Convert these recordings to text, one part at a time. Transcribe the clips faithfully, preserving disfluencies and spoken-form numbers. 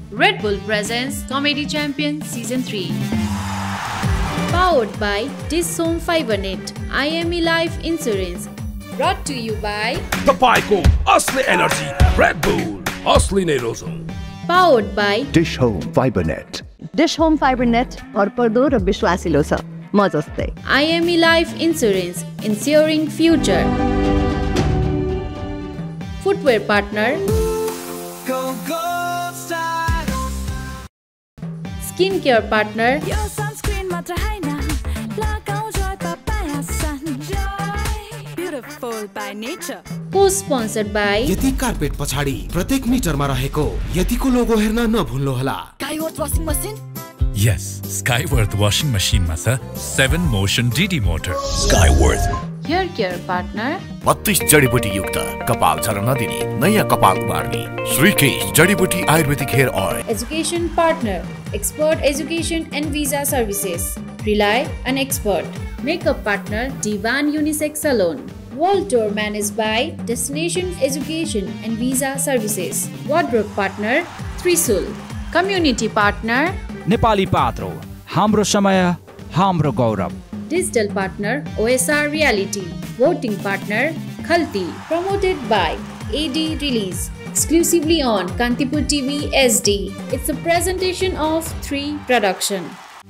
Red Bull presents Comedy Champion Season three. Powered by Dish Home FiberNet, I M E Life Insurance. Brought to you by Tapaiको Asli Energy, Red Bull, Asli Nerozo. Powered by Dish Home FiberNet. Dish Home FiberNet भरपर्दो र विश्वासिलो छ म जस्तै. I M E Life Insurance, ensuring future. Footwear partner Go Gold Star. Skincare partner Yo sunscreen matra haina lagau joy papaya sun joy beautiful by nature. Co-sponsored by Yeti carpet पछाडी प्रत्येक मिटरमा रहेको यतिको logo हेर्न नभुल्नुहोला. Skyworth washing machine. Yes, Skyworth washing machine ma cha seven motion D D motor. Skyworth. Hair care partner बत्तीस जडीबुटी युक्त कपाल झर्न नदिने नयाँ कपाल उमार्ने श्रीकेश जडीबुटी Ayurvedic hair oil. Education partner Expert Education and Visa Services. Rely on expert. Makeup partner Divan Unisex Salon. World Tour managed by Destination Education and Visa Services. Wardrobe partner Trisul. Community partner Nepali Patro हाम्रो समय हाम्रो गौरव. Digital partner O S R Reality. Voting partner Khalti. Promoted by A D Release. Exclusively on Kantipur T V S D. It's a presentation of three Production.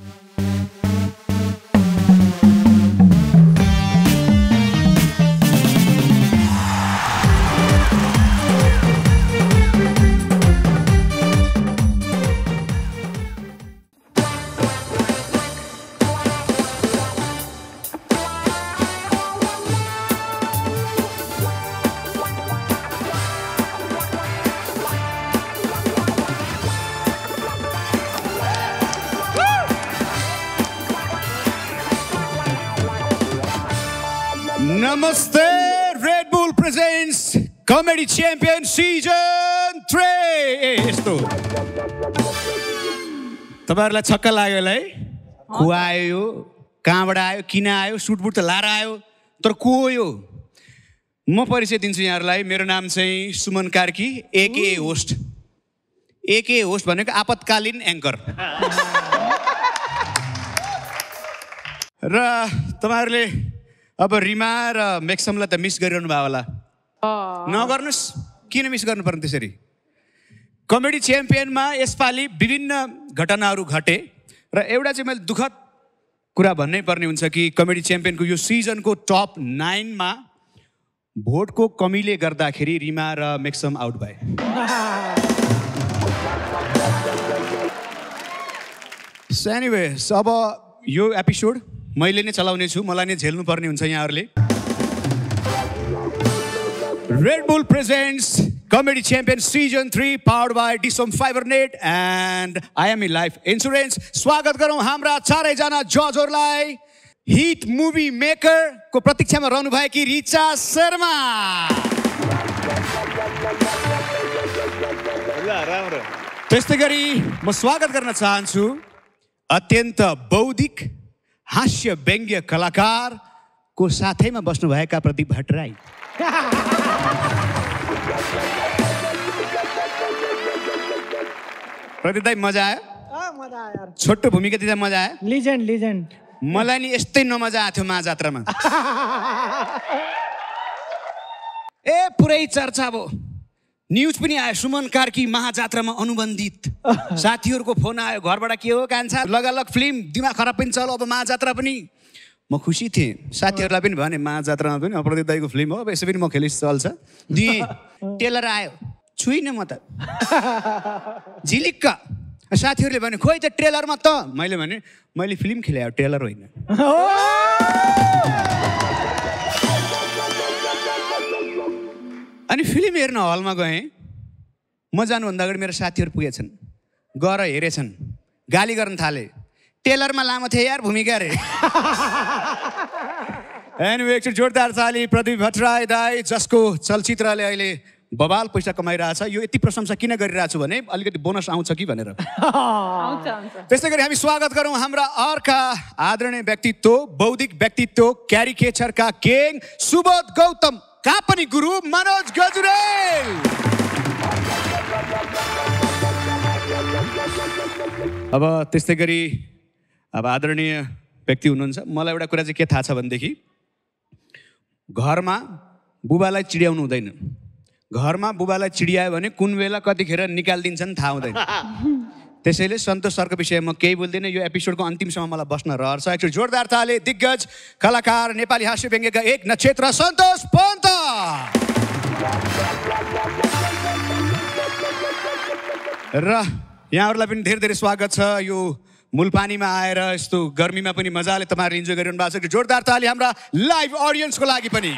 Namaste, Red Bull presents Comedy Champion Season three. यस्तो तपाईहरुलाई छक्क लाग्यो होला है? को आयो, कहाँबाट आयो, किन आयो, सुटबुट त लाएर आयो, तर को हो यो? म परिचय दिन्छु यहाँहरुलाई. मेरो नाम चाहिँ सुमन कार्की, एके होस्ट. एके होस्ट भनेको आपतकालीन एंकर. र तपाईहरुले अब रिमा र मेक्समलाई त मिस गरिरहनु भयो होला. नगर्नुस्, किन मिस गर्नु पर्ने त्यसरी? कमेडी च्याम्पियनमा यसपालि विभिन्न घटनाहरू घटे र एउटा चाहिँ मैले दुःखद कुरा भन्नै पर्ने हुन्छ कि कमेडी च्याम्पियनको यो सिजनको टप नाइनमा भोटको कमीले गर्दाखेरि रिमा र मेक्सम आउट भए. सो एनीवेज, अब यो एपिसोड मैले नै चलाउने छु, मलाई नै झेल्नु पर्ने हुन्छ यहाँहरुले. Red Bull presents Comedy Champion Season three powered by Dish Home FiberNet and I M E Life Insurance. स्वागत गरौँ हाम्रा चारै जना जजहरुलाई. हिट मुभी मेकर को प्रतीक्षामा रहनु भएकी रीचा शर्मा. त्यस्तै गरी म स्वागत गर्न चाहन्छु अत्यन्त बौद्धिक हास्य व्यङ्ग्य कलाकार को साथैमा बस्नु भएका प्रदीप भट्टराई. प्रदीप दाइ मजा आयो? मजा आयो यार. छोटो भूमिका दिँदा मजा आयो? Legend legend. मलाई नि यस्तै नमजा आथ्यो महाजात्रामा. ए पुरै चर्चा भयो. न्यूज पनि आयो सुमन कार्की महाजात्रामा अनुबन्धित. साथीहरुको फोन आयो घरबाट के हो कान्छा लगालग फिल्म दिमाग खराब पनि चल्यो अब महाजात्रा पनि. म खुसी थिएँ. साथीहरुलाई पनि भने महाजात्रामा पनि प्रदीप दाइको फिल्म हो अब यसै पनि म खेलिस चल्छ. दि टेलर आयो छुइनँ म त. झिलिक्क साथीहरुले भने खोइ त ट्रेलरमा त. मैले भने मैले फिल्म खेले ट्रेलर होइन. अनि फिल्म हेर्न हलमा गएँ. म जानुभन्दा अगाडि मेरो साथीहरु पुगेछन्, गएर हेरेछन्, गाली गर्न थाले. टेलरमा लामो थियो यार भूमिका रे. एनीवे एकचोटि जोरदार ताली प्रदीप भट्टराई दाइ जसको चलचित्रले अहिले बबाल पैसा कमाइरहेछ. यो यति प्रशंसा किन गरिरहेको छु भने अलिकति बोनस आउँछ कि भनेर. त्यस्तै गरी हामी स्वागत गरौँ हाम्रा अर्का आदरणीय व्यक्तित्व, बौद्धिक व्यक्तित्व, क्यारिकेचरका किङ सुबोध गौतम, कापनी गुरु मनोज गजुरेल. अब त्यस्तै गरी अब आदरणीय व्यक्ति हुनुहुन्छ मलाई एउटा कुरा चाहिँ के थाहा छ भनेदेखि घरमा बुबालाई चिड्याउनु हुँदैन घरमा बुबालाई चिड्यायो भने कुन बेला कतिखेर निकालिदिन्छन् थाहा हुँदैन त्यसैले सन्तोष सरको विषयमा केही बोल्दिनँ यो एपिसोडको अन्तिमसम्म मलाई बस्न रहर छ एकचोटि जोरदार ताली दिग्गज कलाकार नेपाली हास्य व्यङ्ग्यका एक नक्षत्र सन्तोष पन्त र यहाँहरूलाई पनि धेरै धेरै स्वागत छ यो मूलपानीमा आएर यस्तो गर्मीमा पनि मजाले तपाईँहरूले इन्जोय गरिरहनु भएको छ जोरदार ताली हाम्रा लाइभ अडियन्सको लागि पनि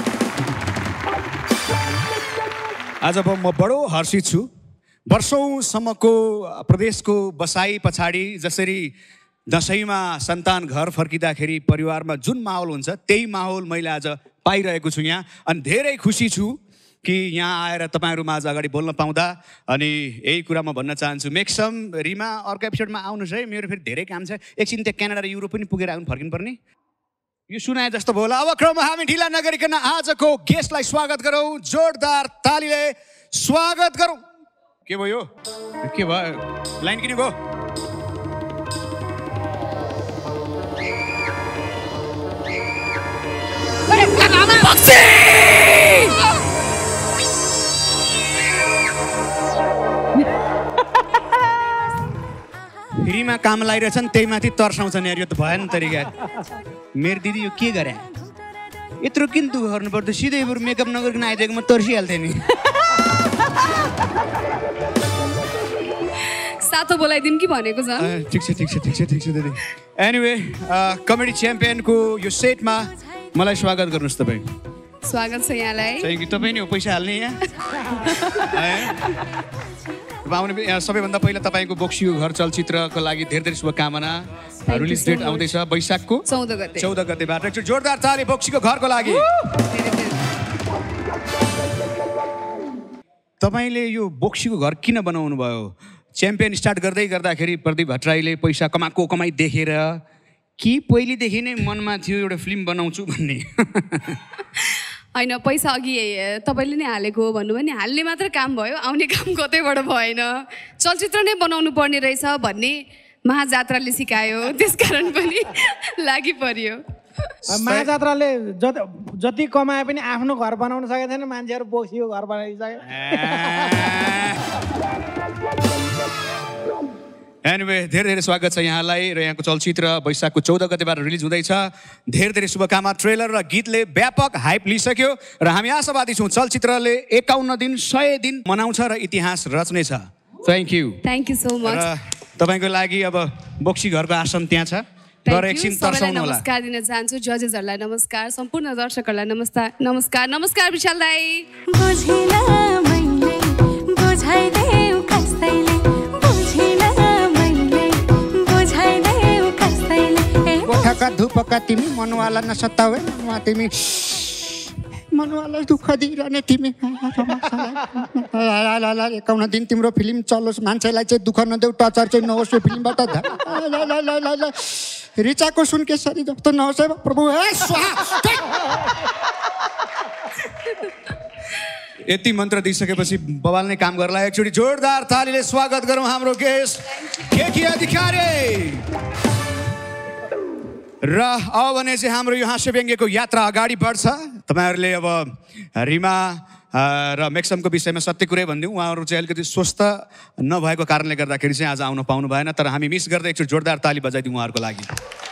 आज अब म बडो हर्षित छु वर्षौँसम्मको प्रदेशको बसाइ पछाडि जसरी दसैँमा सन्तान घर फर्किँदाखेरि परिवारमा जुन माहौल हुन्छ त्यही माहौल मैले आज पाइरहेको छु यहाँ अनि धेरै खुसी छु कि यहाँ आएर तपाईँहरूमा आज अगाडि बोल्न पाउँदा अनि यही कुरा म भन्न चाहन्छु मेक्सम रिमा अर्को एपिसोडमा आउनुहोस् है मेरो फेरि धेरै काम छ एकछिन त्यहाँ क्यानाडा र युरोप पनि पुगेर आउनु फर्किनुपर्ने यो सुनाए जस्तो भयो होला अब क्रममा हामी ढिला नगरिकन आजको गेस्टलाई स्वागत गरौँ जोरदार तालीले स्वागत गरौँ के भयो के भयो लाइन किन गयो फ्रीमा काम लागिरहेछन् त्यही माथि तर्साउँछन् यार यो त भएन तरिका मेरो दिदी यो के गरे यत्रो किन दुःख गर्नु पर्छ सिधै बरु मेकअप नगरिकन आइदिएको म तर्सिहाल्थेँ नि सातो बोलाइदिउँ कि भनेको छ ठिक छ ठिक छ ठिक छ ठिक छ दिदी एनिवे कमेडी च्याम्पियनको यो सेटमा मलाई स्वागत गर्नुहोस् तपाईँ स्वागत छ यहाँलाई चाहिँ तपाईँ नि हो पैसा हाल्ने यहाँ आउने सबैभन्दा पहिला तपाईँको बोक्सीको घर चलचित्रको लागि धेरै धेरै शुभकामना रिलिज डेट आउँदैछ वैशाखको चौध गते चौध गतेबाट एकचोटि जोरदार ताली बोक्सीको घरको लागि तपाईँले यो बोक्सीको घर किन बनाउनु भयो च्याम्पियन स्टार्ट गर्दै गर्दाखेरि प्रदीप भट्टराईले पैसा कमाएको कमाइ देखेर कि पहिलेदेखि नै मनमा थियो एउटा फिल्म बनाउँछु भन्ने होइन पैसा अघि तपाईँले नै हालेको हो भन्नुभयो नि हाल्ने मात्र काम भयो आउने काम कतैबाट भएन चलचित्र नै बनाउनु पर्ने रहेछ भन्ने महाजात्राले सिकायो त्यसकारण पनि लागि पर्यो महाजात्राले जति कमाए पनि आफ्नो घर बनाउन सकेको छैन मान्छेहरू बोक्सीको घर बनाइसक्यो एनिवे धेरै धेरै स्वागत छ यहाँलाई र यहाँको चलचित्र वैशाखको चौध गतेबाट रिलिज हुँदैछ धेरै धेरै शुभकामना ट्रेलर र गीतले व्यापक हाइप लिइसक्यो र हामी आशावादी छौँ चलचित्रले एकाउन्न दिन सय दिन मनाउँछ र इतिहास रच्नेछ thank you thank you so much र तपाईँको लागि अब बोक्सी घरको आसन त्यहाँ छ तर एकछिन तर्साउनु होला नमस्कार दिन चाहन्छु जजेसहरूलाई नमस्कार सम्पूर्ण दर्शकहरूलाई नमस्कार नमस्कार नमस्कार विशाल दाई बुझिन मैले बुझाइदेऊ कसैले बुझिन मैले बुझाइदेऊ कसैले कोठाका धुपका तिमी मनवाला नसतावे मा तिमी मनवालाई दुःख दिइरहने तिमी एकाउन्न दिन तिम्रो फिल्म चलोस् मान्छेलाई चाहिँ दुःख नदेऊ टचर चाहिँ नहोस् यो फिल्मबाट रिचाको सुन केसरी जस्तो नहोस् है प्रभु यति मन्त्र दिइसकेपछि बवाल नै काम गर्ला एकचोटि जोरदार तालीले स्वागत गरौँ हाम्रो गेस्ट केकी अधिकारी र अब भने चाहिँ हाम्रो यो हास्य व्यङ्ग्यको यात्रा अगाडि बढ्छ तपाईँहरूले अब रिमा र मेक्समको विषयमा सत्य कुरै भनिदिउँ उहाँहरू चाहिँ अलिकति स्वस्थ नभएको कारणले गर्दाखेरि चाहिँ आज आउन पाउनु भएन तर हामी मिस गर्दै एकचोटि जोरदार ताली बजाइदिउँ उहाँहरूको लागि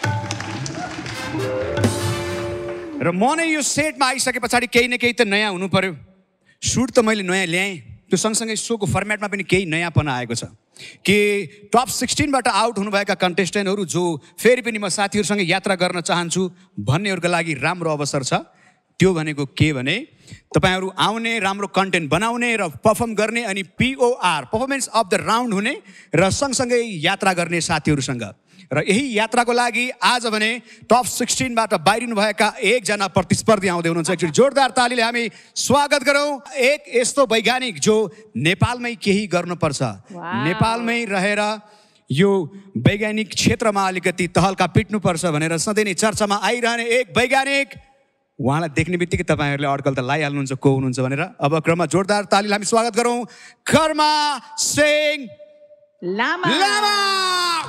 र म नै यो सेटमा आइसके पछाडि केही न केही त नयाँ हुनु पर्यो सुट त मैले नयाँ ल्याएँ त्यो सँगसँगै सोको फर्मेटमा पनि केही नयाँपना आएको छ कि टप सिक्सटिनबाट आउट हुनुभएका कन्टेस्टेन्टहरू जो फेरि पनि म साथीहरूसँग यात्रा गर्न चाहन्छु भन्नेहरूको लागि राम्रो अवसर छ त्यो भनेको के भने तपाईँहरू आउने राम्रो कन्टेन्ट बनाउने र पर्फर्म गर्ने अनि POR performance of the round हुने र सँगसँगै यात्रा गर्ने साथीहरूसँग र यही यात्राको लागि आज भने टप सिक्सटिनबाट बाहिरिनुभएका एकजना प्रतिस्पर्धी आउँदै हुनुहुन्छ एकचोटि जोरदार तालीले हामी स्वागत गरौँ एक यस्तो वैज्ञानिक जो नेपालमै केही गर्नुपर्छ नेपालमै रहेर यो वैज्ञानिक क्षेत्रमा अलिकति तहल्का पिट्नुपर्छ भनेर सधैँ नै चर्चामा आइरहने एक वैज्ञानिक उहाँलाई देख्ने बित्तिकै तपाईँहरूले अड्कल त लगाइहाल्नुहुन्छ को हुनुहुन्छ भनेर अब क्रममा जोरदार तालीले हामी स्वागत गरौँ कर्मा सिंह लामा लामा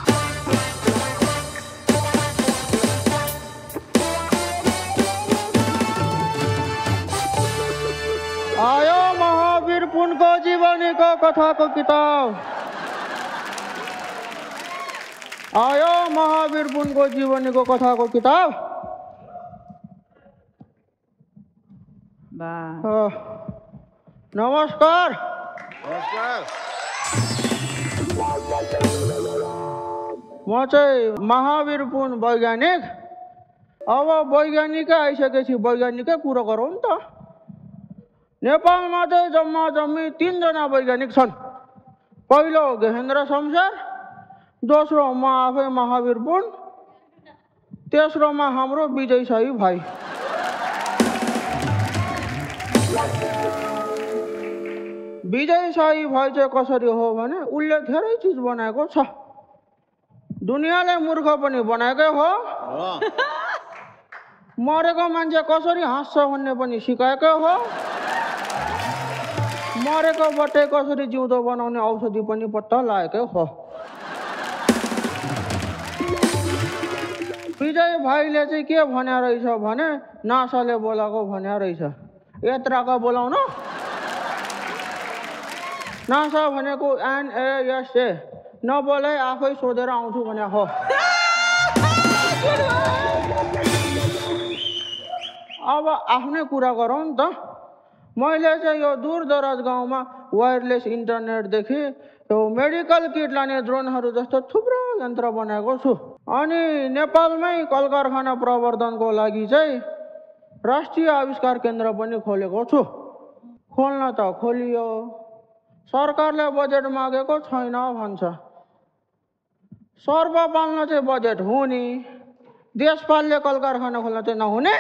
जीवनीको कथाको किताब आयो महावीर पुनको जीवनीको कथाको किताब नमस्कार नमस्कार म चाहिँ महावीर पुन वैज्ञानिक अब वैज्ञानिकै आइसकेपछि वैज्ञानिकै कुरो गरौँ नि त नेपालमा चाहिँ जम्मा जम्मी तीनजना वैज्ञानिक छन् पहिलो गेहेन्द्र शमशेर दोस्रो म आफै महावीर पुन तेस्रोमा हाम्रो विजय शाही भाइ विजय शाही भाइ चाहिँ कसरी हो भने उसले धेरै चिज बनाएको छ दुनियाँले मूर्ख पनि बनाएकै हो मरेको मान्छे कसरी हाँस्छ भन्ने पनि सिकाएकै हो मरेको बट्टे कसरी जिउँदो बनाउने औषधि पनि पत्ता लगाएकै हो विजय भाइले चाहिँ के भन्या रहेछ भने नासाले बोलाएको भन्या रहेछ यात्राका बोलाउनु नासा भनेको एनएएसए नबोलाइ आफै सोधेर आउँछु भने हो अब आफ्नै कुरा गरौँ नि त मैले चाहिँ यो दूर दराज गाउँमा वायरलेस इन्टरनेटदेखि यो मेडिकल किट लाने ड्रोनहरू जस्तो थुप्रो यन्त्र बनाएको छु अनि नेपालमै कल कारखाना प्रवर्धनको लागि चाहिँ राष्ट्रिय आविष्कार केन्द्र पनि खोलेको छु खोल्न त खोलियो सरकारले बजेट मागेको छैन भन्छ सर्व पाल्न चाहिँ बजेट हुने देश पाल्ने कल कारखाना खोल्न चाहिँ नहुने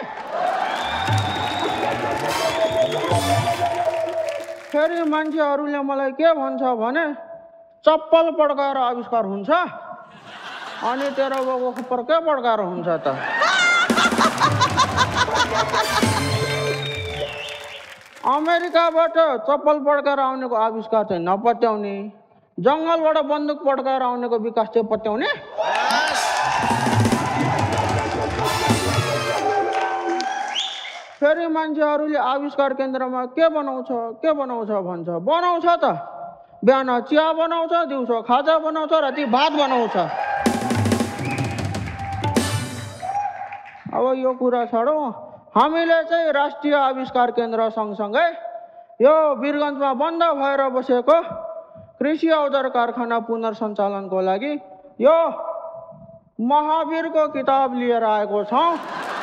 फेरि मान्छेहरूले मलाई के भन्छ भने चप्पल पड्काएर आविष्कार हुन्छ अनि तेरो बाबुको खप्पर के पड्काएर हुन्छ त अमेरिकाबाट चप्पल पड्काएर आउनेको आविष्कार चाहिँ नपत्याउने जङ्गलबाट बन्दुक पड्काएर आउनेको विकास चाहिँ पत्याउने फेरि मान्छेहरूले आविष्कार केन्द्रमा के बनाउँछ के बनाउँछ भन्छ बनाउँछ त बिहान चिया बनाउँछ दिउँसो खाजा बनाउँछ राति भात बनाउँछ अब यो कुरा छाडौँ हामीले चाहिँ राष्ट्रिय आविष्कार केन्द्र सँगसँगै यो वीरगन्जमा बन्द भएर बसेको कृषि औजार कारखाना पुनर्सञ्चालनको लागि यो महावीरको किताब लिएर आएको छौँ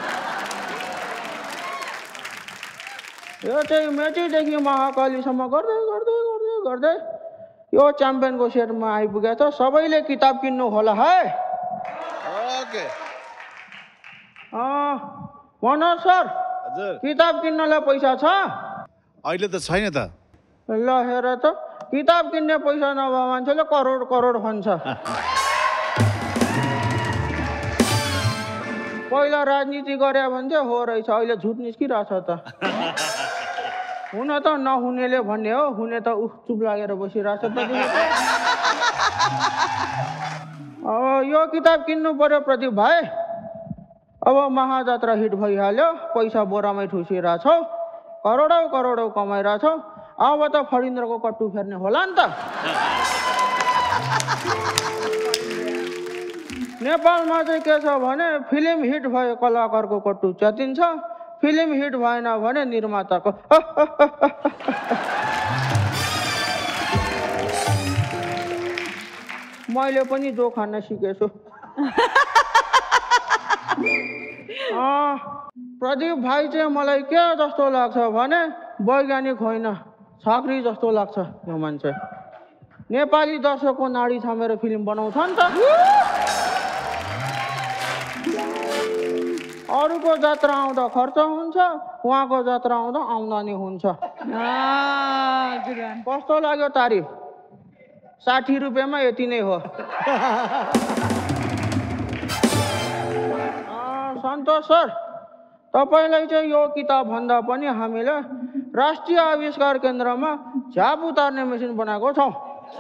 यो चाहिँ मेचीदेखि महाकालीसम्म गर्दै गर्दै गर्दै गर्दै यो च्याम्पियनको सेटमा आइपुगेछ सबैले किताब किन्नु होला है ओके मनोज सर किताब किन्नलाई पैसा छ अहिले त छैन त ल हेर त किताब किन्ने पैसा नभए मान्छेले करोड करोड भन्छ पहिला राजनीति गरे भन्थ्यो हो रहेछ अहिले झुट निस्किरहेछ त हुन त नहुनेले भन्ने हो हुने त उफ चुप लागेर बसिरहेछ त अब यो किताब किन्नु पर्यो प्रदीप भाइ अब महाजात्रा हिट भइहाल्यो पैसा बोरामै ठुसिरहेछौ करोडौँ करोडौँ कमाइरहेछौ अब त फरिन्द्रको कट्टु फेर्ने होला नि त नेपालमा चाहिँ के छ भने फिल्म हिट भयो कलाकारको कट्टु च्यातिन्छ फिल्म हिट भएन भने निर्माताको मैले पनि जो खान सिकेछु प्रदीप भाइ चाहिँ मलाई के जस्तो लाग्छ भने वैज्ञानिक होइन छाक्री जस्तो लाग्छ यो मान्छे नेपाली दर्शकको नाडी छामेर फिल्म बनाउँछ नि त अरूको जात्रा आउँदा खर्च हुन्छ उहाँको जात्रा आउँदा आम्दानी हुन्छ कस्तो लाग्यो तारिफ साठी रुपियाँमा यति नै हो सन्तोष सर तपाईँलाई चाहिँ यो किताब भन्दा पनि हामीले राष्ट्रिय आविष्कार केन्द्रमा झाप उतार्ने मेसिन बनाएको छौँ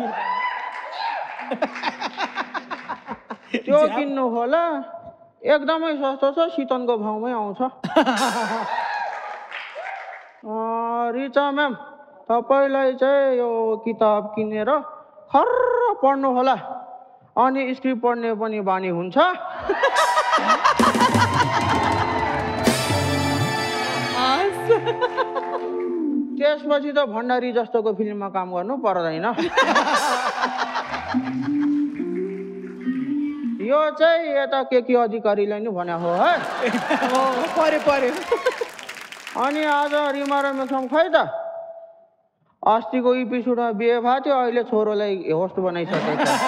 त्यो किन्नु होला एकदमै सस्तो छ शीतनको भाउमै आउँछ रिचा म्याम तपाईँलाई चाहिँ यो किताब किनेर खर्र पढ्नु होला अनि स्क्रिप्ट पढ्ने पनि बानी हुन्छ त्यसपछि त भण्डारी जस्तोको फिल्ममा काम गर्नु पर्दैन यो चाहिँ यता केकी अधिकारीलाई नि भने हो है परे परे अनि आज रिमा र मेक्सम खै त अस्तिको एपिसोडमा बिहे भएको थियो अहिले छोरोलाई होस्ट बनाइसकेको छ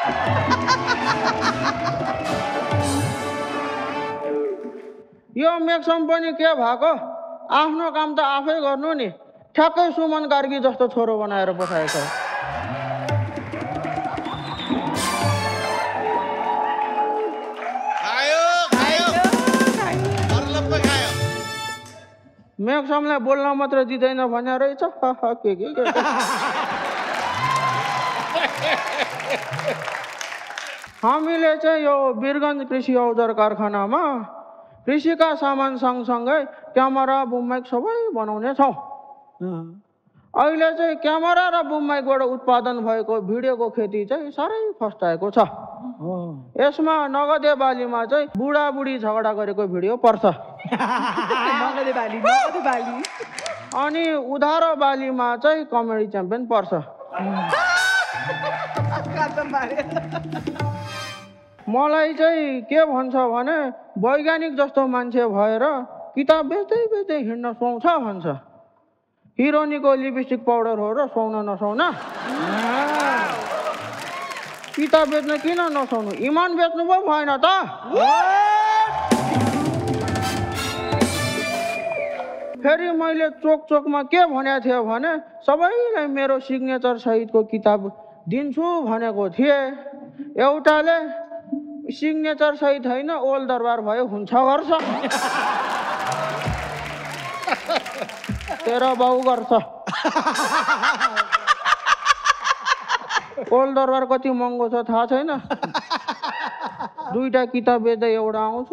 यो मेक्सम पनि के भएको आफ्नो काम त आफै गर्नु नि ठ्याक्कै सुमन कार्की जस्तो छोरो बनाएर पठाएको छ मेक्समलाई बोल्न मात्र दिँदैन भने रहेछ के के हामीले चाहिँ यो वीरगञ्ज कृषि औजार कारखानामा कृषिका सामान सँगसँगै क्यामेरा बुम माइक सबै बनाउने छौँ अहिले चाहिँ क्यामेरा र बुम माइकबाट उत्पादन भएको भिडियोको खेती चाहिँ साह्रै फस्टाएको छ यसमा नगदे बालीमा चाहिँ बुढाबुढी झगडा गरेको भिडियो पर्छ नगदे बाली नगदे बाली अनि उधारो बालीमा चाहिँ कमेडी च्याम्पियन पर्छ मलाई चाहिँ के भन्छ भने वैज्ञानिक जस्तो मान्छे भएर किताब बेच्दै बेच्दै हिँड्न सुहाउँछ भन्छ हिरोनीको लिपस्टिक पाउडर हो र सुहाउन नसुहाउन किताब बेच्न किन नसुहाउनु इमान बेच्नु पो भएन त फेरि मैले चोक चोकमा के भनेको थिएँ भने सबैलाई मेरो सिग्नेचर सहितको किताब दिन्छु भनेको थिएँ एउटाले सिग्नेचर सहित होइन ओल्ड दरबार भयो हुन्छ गर्छ तेरो बाउ गर्छ ओल्ड दरबार कति महँगो छ थाहा छैन दुईटा किताब बेच्दा एउटा आउँछु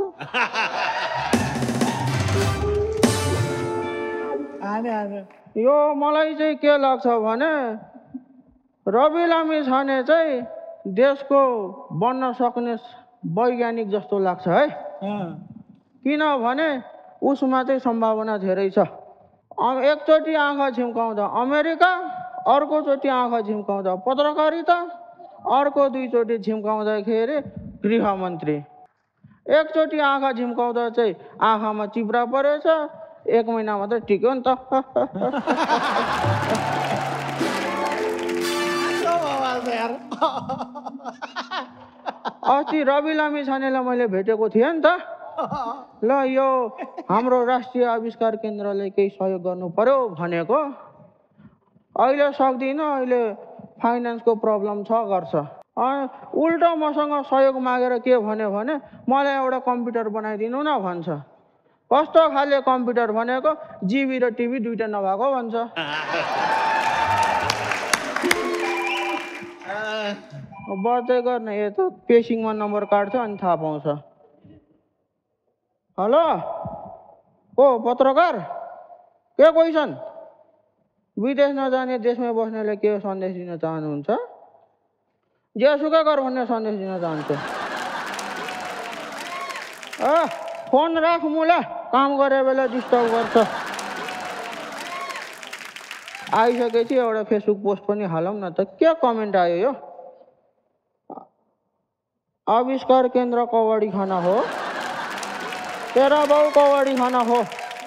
यो मलाई चाहिँ के लाग्छ भने रवि लामी छाने चाहिँ देशको बन्न सक्ने वैज्ञानिक जस्तो लाग्छ है किनभने उसमा चाहिँ सम्भावना धेरै छ एकचोटि आँखा झिम्काउँदा अमेरिका अर्कोचोटि आँखा झिम्काउँदा पत्रकारिता अर्को दुईचोटि झिम्काउँदाखेरि गृहमन्त्री एकचोटि आँखा झिम्काउँदा चाहिँ आँखामा चिप्रा परेछ एक महिना मात्रै टिक्यो नि त अस्ति रवि लामी छानेलाई मैले भेटेको थिएँ नि त ल यो हाम्रो राष्ट्रिय आविष्कार केन्द्रले केही सहयोग गर्नु पर्यो भनेको अहिले सक्दिनँ अहिले फाइनेन्सको प्रब्लम छ गर्छ उल्टो मसँग सहयोग मागेर के भन्यो भने मलाई एउटा कम्प्युटर बनाइदिनु न भन्छ कस्तो खाले कम्प्युटर भनेको जिबी र टिभी दुइटा नभएको भन्छ बर्दै गर्ने यो त पेसिङमा नम्बर काट्छ अनि थाहा पाउँछ हेलो ओ पत्रकार के कोही छन् विदेश नजाने देशमै बस्नेले के सन्देश दिन चाहनुहुन्छ जेसुकै गर भन्ने सन्देश दिन चाहन्छु अ फोन राख मुला काम गरे बेला डिस्टर्ब गर्छ आइसकेपछि एउटा फेसबुक पोस्ट पनि हालौँ न त के कमेन्ट आयो यो आविष्कार केन्द्र कवाडी खाना हो तेरा बाउ कवाडी खाना हो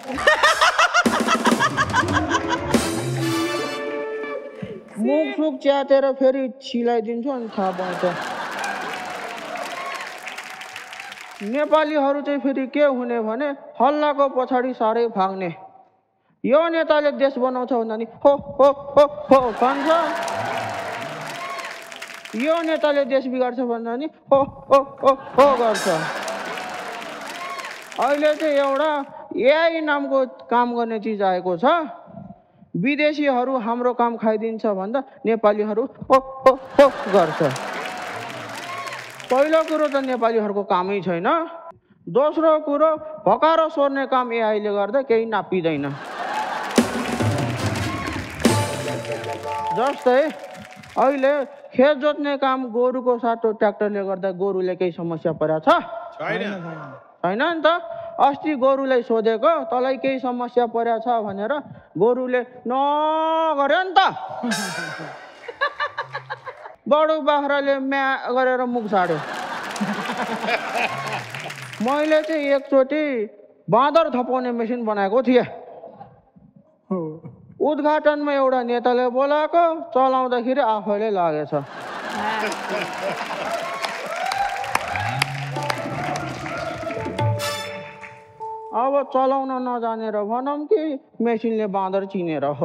मुख सुख च्यातेर फेरि छिलाइदिन्छु अनि थाहा पाउँछ नेपालीहरू चाहिँ फेरि के हुने भने हल्लाको पछाडि साह्रै भाग्ने यो नेताले देश बनाउँछ भन्दा नि हो हो हो हो भन्छ यो नेताले देश बिगार्छ भन्दा नि हो हो हो हो गर्छ अहिले चाहिँ एउटा एआई नामको काम गर्ने चिज आएको छ विदेशीहरू हाम्रो काम खाइदिन्छ भन्दा नेपालीहरू हो हो हो गर्छ पहिलो कुरो त नेपालीहरूको कामै छैन दोस्रो कुरो भकारो सोर्ने काम एआईले गर्दा केही नापिँदैन जस्तै अहिले खेत जोत्ने काम गोरुको साटो ट्र्याक्टरले गर्दा गोरुले केही समस्या परेको छ छैन नि त अस्ति गोरुलाई सोधेको तँलाई केही समस्या परेको छ भनेर गोरुले नगर्यो नि त बडो बाख्राले म्या गरेर मुख छाड्यो मैले चाहिँ एकचोटि बाँदर थपाउने मेसिन बनाएको थिएँ उद्घाटनमा एउटा नेताले बोलाएको चलाउँदाखेरि आफैले लागेछ अब चलाउन नजानेर भनौँ कि मेसिनले बाँदर चिनेर हो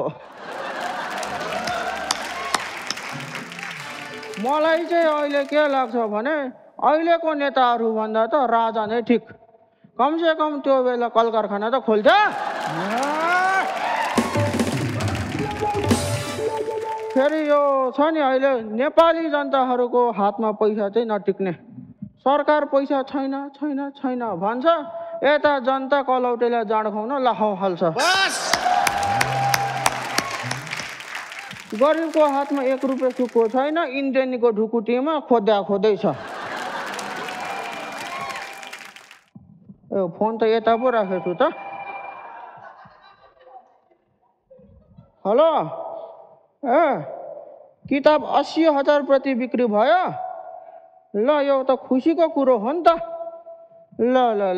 मलाई चाहिँ अहिले के लाग्छ भने अहिलेको नेताहरू भन्दा त राजा नै ठिक कमसे कम त्यो बेला कल कारखाना त खोल्थ्यो फेरि यो छ नि अहिले नेपाली जनताहरूको हातमा पैसा चाहिँ नटिक्ने सरकार पैसा छैन छैन छैन भन्छ यता जनता कलौटेलाई जाँड खुवाउन लाखौँ हाल्छ गरिबको हातमा एक रुपियाँ सुको छैन इन्डेनीको ढुकुटीमा खोद्या खोज्दै छ ए फोन त यता पो राखेको छु त हेलो ए किताब अस्सी हजार प्रति बिक्री भयो ल यो त खुसीको कुरो हो नि त ल ल ल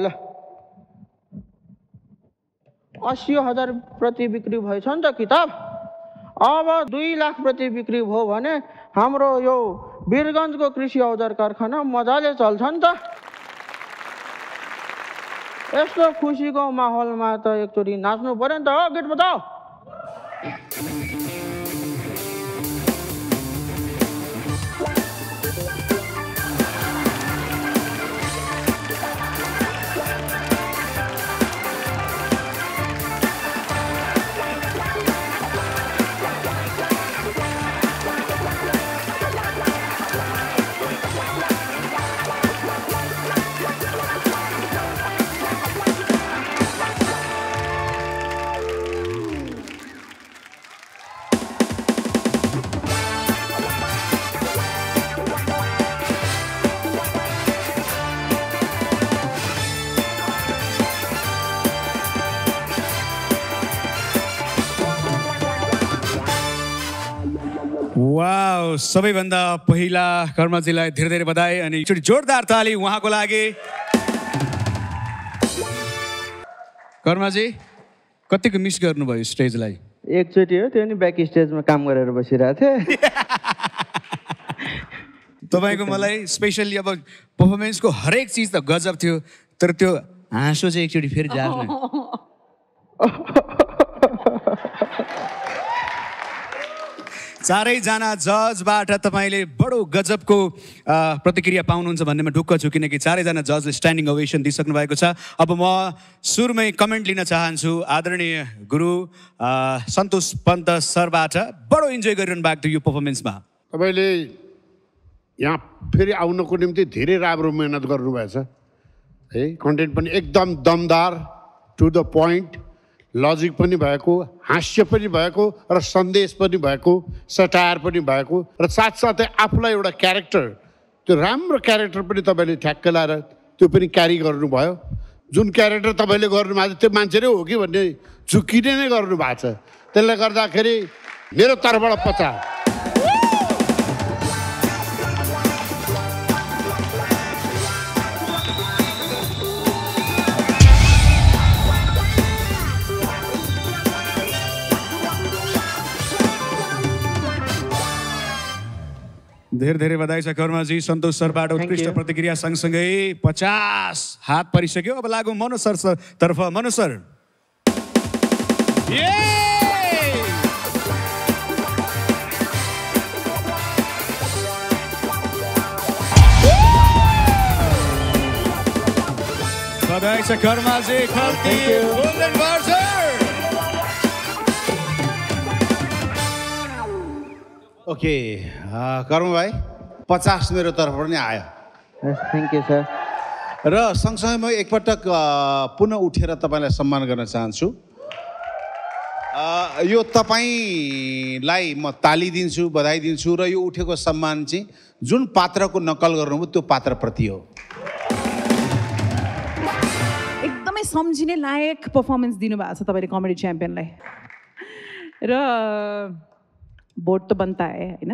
अस्सी हजार प्रति बिक्री भएछ नि त किताब अब दुई लाख प्रति बिक्री भयो भने हाम्रो यो वीरगञ्जको कृषि औजार कारखाना मजाले चल्छ नि त यस्तो खुसीको माहौलमा त एकचोटि नाच्नु पर्यो नि त हो गीत बजाऊ वाउ सबैभन्दा पहिला कर्मजीलाई धेरै धेरै बधाई अनि एकचोटि जोरदार ताली उहाँको लागि कर्मजी कतिको मिस गर्नुभयो स्टेजलाई एकचोटि हो त्यो नि ब्याक स्टेजमा काम गरेर बसिरहेको थिएँ तपाईँको मलाई स्पेसल्ली अब पर्फर्मेन्सको हरेक चिज त गजब थियो तर त्यो हाँसो चाहिँ एकचोटि फेरि जाने चारैजना जजबाट तपाईँले बडो गजबको प्रतिक्रिया पाउनुहुन्छ भन्नेमा ढुक्क छु किनकि चारैजना जजले स्ट्यान्डिङ ओभेसन दिइसक्नु भएको छ अब म सुरुमै कमेन्ट लिन चाहन्छु आदरणीय गुरु सन्तोष पन्त सरबाट बडो इन्जोय गरिरहनु भएको थियो यो पर्फर्मेन्समा तपाईँले यहाँ फेरि आउनको निम्ति धेरै राम्रो मेहनत गर्नुभएछ है कन्टेन्ट पनि एकदम दमदार टु द पोइन्ट लजिक पनि भएको हास्य पनि भएको र सन्देश पनि भएको सटायर पनि भएको र साथसाथै आफूलाई एउटा क्यारेक्टर त्यो राम्रो क्यारेक्टर पनि तपाईँले ठ्याक्क लाएर त्यो पनि क्यारी गर्नुभयो जुन क्यारेक्टर तपाईँले गर्नुभएको छ त्यो मान्छे नै हो कि भन्ने झुक्किने नै गर्नुभएको छ त्यसले गर्दाखेरि मेरो तर्फबाट पचास धेरै धेरै बधाई छ कर्मजी सन्तोष सरबाट उत्कृष्ट प्रतिक्रिया सँगसँगै पचास हात परिसक्यो अब लागौँ मनोज सर तर्फ मनोज सर बधाई छ कर्मजी खल्ती गोल्डन भर्जर ओके कर्म भाइ पचास मेरो तर्फबाट नै आयो थ्याङ्क यू सर र सँगसँगै म एकपटक पुनः उठेर तपाईँलाई सम्मान गर्न चाहन्छु यो तपाईँलाई म ताली दिन्छु बधाई दिन्छु र यो उठेको सम्मान चाहिँ जुन पात्रको नकल गर्नुभयो त्यो पात्रप्रति हो। एकदमै सम्झिने लायक पर्फर्मेन्स दिनुभएको छ तपाईँले कमेडी च्याम्पियनलाई र भोट त बन्ता है होइन।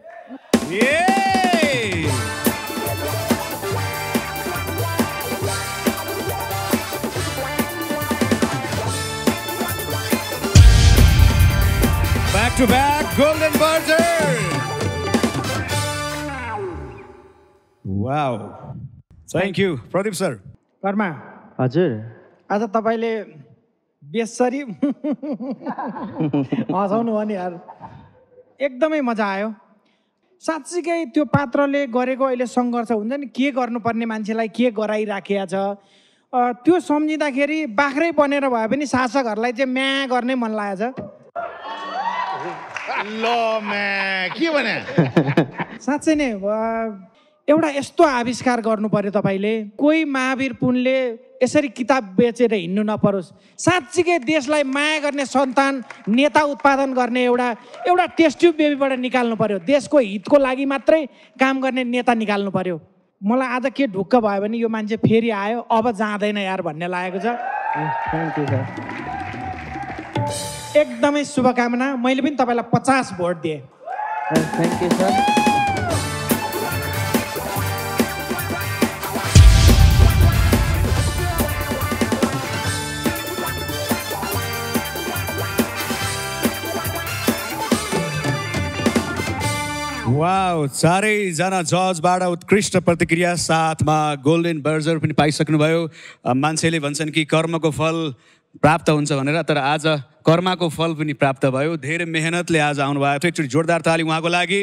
Back to back golden buzzer. Wow. Thank you. Pradip sir. Karma हजुर आज तपाईँले बेसरी हँसाउनु भयो नि यार, एकदमै मजा आयो। साँच्चीकै त्यो पात्रले गरेको अहिले सङ्घर्ष हुन्छ नि, के गर्नुपर्ने मान्छेलाई के गराइराखेको छ त्यो सम्झिँदाखेरि बाख्रै बनेर भए पनि शासकहरूलाई चाहिँ म्या गर्ने मन लागेको छ। ल म्या के भने साँच्चै नै एउटा यस्तो आविष्कार गर्नु पर्यो तपाईँले, कोही महावीर पुनले यसरी किताब बेचेर हिँड्नु नपरोस्। साँच्चीकै देशलाई माया गर्ने सन्तान नेता उत्पादन गर्ने एउटा एउटा टेस्ट ट्युब बेबीबाट निकाल्नु पर्यो। देशको हितको लागि मात्रै काम गर्ने नेता निकाल्नु पर्यो। मलाई आज के ढुक्क भयो भने यो मान्छे फेरि आयो, अब जाँदैन यार भन्ने लागेको छ। Thank you sir. एकदमै शुभकामना। मैले पनि तपाईँलाई पचास भोट दिएँ। Thank you sir. वाउ, चारैजना जजबाट उत्कृष्ट प्रतिक्रिया साथमा गोल्डन बर्जर पनि पाइसक्नुभयो। मान्छेले भन्छन् कि कर्मको फल प्राप्त हुन्छ भनेर, तर आज कर्मको फल पनि प्राप्त भयो। धेरै मेहनतले आज आउनुभएको थियो। एकचोटि जोरदार ताली उहाँको लागि।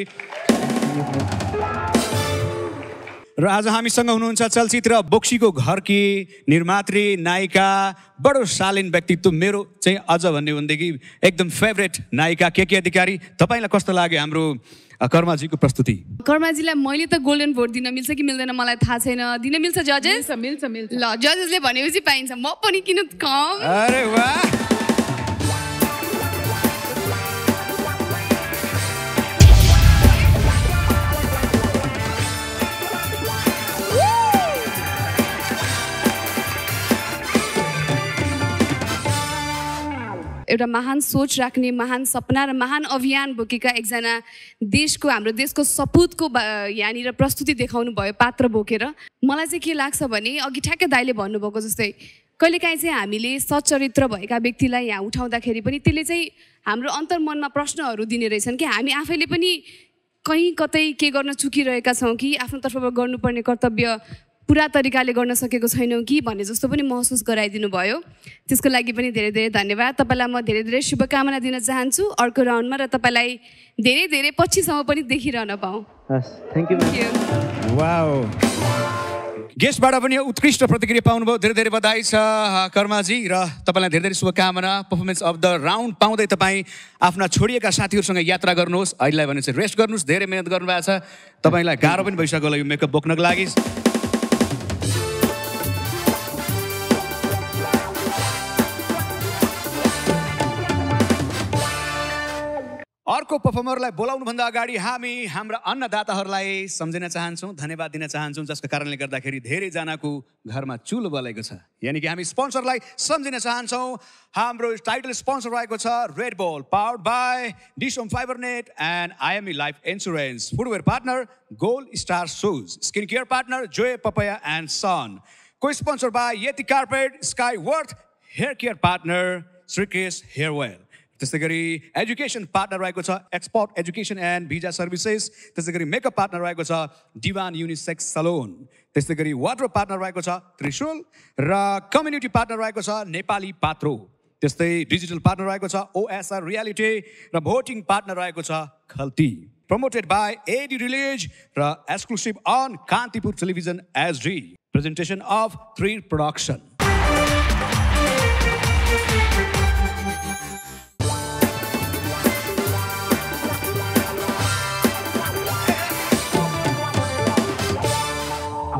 र आज हामीसँग हुनुहुन्छ चलचित्र बोक्सीको घरकी निर्मात्री नायिका, बडो शालीन व्यक्तित्व, मेरो चाहिँ अझ भन्ने भनेदेखि एकदम फेभरेट नायिका केकी अधिकारी। तपाईँलाई कस्तो लाग्यो हाम्रो कर्माजीको प्रस्तुति? कर्माजीलाई मैले त गोल्डन भोट दिन मिल्छ कि मिल्दैन मलाई थाहा छैन। दिन मिल्छ जजेस? मिल्छ मिल्छ। ल जजेसले भनेपछि पाइन्छ, म पनि किन कम? अरे वाह। एउटा महान सोच राख्ने, महान सपना र महान अभियान बोकेका एकजना देशको, हाम्रो देशको सपुतको यहाँनिर प्रस्तुति देखाउनु भयो पात्र बोकेर। मलाई चाहिँ के लाग्छ भने अघि ठ्याक्कै दाइले भन्नुभएको जस्तै कहिलेकाहीँ चाहिँ हामीले सच्चरित्र भएका व्यक्तिलाई यहाँ उठाउँदाखेरि पनि त्यसले चाहिँ हाम्रो अन्तर्मनमा प्रश्नहरू दिने रहेछन् कि हामी आफैले पनि कहीँ कतै के गर्न चुकिरहेका छौँ कि आफ्नो तर्फबाट गर्नुपर्ने कर्तव्य पुरा तरिकाले गर्न सकेको छैनौँ कि भन्ने जस्तो पनि महसुस गराइदिनु भयो। त्यसको लागि पनि धेरै धेरै धन्यवाद। तपाईँलाई म धेरै धेरै शुभकामना दिन चाहन्छु अर्को राउन्डमा, र तपाईँलाई धेरै धेरै पछिसम्म पनि देखिरहन पाऊँ। Thank you. वाउ, गेस्टबाट पनि उत्कृष्ट प्रतिक्रिया पाउनुभयो। धेरै धेरै बधाई छ कर्माजी, र तपाईँलाई धेरै धेरै शुभकामना। पर्फर्मेन्स अफ द राउन्ड पाउँदै तपाईँ आफ्ना छोडिएका साथीहरूसँग यात्रा गर्नुहोस्। अहिलेलाई भने चाहिँ रेस्ट गर्नुहोस्। धेरै मेहनत गर्नुभएको छ, तपाईँलाई गाह्रो पनि भइसक्यो होला यो मेकअप बोक्नको लागि। अर्को पर्फर्मरलाई बोलाउनुभन्दा अगाडि हामी हाम्रा अन्नदाताहरूलाई सम्झिन चाहन्छौँ, धन्यवाद दिन चाहन्छौँ, जसको कारणले गर्दाखेरि धेरैजनाको घरमा चुलो बलेको छ। यानि कि हामी स्पोन्सरलाई सम्झिन चाहन्छौँ। हाम्रो टाइटल स्पोन्सर रहेको छ Red Bull, powered by DishHome fibre net and IME life insurance. Footwear partner gold star shoes. Skin care partner Joy papaya and sun. Co sponsor by Yeti carpet, Skyworth. Hair care partner Shrikesh hair well. त्यस्तै गरी education partner रहेको छ export education and visa services. त्यस्तै गरी makeup partner रहेको छ डिभान unisex Salon. त्यस्तै गरी वार्डरोब पार्टनर रहेको छ त्रिशूल, र कम्युनिटी पार्टनर रहेको छ नेपाली पात्रो। त्यस्तै डिजिटल पार्टनर रहेको छ ओएसआर रियालिटी, र भोटिङ पार्टनर रहेको छ Khalti. Promoted by AD release र exclusive on Kantipur television SD. Presentation of three production.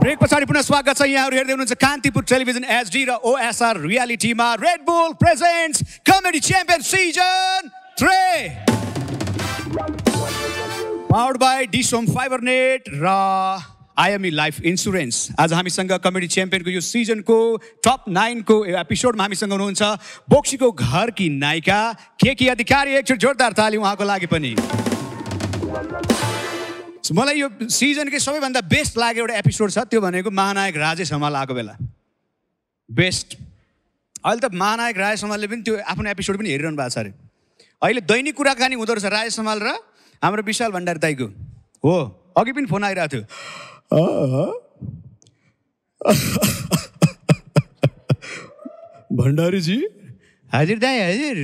ब्रेक पछाडि पुनः स्वागत छ। यहाँहरू हेर्दै हुनुहुन्छ कान्तिपुर टेलिभिजन एचडी र ओएसआर रियालिटीमा Red Bull presents comedy champion season three powered by DishHome fibre net र आइएमई लाइफ इन्सुरेन्स। आज हामीसँग कमेडी च्याम्पियनको यो सिजनको टप नाइनको एपिसोडमा हामीसँग हुनुहुन्छ बोक्सीको घरकी नायिका केकी अधिकारी। एकचोटि जोरदार ताली उहाँको लागि पनि। मलाई यो सिजनकै सबैभन्दा बेस्ट लाग्यो एउटा एपिसोड छ, त्यो भनेको महानायक राजेश हमाल आएको बेला। बेस्ट। अहिले त महानायक राजेश हमालले पनि त्यो आफ्नो एपिसोड पनि हेरिरहनु भएको छ अरे। अहिले दैनिक कुराकानी हुँदो रहेछ राजेश हमाल र हाम्रो विशाल भण्डारी दाइको। हो, अघि पनि फोन आइरहेको थियो। भण्डारीजी। हजुर दाइ हजुर।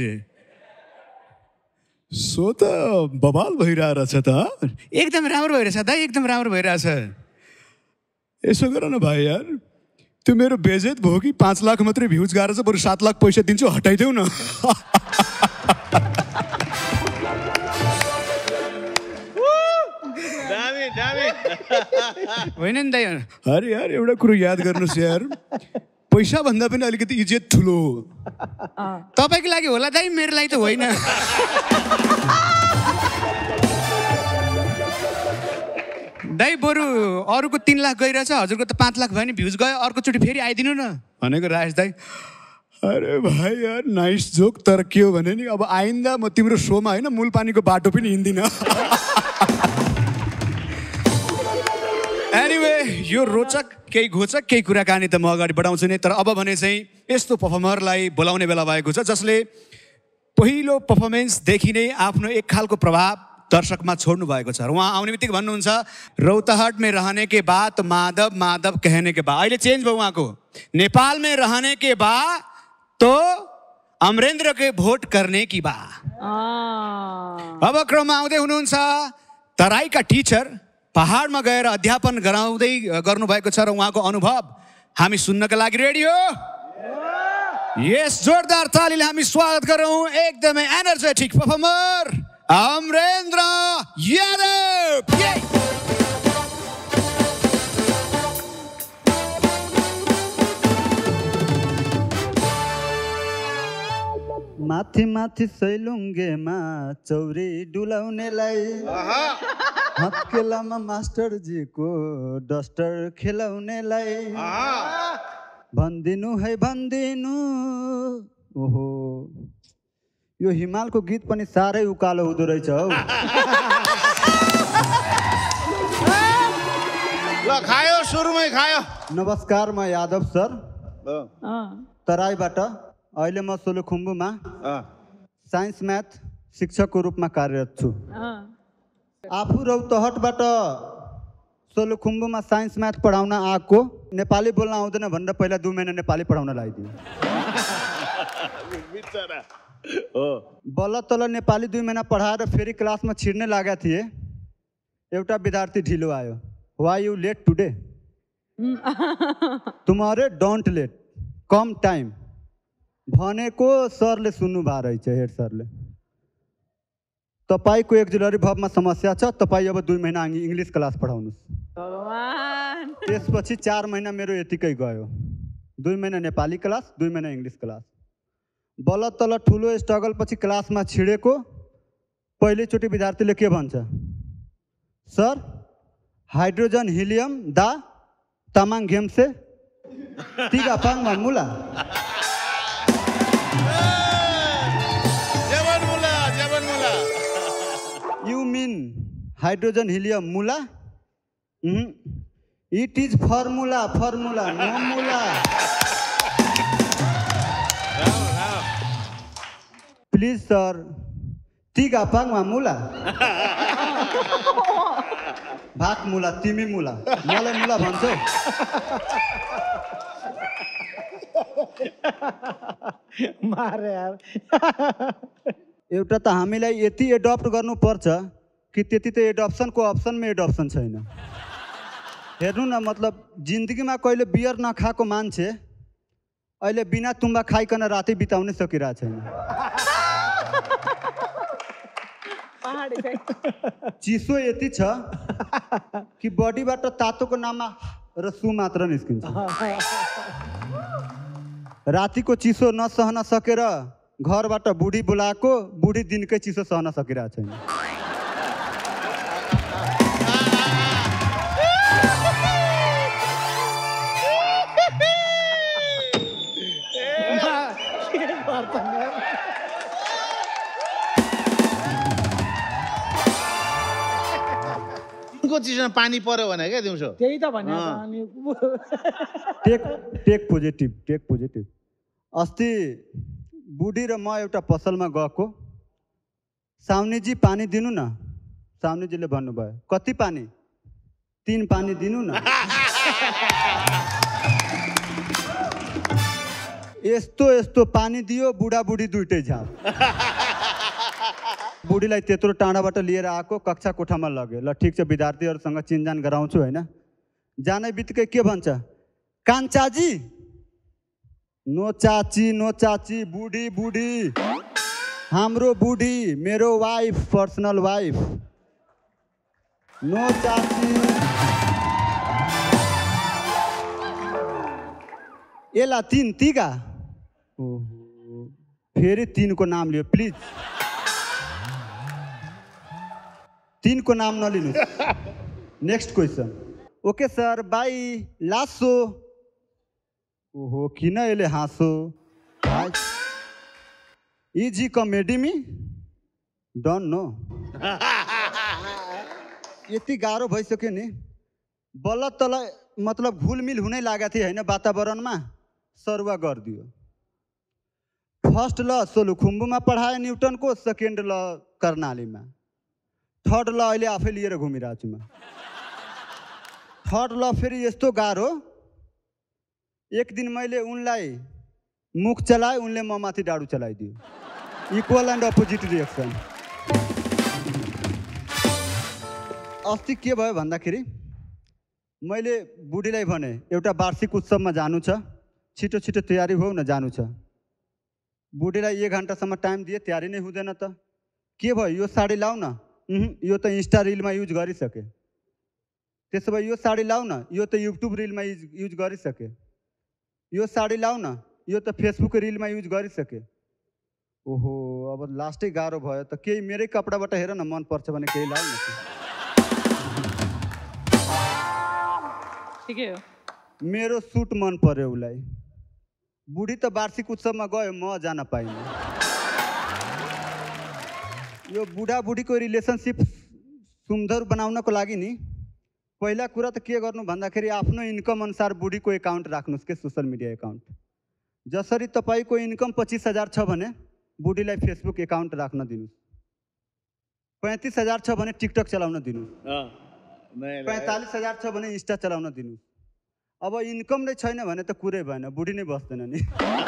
सो त बवाल भइरहेछ त। एकदम राम्रो भइरहेछ दाइ, एकदम राम्रो भइरहेछ। यसो गर न भाइ यार, त्यो मेरो बेजेत भयो कि पाँच लाख मात्रै भ्युज गएर चाहिँ बरु सात लाख पैसा दिन्छु, हटाइदेऊ न। होइन नि दाइ। अरे यार एउटा कुरो याद गर्नुहोस् यार, पैसा भन्दा पनि अलिकति इज्जत ठुलो हो। तपाईँको लागि होला दाइ, मेरो लागि त होइन। दाइ बरु अरूको तिन लाख गइरहेछ, हजुरको त पाँच लाख भयो नि, भ्युज गयो, अर्कोचोटि फेरि आइदिनु न भनेको राजेश दाइ। अरे भाइ यार नाइस जोक, तर के हो भने नि अब आइन्दा म तिम्रो सोमा होइन मूल पानीको बाटो पनि हिँड्दिनँ। एनिवे यो रोचक केही घोचक केही कुराकानी त म अगाडि बढाउँछु नै, तर अब भने चाहिँ यस्तो पर्फर्मरलाई बोलाउने बेला भएको छ जसले पहिलो पर्फर्मेन्सदेखि नै आफ्नो एक खालको प्रभाव दर्शकमा छोड्नु भएको छ। र उहाँ आउने बित्तिकै भन्नुहुन्छ रौतहट में रहने के बाद माधव माधव कहने के बाद। अहिले चेन्ज भयो उहाँको, नेपाल में रहने के बाद तो अमरेन्द्र के भोट करने की बा। अब क्रममा आउँदै हुनुहुन्छ तराईका टिचर, पहाडमा गएर अध्यापन गराउँदै गर्नुभएको छ र उहाँको अनुभव हामी सुन्नका लागि रेडी हो? यस, जोरदार तालीले हामी स्वागत गरौँ एकदमै एनर्जेटिक परफर्मर अमरेन्द्र यादव। माथि माथि सैलुङ्गेमा चौरी डुलाउनेलाई, हत्केलामा मास्टरजीको डस्टर खेलाउनेलाई भनिदिनु है भनिदिनु। ओहो, यो हिमालको गीत पनि साह्रै उकालो हुँदो रहेछ हौ। ल खायो, सुरुमै खायो। नमस्कार, म यादव सर, तराईबाट। अहिले म सोलुखुम्बुमा साइन्स म्याथ शिक्षकको रूपमा कार्यरत छु। आफू रौतहटबाट सोलुखुम्बुमा साइन्स म्याथ पढाउन आएको, नेपाली बोल्न आउँदैन भनेर पहिला दुई महिना नेपाली पढाउन लगाइदियो। बल्ल तल नेपाली दुई महिना पढाएर फेरि क्लासमा छिर्ने लागेका थिए। एउटा विद्यार्थी ढिलो आयो। Why you late today? तुम्हारे डोन्ट लेट, कम टाइम भनेको सरले सुन्नु भएको रहेछ, हेड सरले। तपाईँको एक्जुलरी भवमा समस्या छ, तपाईँ अब दुई महिना इङ्ग्लिस क्लास पढाउनुहोस्। त्यसपछि चार महिना मेरो यतिकै गयो, दुई महिना नेपाली क्लास, दुई महिना इङ्ग्लिस क्लास। बल्ल तल ठुलो स्ट्रगल पछि क्लासमा छिडेको पहिलोचोटि विद्यार्थीले के भन्छ? सर, हाइड्रोजन हिलियम दा तामाङ घेम्से तिगा पाङमा मुला। You mean hydrogen helium mula? Mm-hmm. It is formula, formula, no mula. Please sir, tiga pangma mula. भाग मुला, तिमी मुला, मलाई मुला भन्छौ? मारे यार। एउटा त हामीलाई यति एडप्ट गर्नुपर्छ कि त्यति त एडप्सनको अप्सनमा एडप्सन छैन। हेर्नु न, मतलब जिन्दगीमा कहिले बियर नखाएको मान्छे अहिले बिना तुम्बा खाइकन राति बिताउनै सकिरहेको छैन। चिसो यति छ कि बडीबाट तातोको नाममा र सु मात्र निस्किन्छ रातिको चिसो नसहन सकेर घरबाट बुढी बोलाएको बुढी दिनकै चिसो सहन सकिरहेको छैन चिजमा पानी पर्यो भने क्या दिउँसो त्यही त भने take take positive take positive अस्ति बुढी र म एउटा पसलमा गएको साउनीजी पानी दिनु न साउनीजीले भन्नुभयो कति पानी तीन पानी दिनु न यस्तो यस्तो पानी दियो बुढाबुढी दुइटै झाप बुढीलाई त्यत्रो टाढाबाट लिएर आएको कक्षा कोठामा लग्यो ल ठिक छ विद्यार्थीहरूसँग चिनजान गराउँछु होइन जाने बित्तिकै के भन्छ कान्छाजी नो चाची नो चाची बुढी बुढी हाम्रो बुढी मेरो वाइफ पर्सनल वाइफ नो चाची एला तीन तिगा फेरि तीनको नाम लियो प्लिज तीनको नाम नलिनु next question okay sir bye लासो ओहो किन यसले हाँसो easy comedy me don't know यति गाह्रो भइसक्यो नि बल्ल तल मतलब घुलमिल हुनै लागेको थियो होइन वातावरणमा सरुवा गरिदियो फर्स्ट ल सोलुखुम्बुमा पढायो न्युटनको सेकेन्ड ल कर्णालीमा थर्ड ल अहिले आफै लिएर घुमिरहेको छु म थर्ड ल फेरि यस्तो गाह्रो एक दिन मैले उनलाई मुख चलाएँ उनले म माथि डाडु चलाइदियो इक्वल एन्ड अपोजिट रिएक्सन अस्ति के भयो भन्दाखेरि मैले बुढीलाई भने एउटा वार्षिक उत्सवमा जानु छ छिटो छिटो तयारी हो न जानु छ बुढीलाई एक घन्टासम्म टाइम दिए तयारी नै हुँदैन त के भयो यो साडी लाऊ न यो त इन्स्टा रिलमा युज गरिसके त्यसो भए यो साडी लाऊ न यो त युट्युब रिलमा युज युज गरिसके यो साडी लाऊ न यो त फेसबुक रिलमा युज गरिसके ओहो अब लास्टै गाह्रो भयो त केही मेरै कपडाबाट हेर न मन पर्छ भने केही लाऊ न ठिकै हो मेरो सुट मन पर्यो उसलाई बुढी त वार्षिक उत्सवमा गयो म जान पाइनँ यो बुढाबुढीको रिलेसनसिप सुन्दर बनाउनको लागि नि पहिला कुरा त के गर्नु भन्दाखेरि आफ्नो इन्कम अनुसार बुढीको एकाउन्ट राख्नुहोस् के सोसल मिडिया एकाउन्ट जसरी तपाईँको इन्कम पच्चिस हजार छ भने बुढीलाई फेसबुक एकाउन्ट राख्न दिनुहोस् पैँतिस हजार छ भने टिकटक चलाउन दिनुहोस् पैँतालिस हजार छ भने इन्स्टा चलाउन दिनुहोस् अब इन्कम नै छैन भने त कुरै भएन बुढी नै बस्दैन नि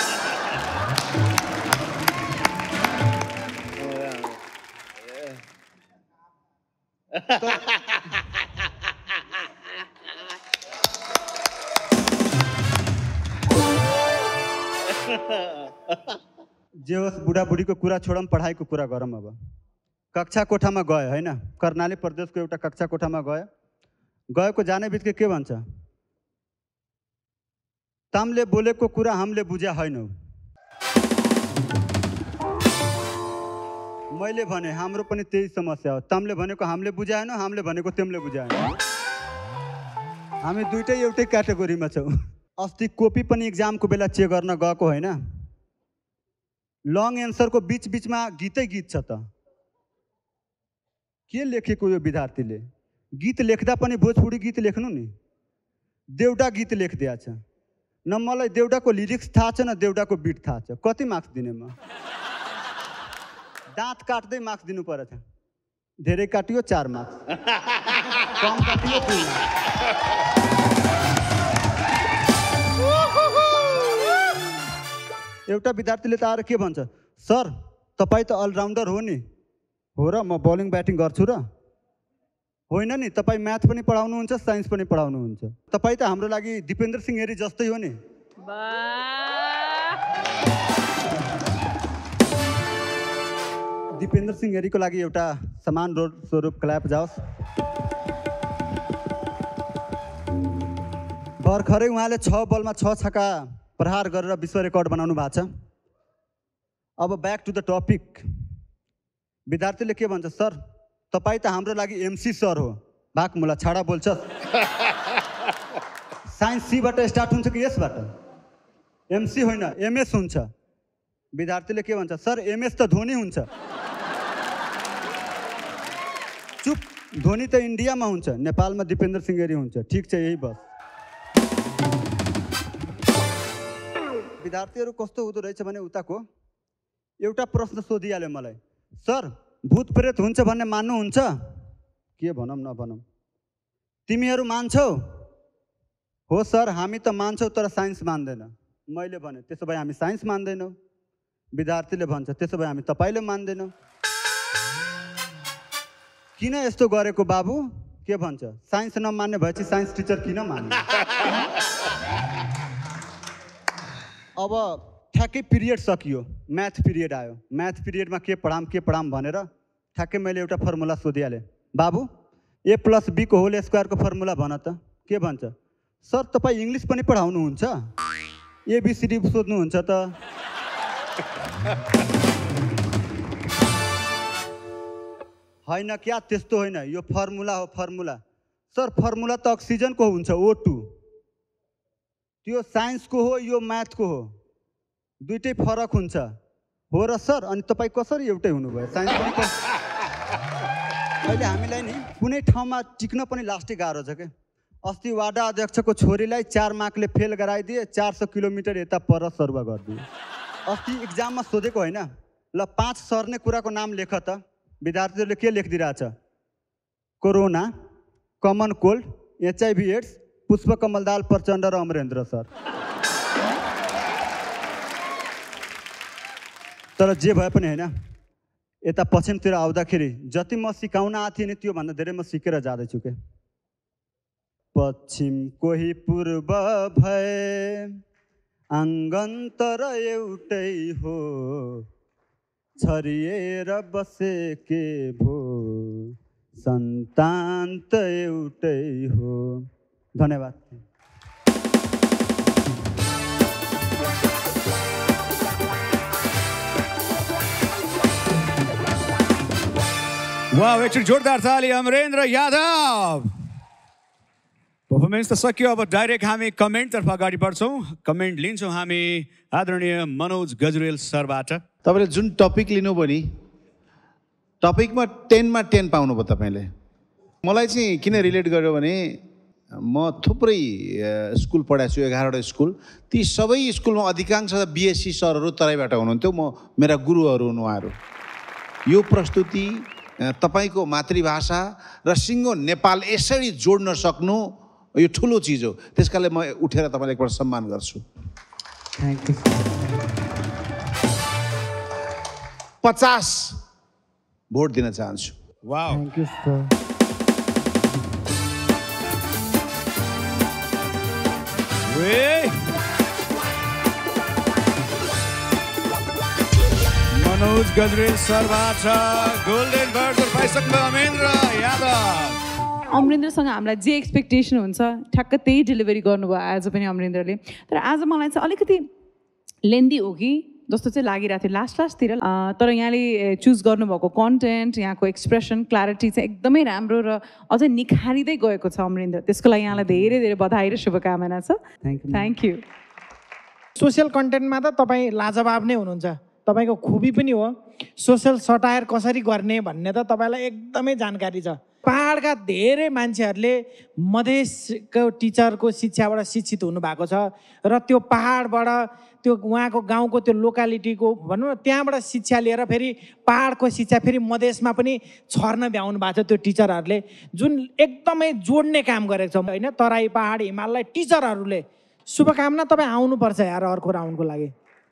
जे होस् बुढाबुढीको कुरा छोडौँ पढाइको कुरा गरौँ अब कक्षा कोठामा गयो होइन कर्णाली प्रदेशको एउटा कक्षा कोठामा गयो गएको जाने बित्तिकै के भन्छ तमले बोलेको कुरा हामीले बुझ्या होइनौ मैले भने हाम्रो पनि त्यही समस्या हो तमले भनेको हामीले बुझाएन हामीले भनेको तिमीले बुझाएन हामी दुइटै एउटै क्याटेगोरीमा छौँ अस्ति कोपी पनि एक्जामको बेला चेक गर्न गएको होइन लङ एन्सरको बिच बिचमा गीतै गीत छ त के लेखेको यो विद्यार्थीले गीत लेख्दा पनि भोजपुरी गीत लेख्नु नि देउडा गीत लेखिदिया छ न मलाई देउडाको लिरिक्स थाहा छ न देउडाको बिट थाहा छ कति मार्क्स दिने म दाँत काट्दै मार्क्स दिनु परेछ धेरै काटियो चार मार्क्स कम काटियो दुई एउटा विद्यार्थीले त आएर के भन्छ सर तपाईँ त अलराउन्डर हो नि हो र म बलिङ ब्याटिङ गर्छु र होइन नि तपाईँ म्याथ पनि पढाउनुहुन्छ साइन्स पनि पढाउनुहुन्छ तपाईँ त हाम्रो लागि दिपेन्द्र सिंह हेरी जस्तै हो नि दिपेन्द्र सिंह हेरीको लागि एउटा समान स्वरूप क्ल्याप जाओस् भर्खरै उहाँले छ बलमा छ छक्का प्रहार गरेर विश्व रेकर्ड बनाउनु भएको छ। अब ब्याक टु द टपिक। विद्यार्थीले के भन्छ, सर तपाईँ त हाम्रो लागि एमसी सर हो, भाग मुला छाडा बोल्छ। साइन्स सीबाट स्टार्ट हुन्छ कि यसबाट? एमसी होइन एमएस हुन्छ। विद्यार्थीले के भन्छ, सर एमएस त धोनी हुन्छ। चुप, धोनी त इन्डियामा हुन्छ, नेपालमा दिपेन्द्र सिंह गिरी हुन्छ। ठिक छ, यही बस। विद्यार्थीहरू कस्तो हुँदो रहेछ भने उताको एउटा प्रश्न सोधिहाल्यो मलाई, सर भूत प्रेत हुन्छ भन्ने मान्नुहुन्छ? के भनौँ नभनौँ, तिमीहरू मान्छौ? हो सर हामी त मान्छौँ तर साइन्स मान्दैन। मैले भने त्यसो भए हामी साइन्स मान्दैनौँ। विद्यार्थीले भन्छ त्यसो भए हामी तपाईँले मान्दैनौँ। किन यस्तो गरेको बाबु? के भन्छ, साइन्स नमान्ने भएपछि साइन्स टिचर किन मान्ने? अब ठ्याक्कै पिरियड सकियो, म्याथ पिरियड आयो। म्याथ पिरियडमा के पढाम के पढाम भनेर ठ्याक्कै मैले एउटा फर्मुला सोधिहालेँ, बाबु ए प्लस बीको होल स्क्वायरको फर्मुला भन त। के भन्छ, सर तपाईँ इङ्ग्लिस पनि पढाउनुहुन्छ? एबिसिडी सोध्नुहुन्छ त? होइन क्या, त्यस्तो होइन, यो फर्मुला हो फर्मुला। सर फर्मुला त अक्सिजनको हुन्छ, ओ टू। त्यो साइन्सको हो, यो म्याथको हो, दुइटै फरक हुन्छ। हो र सर, अनि तपाईँ कसरी एउटै हुनुभयो? साइन्स पनि अहिले हामीलाई नि कुनै ठाउँमा टिक्न पनि लास्टै गाह्रो छ क्या। अस्ति वाडा अध्यक्षको छोरीलाई चार मार्कले फेल गराइदिए, चार सौ किलोमिटर यता पर सरुवा गरिदिए। अस्ति इक्जाममा सोधेको होइन, ल पाँच सर्ने कुराको नाम लेख त। विद्यार्थीहरूले के लेखिदिरहेछ, corona, common cold, HIV AIDS, Pushpakamal Dahal Prachanda र अमरेन्द्र सर। तर जे भए पनि होइन, यता पश्चिमतिर आउँदाखेरि जति म सिकाउन आएको थिएँ नि त्योभन्दा धेरै म सिकेर जाँदैछु के। पश्चिम कोही पूर्व भए आँगन तर एउटै हो, छरिएर बसेके भो सन्तान त एउटै हो। धन्यवाद। वाह, एकचोटि जोरदार ताली अमरेन्द्र यादव। पर्फर्मेन्स त सकियो, अब डाइरेक्ट हामी कमेन्टतर्फ अगाडि बढ्छौँ। कमेन्ट लिन्छौँ हामी आदरणीय मनोज गजुरेल सरबाट। तपाईँले जुन टपिक लिनुभयो नि, टपिकमा टेनमा टेन पाउनुभयो तपाईँले। मलाई चाहिँ किन रिलेट गर्यो भने म थुप्रै स्कुल पढाएको छु, एघारवटा स्कुल। ती सबै स्कुलमा अधिकांश बिएससी सरहरू तराईबाट हुनुहुन्थ्यो, म मेरा गुरुहरू हुनु उहाँहरू। यो प्रस्तुति तपाईँको मातृभाषा र सिङ्गो नेपाल यसरी जोड्न सक्नु यो ठुलो चिज हो। त्यसकाले म उठेर तपाईँलाई एकपल्ट सम्मान गर्छु। Thank you. पचास भोट दिन चाहन्छु। वाह, thank you sir. Manoj Gajurel सरबाट गोल्डन बर्गर पाइसक्नु अमरेन्द्र यादव। अमरेन्द्रसँग हामीलाई जे एक्सपेक्टेसन हुन्छ ठ्याक्क त्यही डेलिभरी गर्नुभयो आज पनि अमरेन्द्रले। तर आज मलाई चाहिँ अलिकति लेन्दी हो कि जस्तो चाहिँ लागिरहेको थियो लास्ट लास्टतिर। तर यहाँले चुज गर्नुभएको कन्टेन्ट, यहाँको एक्सप्रेसन, क्ल्यारिटी चाहिँ एकदमै राम्रो र अझै निखारिँदै गएको छ अमरेन्द्र। त्यसको लागि यहाँलाई धेरै धेरै बधाई र शुभकामना छ। Thank you. Thank you. Social कन्टेन्टमा त तपाईँ लाजवाब नै हुनुहुन्छ, तपाईँको खुबी पनि हो। सोसियल सटायर कसरी गर्ने भन्ने त तपाईँलाई एकदमै जानकारी छ। पहाडका धेरै मान्छेहरूले मधेसको टिचरको शिक्षाबाट शिक्षित हुनुभएको छ र त्यो पहाडबाट त्यो उहाँको गाउँको त्यो लोकालिटीको भनौँ न त्यहाँबाट शिक्षा लिएर फेरि पहाडको शिक्षा फेरि मधेसमा पनि छर्न भ्याउनु भएको छ त्यो टिचरहरूले, जुन एकदमै जोड्ने काम गरेको छ होइन। तराई पहाड हिमाललाई टिचरहरूले शुभकामना। तपाईँ आउनुपर्छ यार अर्को राउन्डको लागि।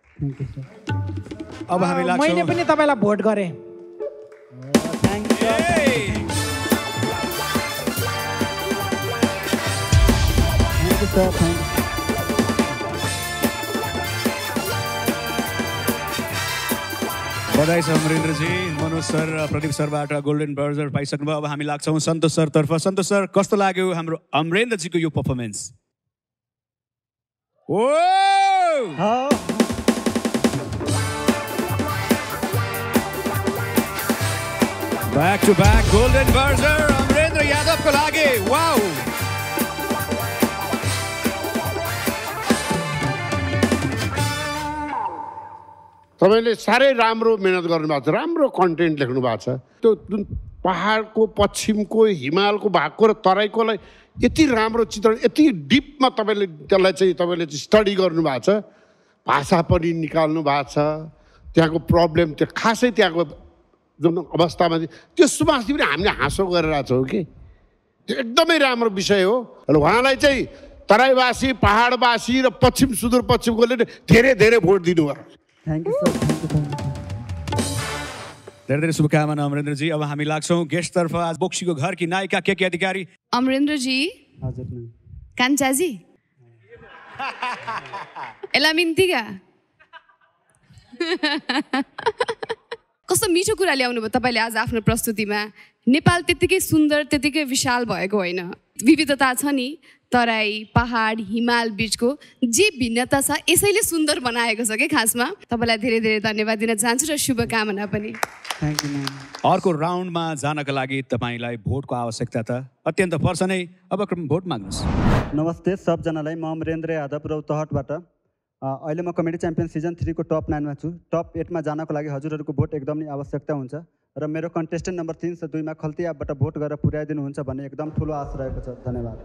अब हामी लाग्छौँ, मैले पनि तपाईँलाई भोट गरेँ। Thank you sir. बधाई छ अमरेन्द्रजी। मनोज सर र प्रदीप सरबाट गोल्डन बर्गर पाइसक्नुभयो। अब हामी लाग्छौँ सन्तोष सरतर्फ। सन्तोष सर, कस्तो लाग्यो हाम्रो अमरेन्द्रजीको यो performance? Oh Back to back golden buzzer Amarendra यादवको लागि वाउ तपाईले साह्रै राम्रो मेहनत गर्नुभएको छ राम्रो कन्टेन्ट लेख्नु भएको छ त्यो जुन पहाडको पश्चिमको हिमालको भागको र तराईकोलाई यति राम्रो चित्रण यति डिपमा तपाईँले त्यसलाई चाहिँ तपाईँले चाहिँ स्टडी गर्नुभएको छ भाषा पनि निकाल्नु भएको छ त्यहाँको प्रब्लम त्यो खासै त्यहाँको जुन अवस्थामा त्यो सुमासि पनि हामीले हाँसो गरिरहेको छौँ कि त्यो एकदमै राम्रो विषय हो र उहाँलाई चाहिँ तराईवासी पहाडवासी र पश्चिम सुदूरपश्चिमकोले धेरै धेरै भोट दिनुभयो थ्याङ्क यू सर धेरै धेरै शुभकामना अमरेन्द्रजी अब हामी लाग्छौँ गेस्टतर्फ आज बोक्सीको घरकी नायिका केकी अधिकारी अमरेन्द्रजी हजुर कान्छाजी एला मिन्तिगा कस्तो मिठो कुरा ल्याउनु भयो तपाईँले आज आफ्नो प्रस्तुतिमा नेपाल त्यत्तिकै सुन्दर त्यत्तिकै विशाल भएको होइन विविधता छ नि तराई पहाड हिमाल बिचको जे भिन्नता छ यसैले सुन्दर बनाएको छ कि खासमा तपाईँलाई धेरै धेरै धन्यवाद दिन चाहन्छु र शुभकामना पनि अर्को राउन्डमा जानका लागि तपाईँलाई भोटको आवश्यकता त अत्यन्त पर्छ नै अब भोट माग्नुहोस् नमस्ते सबजनालाई म अमरेन्द्र यादव रौतहटबाट अहिले म कमेडी च्याम्पियन सिजन थ्रीको टप नाइनमा छु टप एटमा जानको लागि हजुरहरूको भोट एकदम नै आवश्यकता हुन्छ र मेरो कन्टेस्टेन्ट नम्बर तिन सय दुईमा खल्ती एपबाट भोट गरेर पुर्याइदिनुहुन्छ भन्ने एकदम ठुलो आश रहेको छ धन्यवाद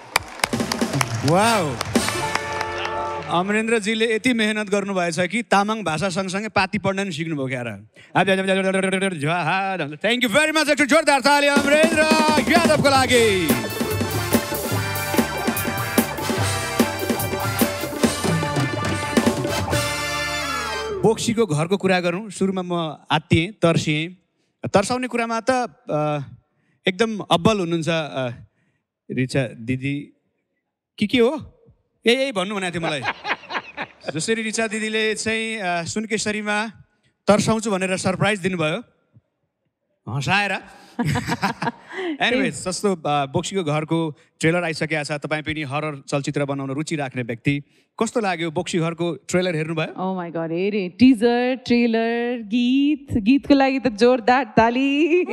वाउ अमरेन्द्रजीले यति मेहनत गर्नुभएछ कि तामाङ भाषा सँगसँगै पाती पढ्न नि सिक्नुभयो क्यार थ्याङ्क यू भेरी मच एक जोरदार ताली अमरेन्द्र यादवको लागि बोक्सीको घरको कुरा गरौँ सुरुमा म आत्तिएँ तर्सिएँ तर्साउने कुरामा त एकदम अब्बल हुनुहुन्छ रिचा दिदी के के हो यही यही भन्नु भनेको थियो मलाई जसरी रिचा दिदीले चाहिँ सुनकेसरीमा तर्साउँछु भनेर सरप्राइज दिनुभयो हँसाएर एनिवेज जस्तो बोक्सीको घरको ट्रेलर आइसकेको छ तपाईँ पनि हरर चलचित्र बनाउन रुचि राख्ने व्यक्ति कस्तो लाग्यो बोक्सी घरको ट्रेलर हेर्नुभयो ओ माय गॉड हेरे टिजर ट्रेलर गीत गीतको लागि त जोरदार ताली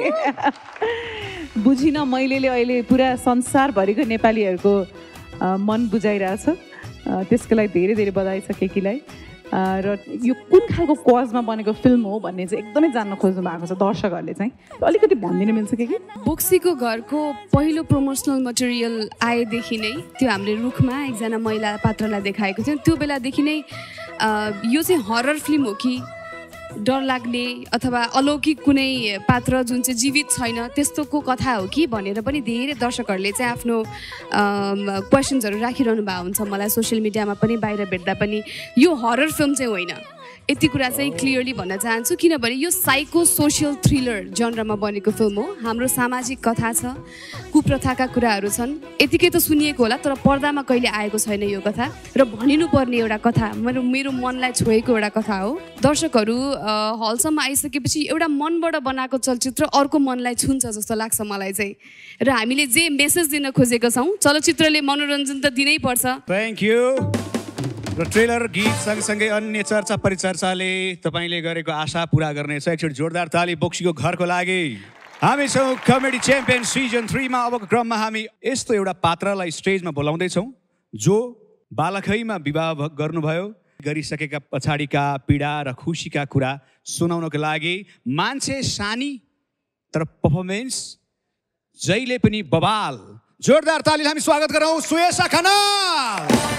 बुझिन मैले अहिले पुरा संसारभरिको नेपालीहरूको मन बुझाइरहेछ त्यसको लागि धेरै धेरै बधाई छ केकीलाई र यो कुन खालको कजमा बनेको फिल्म हो भन्ने चाहिँ एकदमै जान्न खोज्नु भएको छ दर्शकहरूले चाहिँ अलिकति भनिदिनु मिल्छ के कि बोक्सीको घरको पहिलो प्रमोसनल मटेरियल आएदेखि नै त्यो हामीले रुखमा एकजना महिला पात्रलाई देखाएको थियो त्यो बेलादेखि नै यो चाहिँ हरर फिल्म हो कि डर लाग्ने अथवा अलौकिक कुनै पात्र जुन चाहिँ जीवित छैन त्यस्तोको कथा हो कि भनेर पनि धेरै दर्शकहरूले चाहिँ आफ्नो क्वेसन्सहरू राखिरहनु भएको हुन्छ मलाई सोसियल मिडियामा पनि बाहिर भेट्दा पनि यो हरर फिल्म चाहिँ होइन यति कुरा चाहिँ क्लियरली भन्न चाहन्छु किनभने यो साइको सोसियल थ्रिलर जनरमा बनेको फिल्म हो हाम्रो सामाजिक कथा छ कुप्रथाका कुराहरू छन् यतिकै त सुनिएको होला तर पर्दामा कहिले आएको छैन यो कथा र भनिनुपर्ने एउटा कथा मेरो मेरो मनलाई छोएको एउटा कथा हो दर्शकहरू हलसम्म आइसकेपछि एउटा मनबाट बनाएको चलचित्र अर्को मनलाई छुन्छ जस्तो लाग्छ मलाई चाहिँ र हामीले जे मेसेज दिन खोजेका छौँ चलचित्रले मनोरञ्जन त दिनै पर्छ थ्याङ्क यू र ट्रेलर गीत सँगसँगै अन्य चर्चा परिचर्चाले तपाईँले गरेको आशा पुरा गर्नेछ एकचोटि जोरदार ताली बोक्सीको घरको लागि हामी छौँ कमेडी च्याम्पियन सिजन थ्रीमा अबको क्रममा हामी यस्तो एउटा पात्रलाई स्टेजमा बोलाउँदैछौँ जो बालखैमा विवाह गर्नुभयो गरिसकेका पछाडिका पीडा र खुसीका कुरा सुनाउनको लागि मान्छे सानी तर पर्फर्मेन्स जहिले पनि बवाल जोरदार ताली हामी स्वागत गरौँ Suyasha Khanal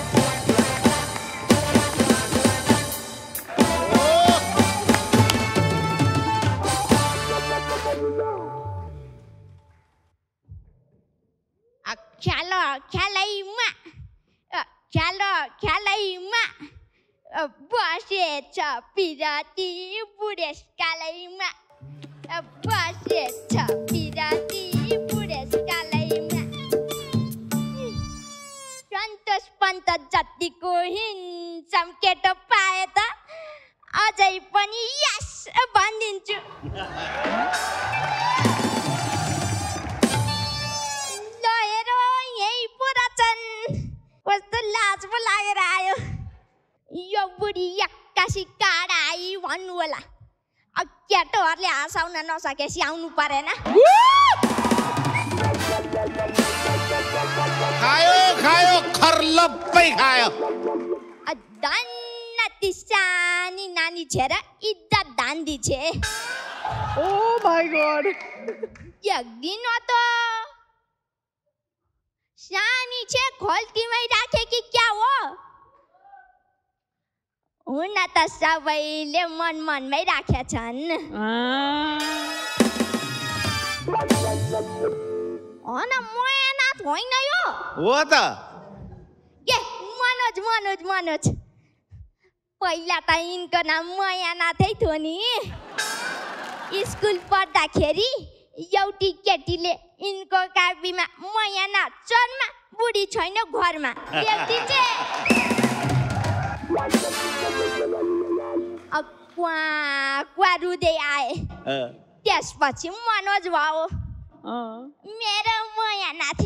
Chalo, chalaima. Chalo, chalaima. Bashet pirati budes kalaima. Bashet pirati budes kalaima. Santosh Pant jatiko hinsam keto pae ta ajai pani yes bandinchu. कस्तो लाज पो लागेर आयो यो बुढी एक्कासी काडा आई भन्नु होला अब केटोहरूले हँसाउन नसकेपछि आउनु परेन खायो खायो खर्लप्पै खायो धन्न ती सानी नानी छेर इज्जत धान्दी छे ओ माय गॉड एक दिन त सानी छे खोल्टीमै राखे कि क्या हो हुन त सबैले मन मनमै राखेका छन् होइन मयानाथ होइन यो हो त के मनोज मनोज मनोज पहिला त यिनको नाम मयानाथै थियो नि स्कुल पढ्दाखेरि एउटी केटीले यिनको कापीमा मयानाथ शर्मा बुढी छैन घरमा लेखिदिन्छे अब क्वा क्वा रुँदै आए त्यसपछि मनोज भयो मेरो मयानाथ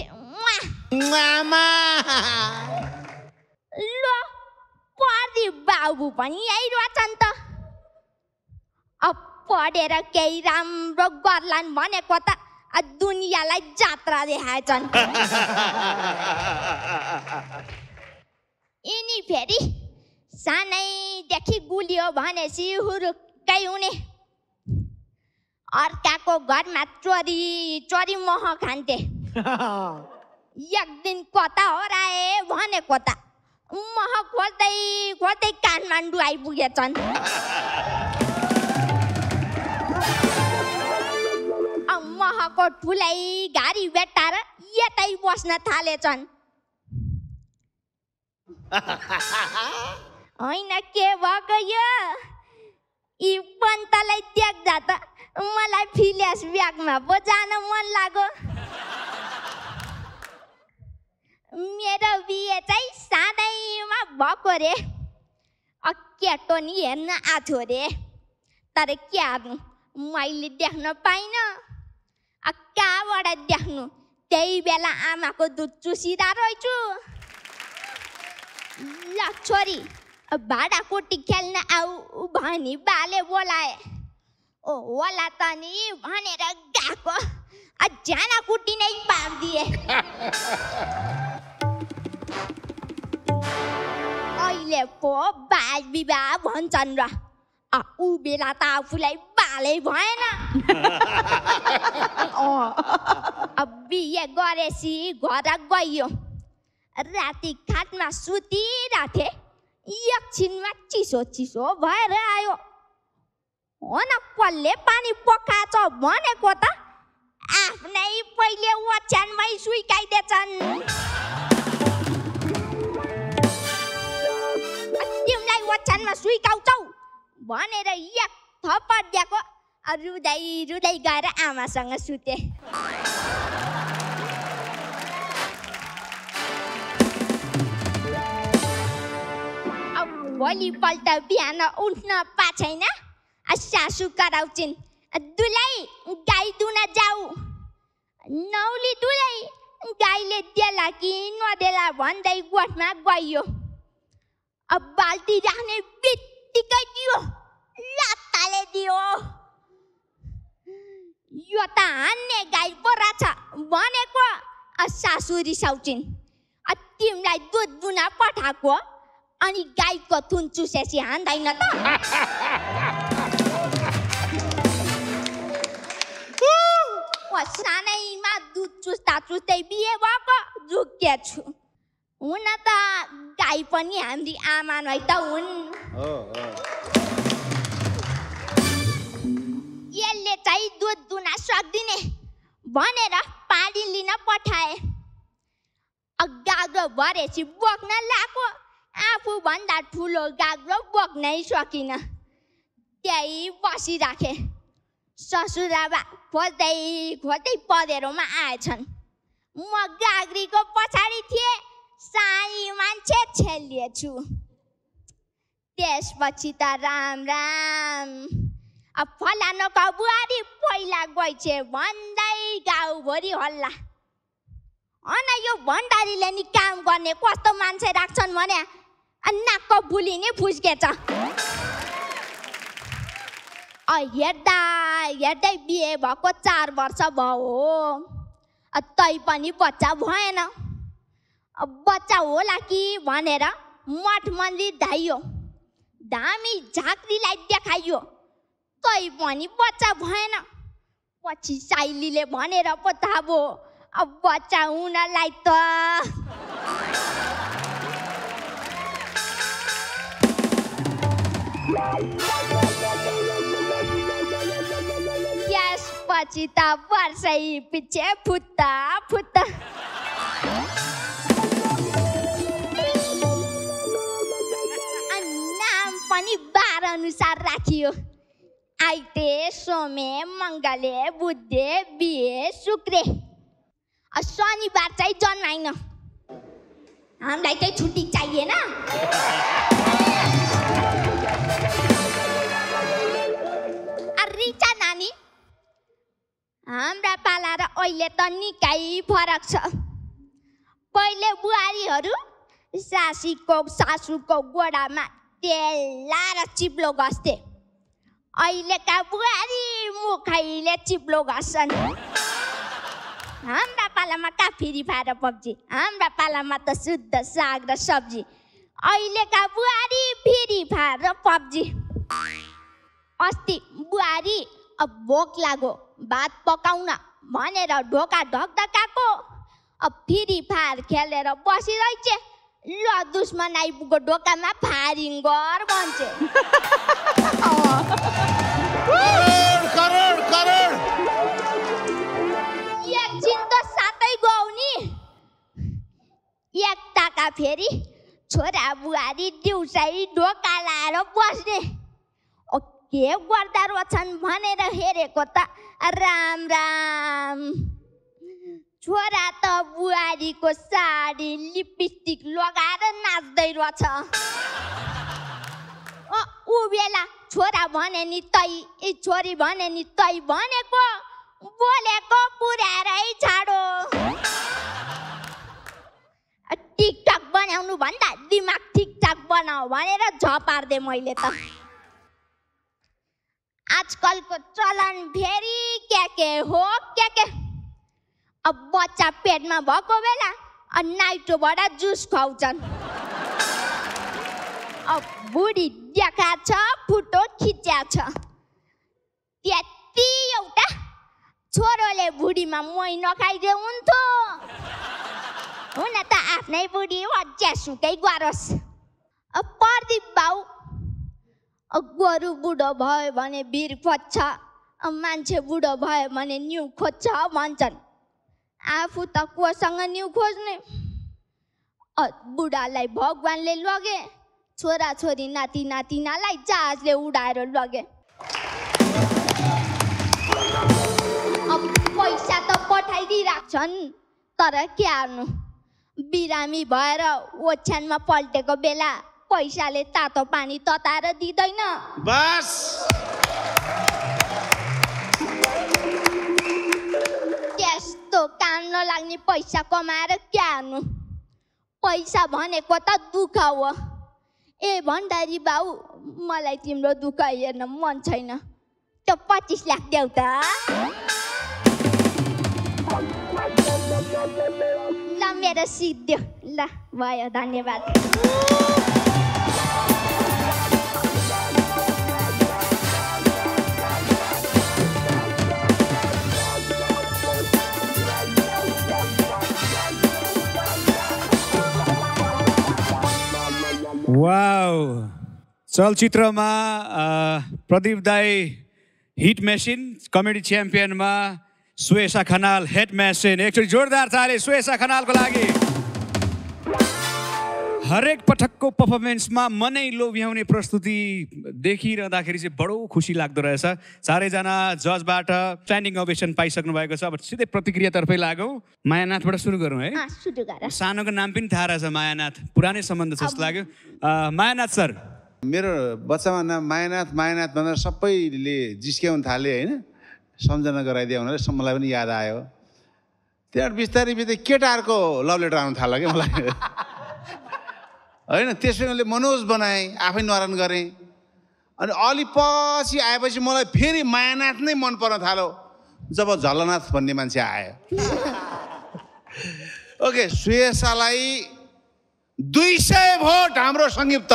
लो प्रदीप बाबु पनि यही रहेछन् त अब पढेर केही राम्रो गर्लान् भनेको त दुनियाँलाई जात्रा देखाएछन् यिनी फेरि सानैदेखि गुलियो भनेपछि हुरुक्कै हुने अर्काको घरमा चोरी चोरी मह खान्थे एक दिन कता हराए भनेको त मह खोज्दै खोज्दै काठमाडौँ आइपुगेछन् महको ठुलै गाडी भेट्टाएर यतै बस्न थालेछन् होइन के भएको यो यी पन्तलाई देख्दा त मलाई फ्ल्यास ब्यागमा पो जान मन लाग्यो मेरो बिहे चाहिँ सानैमा भएको रे केटो नि हेर्न आथ्यो रे तर क्या मैले देख्न पाइनँ कहाँबाट देख्नु त्यही बेला आमाको दुध चुसिँदा रहेछु ल छोरी भाँडाकुटी खेल्न आऊ भनी बाले बोलाए ओ होला त नि भनेर गएको झानाकुटी नै पारिदिए अहिले पो बाल विवाह भन्छन् र ऊ बेला त आफूलाई बालै भएन अब बिहे गरेपछि घर गइयो राति खाटमा सुतिरहेथे एकछिनमा चिसो चिसो भएर आयो हो न कसले पानी पकाछ भनेको त आफ्नै पहिले ओछ्यानमै सुइकाइदिएछन् तिमीलाई ओछ्यानमा सुइकाउँछौ भनेर एक थप्पड दिएको रुँदै रुँदै गएर आमासँग सुते अब भोलिपल्ट बिहान उठ्न पाछैन सासु कराउँछिन् दुलै गाई दुन जाऊ नौली दुलै गाईले देला कि नदेला भन्दै गोठमा गइयो अब बाल्टी राख्ने बित्तिकै दियो लात्ताले दियो यो त हान्ने गाई पो रहेछ भनेको सासु रिसाउँछिन् तिमीलाई दुध दुन पठाएको अनि गाईको थुन चुसेपछि हान्दैन त सानैमा दुध चुस्दा चुस्दै बिहे भएको झुक्केछु हुन त गाई पनि हाम्री आमा नै त हुन् यसले चाहिँ दुध दुन सक्दिने भनेर पानी लिन पठाए गाग्रो भरेपछि बोक्न लाग्यो आफूभन्दा ठुलो गाग्रो बोक्नै सकिन त्यही बसिराखे ससुराबा खोज्दै खोज्दै पँधेरोमा आएछन् म गाग्रीको पछाडि थिएँ सानी मान्छे छेलिएछु त्यसपछि त राम राम अब फलानुको बुहारी पहिला गइछे भन्दै गाउँभरि हल्ला अन यो भण्डारीले नि काम गर्ने कस्तो मान्छे राख्छन् भने नाक बुली नै फुस्केछ। हेर्दा हेर्दै बिहे भएको चार वर्ष भयो तै पनि बच्चा भएन। बच्चा होला कि भनेर मठ मन्दिर धाइयो, धामी झाँक्रीलाई देखाइयो, तै पनि बच्चा भएन। पछि साइलीले भनेर पो थाहा भयो अब बच्चा हुनलाई त त्यसपछि त वर्षै पछि फुत्ता फुत्ता। नाम पनि बार अनुसार राखियो। आइते सोमे मङ्गले बुधे बिहे शुक्रे। शनिबार चाहिँ जन्माइन। हामीलाई चाहिँ छुट्टी चाहिएन। रिचा नानी हाम्रा पाला र अहिले त निकै फरक छ। पहिले बुहारीहरू सासीको सासूको गोडामा तेल लाएर चिप्लो घस्थे। अहिलेका बुहारी मुखैले चिप्लो घस्छन्। हाम्रा पालामा का फ्री फायर पब्जी, हाम्रा पालामा त शुद्ध साग र सब्जी। अहिलेका बुहारी फ्री फायर र पब्जी। अस्ति बुहारी अब भोक लाग्यो भात पकाउन भनेर ढोका ढकढकाएको। अब फ्री फायर खेलेर बसिरहेछ। ल दुश्मन आइपुग्यो ढोकामा फायरिङ गर भन्छे। करोड करोड एकछिन त सातै गयो नि। एक टाका फेरि छोरा बुहारी दिउँसै ढोका लाएर बस्ने। के गर्दा रहेछन् भनेर हेरेको त राम राम। छोरा त बुहारीको साडी लिपस्टिक लगाएर नाच्दै रहेछ। ऊ बेला छोरा भने नि तै, छोरी भने नि तै भनेको बोलेको पुर्याएरै छाडो। टिकटक बनाउनु भन्दा दिमाग ठिकठाक बनाऊ भनेर झपार्दे मैले त। आजकलको चलन फेरि के के हो के के। अब बच्चा पेटमा भएको बेला नाइटोबाट जुस खुवाउँछन्। अब बुढी देखा छ फोटो खिच्या छ। त्यति एउटा छोरोले बुढीमा मै नखाइदिए हुन्थ्यो। हुन त आफ्नै बुढी जेसुकै गरोस्। अब प्रदीप बाउ गोरु बुढो भयो भने भिर खोज्छ, मान्छे बुढो भयो भने न्यु खोज्छ भन्छन्। आफू त कोसँग न्यु खोज्ने। बुढालाई भगवानले लगे, छोरा छोरी नाति नातिनालाई जहाजले उडाएर लगे। अब पैसा त पठाइदिइराख्छन् तर के हार्नु। बिरामी भएर ओछ्यानमा पल्टेको बेला पैसाले तातो पानी तताएर दिँदैन। बस त्यस्तो काम नलाग्ने पैसा कमाएर के हार्नु। पैसा भनेको त दुःख हो। ए भण्डारी बाउ मलाई तिम्रो दुःख हेर्न मन छैन। त्यो पच्चिस लाख देऊ त। ल मेरो सिद्धियो। ल भयो धन्यवाद। वाउ चलचित्रमा प्रदीप दाई हिट मेसिन, कमेडी च्याम्पियनमा सुवेशा खनाल हेड मेसिन। एकचोटि जोरदार ताली सुवेशा खनालको लागि। हरेक पटकको पर्फर्मेन्समा मनै लोभ्याउने प्रस्तुति देखिरहँदाखेरि चाहिँ बडो खुसी लाग्दो रहेछ। चारैजना जजबाट स्ट्यान्डिङ ओभेसन पाइसक्नु भएको छ। अब सिधै प्रतिक्रियातर्फै लागौँ। मायानाथबाट सुरु गरौँ है। सानोको नाम पनि थाहा रहेछ मायानाथ, पुरानै सम्बन्ध छ जस्तो लाग्यो। मायानाथ सर, मेरो बच्चामा नाम मायानाथ मायानाथ भनेर सबैले जिस्क्याउन थाले होइन, सम्झना गराइदियो भनेर मलाई पनि याद आयो। त्यहाँ बिस्तारै बिस्तारै केटाहरूको लभ लेटर आउनु थाल्यो क्या मलाई होइन। त्यसपछि मैले मनोज बनाएँ, आफै नरान गरेँ। अनि अलि पछि आएपछि मलाई फेरि मायानाथ नै मन पर्न थाल्यो जब झलनाथ भन्ने मान्छे आयो। ओके, सुयसालाई दुई सय भोट हाम्रो संयुक्त।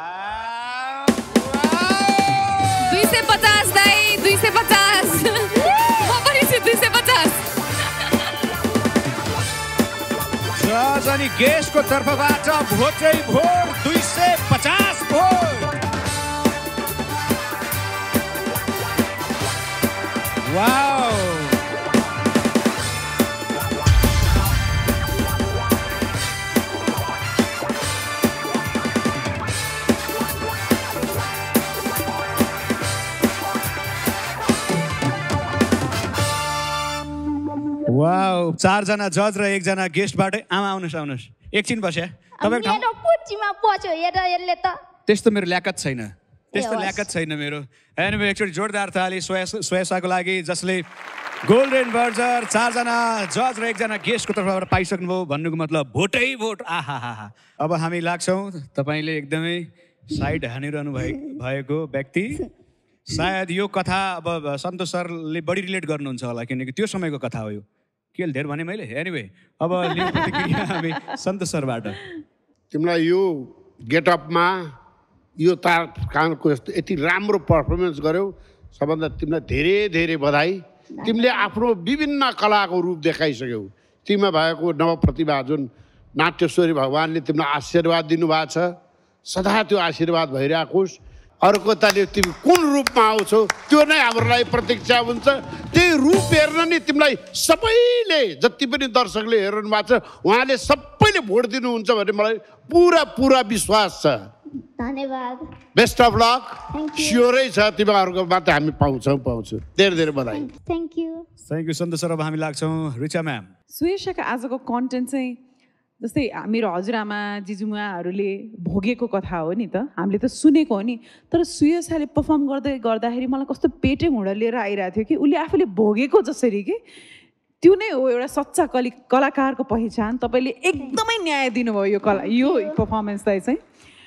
दुई सय पचास दाई, दुई सय पचास म पनि छु दुई सय पचास। जज अनि गेस्टको तर्फबाट भोटै भोट दुई सय पचास भोट। वाउ, वाउ, चारजना जज र एकजना गेस्टबाटै। आमा आउनुहोस् आउनुहोस् एकछिन बस्या तपाईँ ठाउँ। मेरो कुर्सीमा बस्यो हेर यसले त। त्यस्तो मेरो ल्याकत छैन, त्यस्तो ल्याकत छैन मेरो। एनिवे एकचोटि जोरदार ताली स्वयसाको लागि जसले गोल्डन बर्जर चारजना जज र एकजना गेस्टको तर्फबाट पाइसक्नुभयो। भन्नुको मतलब भोटै भोट। आहा हा हा। अब हामी लाग्छौँ तपाईँले एकदमै साइड हानिरहनु भए भएको व्यक्ति। सायद यो कथा अब सन्तोष सरले बढी रिलेट गर्नुहुन्छ होला किनकि त्यो समयको कथा हो यो। के धेर भने मैले। एनिवे अब लियौँ प्रतिक्रिया हामी सन्तोष सरबाट। तिमीलाई यो गेटअपमा यो तार कानको यस्तो यति राम्रो पर्फर्मेन्स गर्यौ, सबभन्दा तिमीलाई धेरै धेरै बधाई। तिमीले आफ्नो विभिन्न कलाको रूप देखाइसक्यौ। तिमीमा भएको नवप्रतिभा जुन नाट्यश्वरी भगवान्ले तिमीलाई आशीर्वाद दिनुभएको छ, सदा त्यो आशीर्वाद भइरहेकोस्। अर्को ताले तिमी कुन रूपमा आउँछौ त्यो नै हाम्रो लागि प्रतीक्षा हुन्छ। त्यही रूप हेर्न नि तिमीलाई सबैले, जति पनि दर्शकले हेर्नु भएको छ उहाँले सबैले भोट दिनुहुन्छ भन्ने मलाई पुरा पुरा विश्वास छ। धन्यवाद। Best of lock. स्योरै छ तिमीहरूको मात्र हामी पाउँछौँ पाउँछौँ धेरै धेरै बधाई। Thank you thank you Santosh sir. अब हामी लाग्छौँ रिचा म्याम। सुयसाको आजको कन्टेन्ट चाहिँ जस्तै मेरो हजुरआमा जिजुमाहरूले भोगेको कथा हो नि त, हामीले त सुनेको हो नि। तर सुयसाले पर्फर्म गर्दै गर्दाखेरि मलाई कस्तो पेटे घुँडा लिएर आइरहेको थियो कि उसले आफूले भोगेको जसरी कि त्यो नै हो एउटा सच्चा कलि कलाकारको पहिचान। तपाईँले एकदमै न्याय दिनुभयो यो कला यो पर्फर्मेन्सलाई चाहिँ।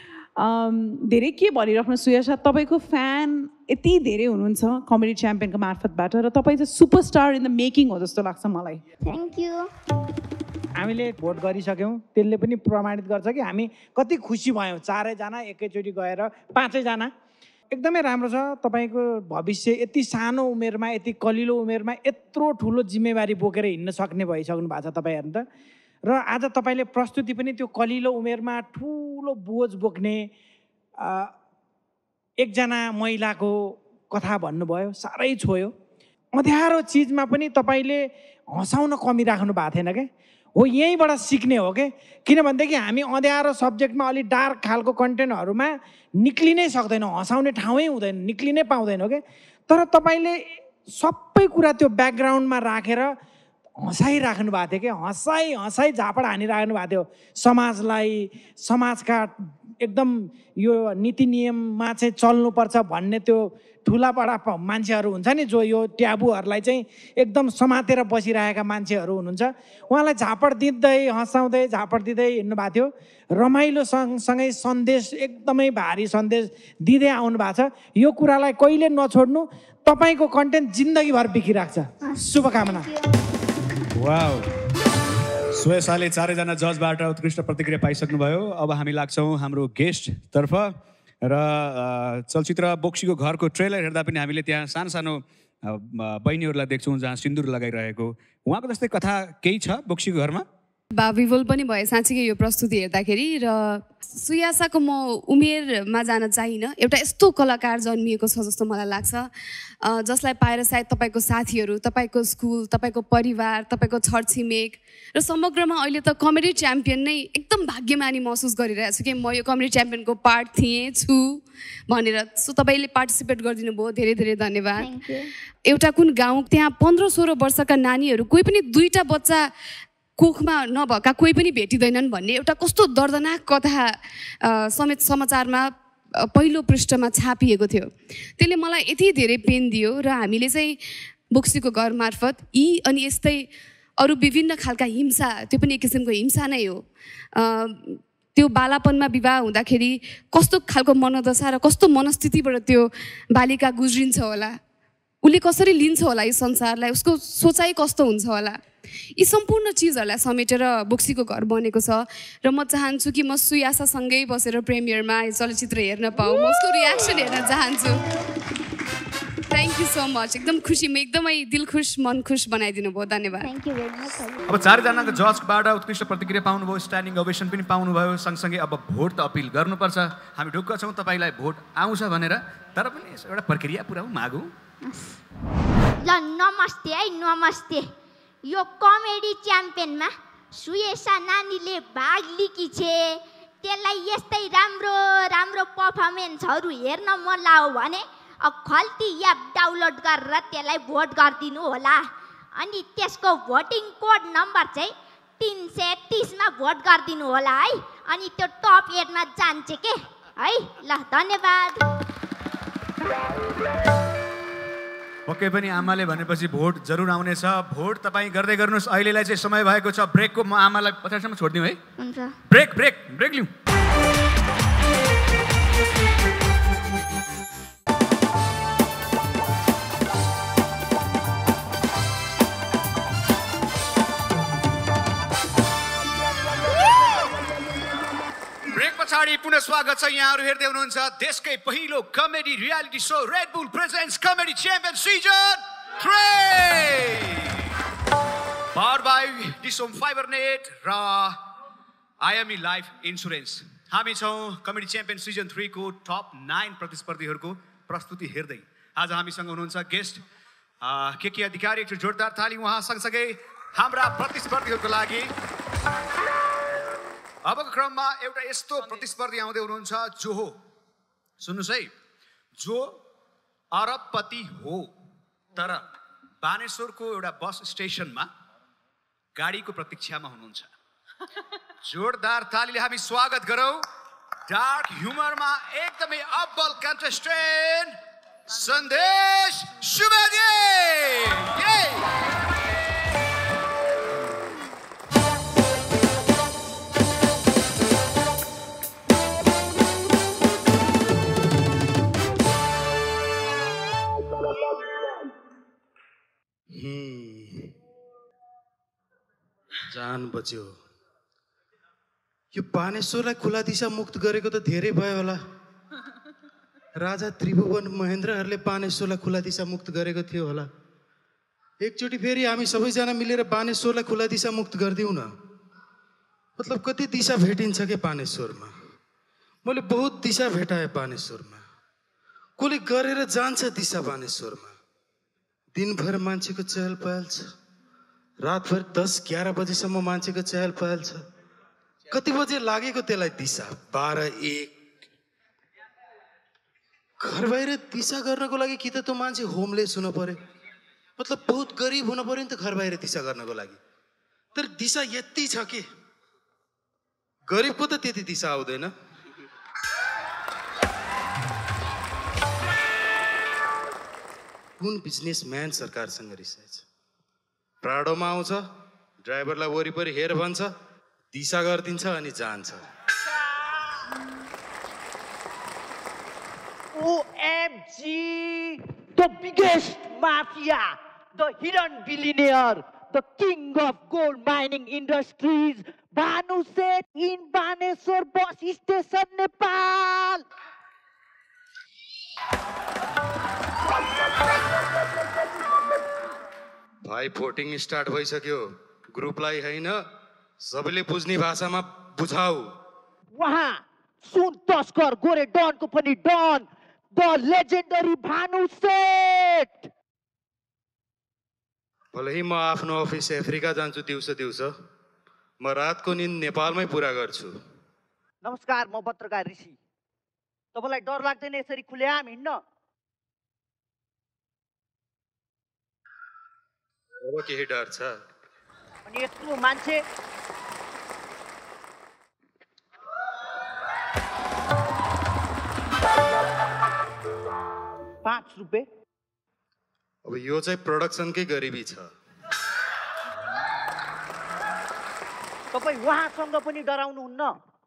धेरै के भनिराख्नु सुयसा, तपाईँको फ्यान यति धेरै हुनुहुन्छ कमेडी च्याम्पियनको मार्फतबाट र तपाईँ चाहिँ सुपरस्टार इन द मेकिङ हो जस्तो लाग्छ मलाई। Thank you. हामीले भोट गरिसक्यौँ, त्यसले पनि प्रमाणित गर्छ कि हामी कति खुसी भयौँ। चारैजना एकैचोटि गएर पाँचैजना एकदमै राम्रो छ। तपाईँको भविष्य यति सानो उमेरमा, यति कलिलो उमेरमा यत्रो ठुलो जिम्मेवारी बोकेर हिँड्न सक्ने भइसक्नु भएको छ तपाईँहरू त। र आज तपाईँले प्रस्तुति पनि त्यो कलिलो उमेरमा ठुलो बोझ बोक्ने एकजना महिलाको कथा भन्नुभयो, साह्रै छोयो। अँध्यारो चिजमा पनि तपाईँले हँसाउन कमी राख्नु भएको थिएन क्या। हो यहीँबाट सिक्ने हो कि किनभनेदेखि हामी अँध्यारो सब्जेक्टमा अलिक डार्क खालको कन्टेन्टहरूमा निक्लिनै सक्दैनौँ, हँसाउने ठाउँै हुँदैन, निक्लिनै पाउँदैनौँ कि। तर तपाईँले सबै कुरा त्यो ब्याकग्राउन्डमा राखेर हँसाइराख्नु भएको थियो कि, हँसाइ हँसाइ झापड हानिराख्नु भएको थियो समाजलाई। समाजका एकदम यो नीति नियममा चाहिँ चल्नुपर्छ भन्ने त्यो ठुला बडा मान्छेहरू हुन्छ नि, जो यो ट्याबुहरूलाई चाहिँ एकदम समातेर बसिरहेका मान्छेहरू हुनुहुन्छ, उहाँलाई झापड दिँदै हँसाउँदै झापड दिँदै हिँड्नु भएको थियो। रमाइलो सँगसँगै सन्देश एकदमै भारी सन्देश दिँदै आउनु भएको छ। यो कुरालाई कहिले नछोड्नु, तपाईँको कन्टेन्ट जिन्दगीभर बिकिराख्छ। शुभकामना। वाउ, सुयसाले चारैजना जजबाट उत्कृष्ट प्रतिक्रिया पाइसक्नुभयो। अब हामी लाग्छौँ हाम्रो गेस्टतर्फ र चलचित्र बोक्सीको घरको ट्रेलर हेर्दा पनि हामीले त्यहाँ सानो सानो बहिनीहरूलाई देख्छौँ जहाँ सिन्दुर लगाइरहेको। उहाँको जस्तै कथा केही छ बोक्सीको घरमा? बाबिवल पनि भयो साँच्चीकै यो प्रस्तुति हेर्दाखेरि। र सुयासाको म उमेरमा जान चाहिनँ, एउटा यस्तो कलाकार जन्मिएको छ जस्तो मलाई लाग्छ जसलाई पाएर सायद तपाईँको साथीहरू, तपाईँको स्कुल, तपाईँको परिवार, तपाईँको छरछिमेक र समग्रमा अहिले त कमेडी च्याम्पियन नै एकदम भाग्यमानी महसुस गरिरहेको छु कि म यो कमेडी च्याम्पियनको पार्ट थिएँ छु भनेर। सो तपाईँले पार्टिसिपेट गरिदिनु भयो, धेरै धेरै धन्यवाद। एउटा कुन गाउँ त्यहाँ पन्ध्र सोह्र वर्षका नानीहरू कोही पनि दुईवटा बच्चा कोखमा नभएका कोही पनि भेटिँदैनन् भन्ने एउटा कस्तो दर्दनाक कथा समेत समाचारमा पहिलो पृष्ठमा छापिएको थियो। त्यसले मलाई यति धेरै पेन दियो र हामीले चाहिँ बोक्सीको घर मार्फत यी अनि यस्तै अरू विभिन्न खालका हिंसा, त्यो पनि एक किसिमको हिंसा नै हो। त्यो बालापनमा विवाह हुँदाखेरि कस्तो खालको मनोदशा र कस्तो मनस्थितिबाट त्यो बालिका गुज्रिन्छ होला, उसले कसरी लिन्छ होला यो संसारलाई, उसको सोचाइ कस्तो हुन्छ होला, यी सम्पूर्ण चिजहरूलाई समेटेर बोक्सीको घर बनेको छ। र म चाहन्छु कि म सुयासासँगै बसेर प्रेमियरमा यो चलचित्र हेर्न पाऊँ, म उसको रियाक्सन हेर्न चाहन्छु। थ्याङ्क यू सो मच, एकदम खुसी, म एकदमै दिल खुस मन खुस बनाइदिनु भयो, धन्यवाद। अब चारजनाको जजबाट उत्कृष्ट प्रतिक्रिया पाउनुभयो, स्ट्यान्डिङ ओभेसन पनि पाउनुभयो, सँगसँगै अब भोट त अपिल गर्नुपर्छ। हामी ढुक्क छौँ तपाईँलाई भोट आउँछ भनेर, तर पनि एउटा प्रक्रिया पुऱ्याउँ मागौँ। ल नमस्ते है, नमस्ते। यो कमेडी च्याम्पियनमा सुयेसा नानीले भाग लिएकी छे, त्यसलाई यस्तै राम्रो राम्रो पर्फर्मेन्सहरू हेर्न मन लाग्यो भने अब खल्ती एप डाउनलोड गरेर त्यसलाई भोट गरिदिनु होला। अनि त्यसको भोटिङ कोड नम्बर चाहिँ तिन सय तिसमा भोट गरिदिनु होला है। अनि त्यो टप एटमा जान्छ के है। ल धन्यवाद। पक्कै पनि आमाले भनेपछि भोट जरुर आउनेछ। भोट तपाईँ गर्दै गर्नुहोस्। अहिलेलाई चाहिँ समय भएको छ ब्रेकको। म आमालाई पछाडिसम्म छोडिदिउँ है। हुन्छ। ब्रेक ब्रेक ब्रेक लिउँ। पछाडि पुनः स्वागत छ। यहाँहरू हेर्दै हुनुहुन्छ देशकै पहिलो comedy reality show Red Bull presents comedy champion season three, powered by DishHome fibre net र आइएमई लाइफ इन्सुरेन्स। हामी छौँ कमेडी च्याम्पियन सिजन थ्री को टप नाइन प्रतिस्पर्धीहरूको प्रस्तुति हेर्दै। आज हामीसँग हुनुहुन्छ गेस्ट केकी अधिकारी। एक जोरदार ताली उहाँ सँगसँगै हाम्रा प्रतिस्पर्धीहरूको लागि। अबको क्रममा एउटा यस्तो प्रतिस्पर्धी आउँदै हुनुहुन्छ जो हो, सुन्नुहोस् है, जो अरबपति हो तर बानेश्वरको एउटा बस स्टेसनमा गाडीको प्रतीक्षामा हुनुहुन्छ। जोरदार तालीले हामी स्वागत गरौँ डार्क ह्युमरमा एकदमै अब्बल कन्टेस्टेन्ट सन्देश सुवेदी। जान बच्यो। यो बानेश्वरलाई खुला दिशा मुक्त गरेको त धेरै भयो होला। राजा त्रिभुवन महेन्द्रहरूले बानेश्वरलाई खुला दिशा मुक्त गरेको थियो होला। एकचोटि फेरि हामी सबैजना मिलेर बानेश्वरलाई खुला दिशा मुक्त गरिदिउँ न। मतलब कति दिशा भेटिन्छ के बानेश्वरमा। मैले बहुत दिशा भेटाएँ बानेश्वरमा। कसले गरेर जान्छ दिशा बानेश्वरमा। दिनभर मान्छेको चहल पहल छ, रातभर दस ग्यारह बजेसम्म मान्छेको चहल पहल छ। कति बजे लागेको त्यसलाई दिशा? बाह्र एक। घर बाहिर दिशा गर्नको लागि कि त त्यो मान्छे होमलेस हुनु पर्यो, मतलब बहुत गरिब हुनु पर्यो नि त घर बाहिर दिशा गर्नको लागि। तर दिशा यति छ कि गरिबको त त्यति दिशा आउँदैन। कुन बिजनेसम्यान सरकारसँग रिसाएछ? प्राडोमा आउँछ, ड्राइभरलाई वरिपरि हेर भन्छ, दिशा गरिदिन्छ अनि जान्छ। O M G, the biggest mafia, the Hiran billionaire, the king of gold mining industries, Bhanu Seth in Baneswar bus station, Nepal. भाइ भोटिङ स्टार्ट भइसक्यो। ग्रुपलाई हैन सबैले बुझ्ने भाषामा बुझाऊ। वहाँ सुन तस्कर गोरे डनको पनि डन, द लेजेन्डरी भानु सेठ। भलै म आफ्नो अफिस अफ्रिका जान्छु दिउँसो दिउँसो, म रातको निन्द नेपालमै पुरा गर्छु। नमस्कार, म पत्रकार ऋषि। तपाईलाई डर लाग्दैन यसरी खुलेआम हिँड्न? अब केही डर छ? अनि यत्रो मान्छे पाँच रुपियाँ। अब यो चाहिँ प्रोडक्सनकै गरिबी छ। तपाईँ उहाँसँग पनि डराउनुहुन्न?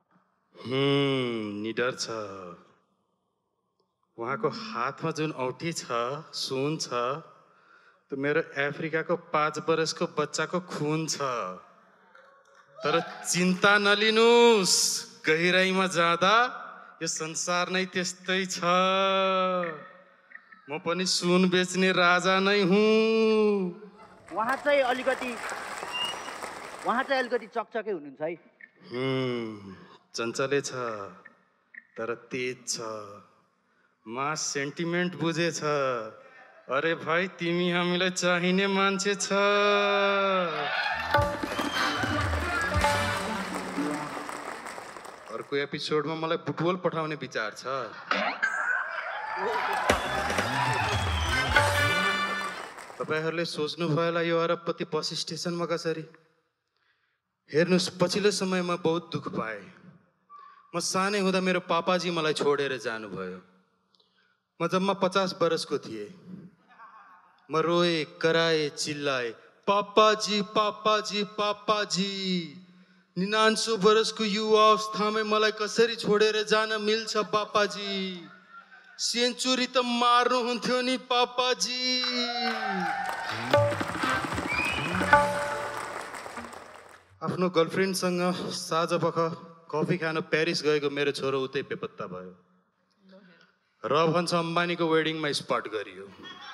निडर छ। उहाँको हातमा जुन औँठी छ, सुन छ, त्यो मेरो अफ्रिकाको पाँच वर्षको बच्चाको खुन छ। तर चिन्ता नलिनुस्, गहिराईमा जाँदा यो संसार नै त्यस्तै छ। म पनि सुन बेच्ने राजा नै हुँ। उहाँ चाहिँ अलिकति उहाँ चाहिँ अलिकति चकचके हुनुहुन्छ है। चञ्चले छ तर तेज छ। मा सेन्टिमेन्ट बुझेछ। अरे भाइ तिमी हामीलाई चाहिने मान्छे छ। अर्को एपिसोडमा मलाई फुटबल पठाउने विचार छ। तपाईहरूले सोच्नुभयो होला यो अरबपति बस स्टेसनमा कसरी? हेर्नुहोस्, पछिल्लो समयमा बहुत दुःख पाएँ। म सानै हुँदा मेरो पापाजी मलाई छोडेर जानुभयो। म जम्मा पचास वर्षको थिएँ। म रोएँ, कराएँ, चिल्लाएँ, पापाजी पापाजी पापाजी। निनान्सो वर्षको युवा अवस्थामै मलाई कसरी छोडेर जान मिल्छ पापाजी? सेन्चुरी त मार्नुहुन्थ्यो नि पापाजी। आफ्नो गर्लफ्रेन्डसँग साँझपख कफी खान पेरिस गएको मेरो छोरो उतै बेपत्ता भयो। र भन्छ अम्बानीको वेडिङमा स्पट गरियो।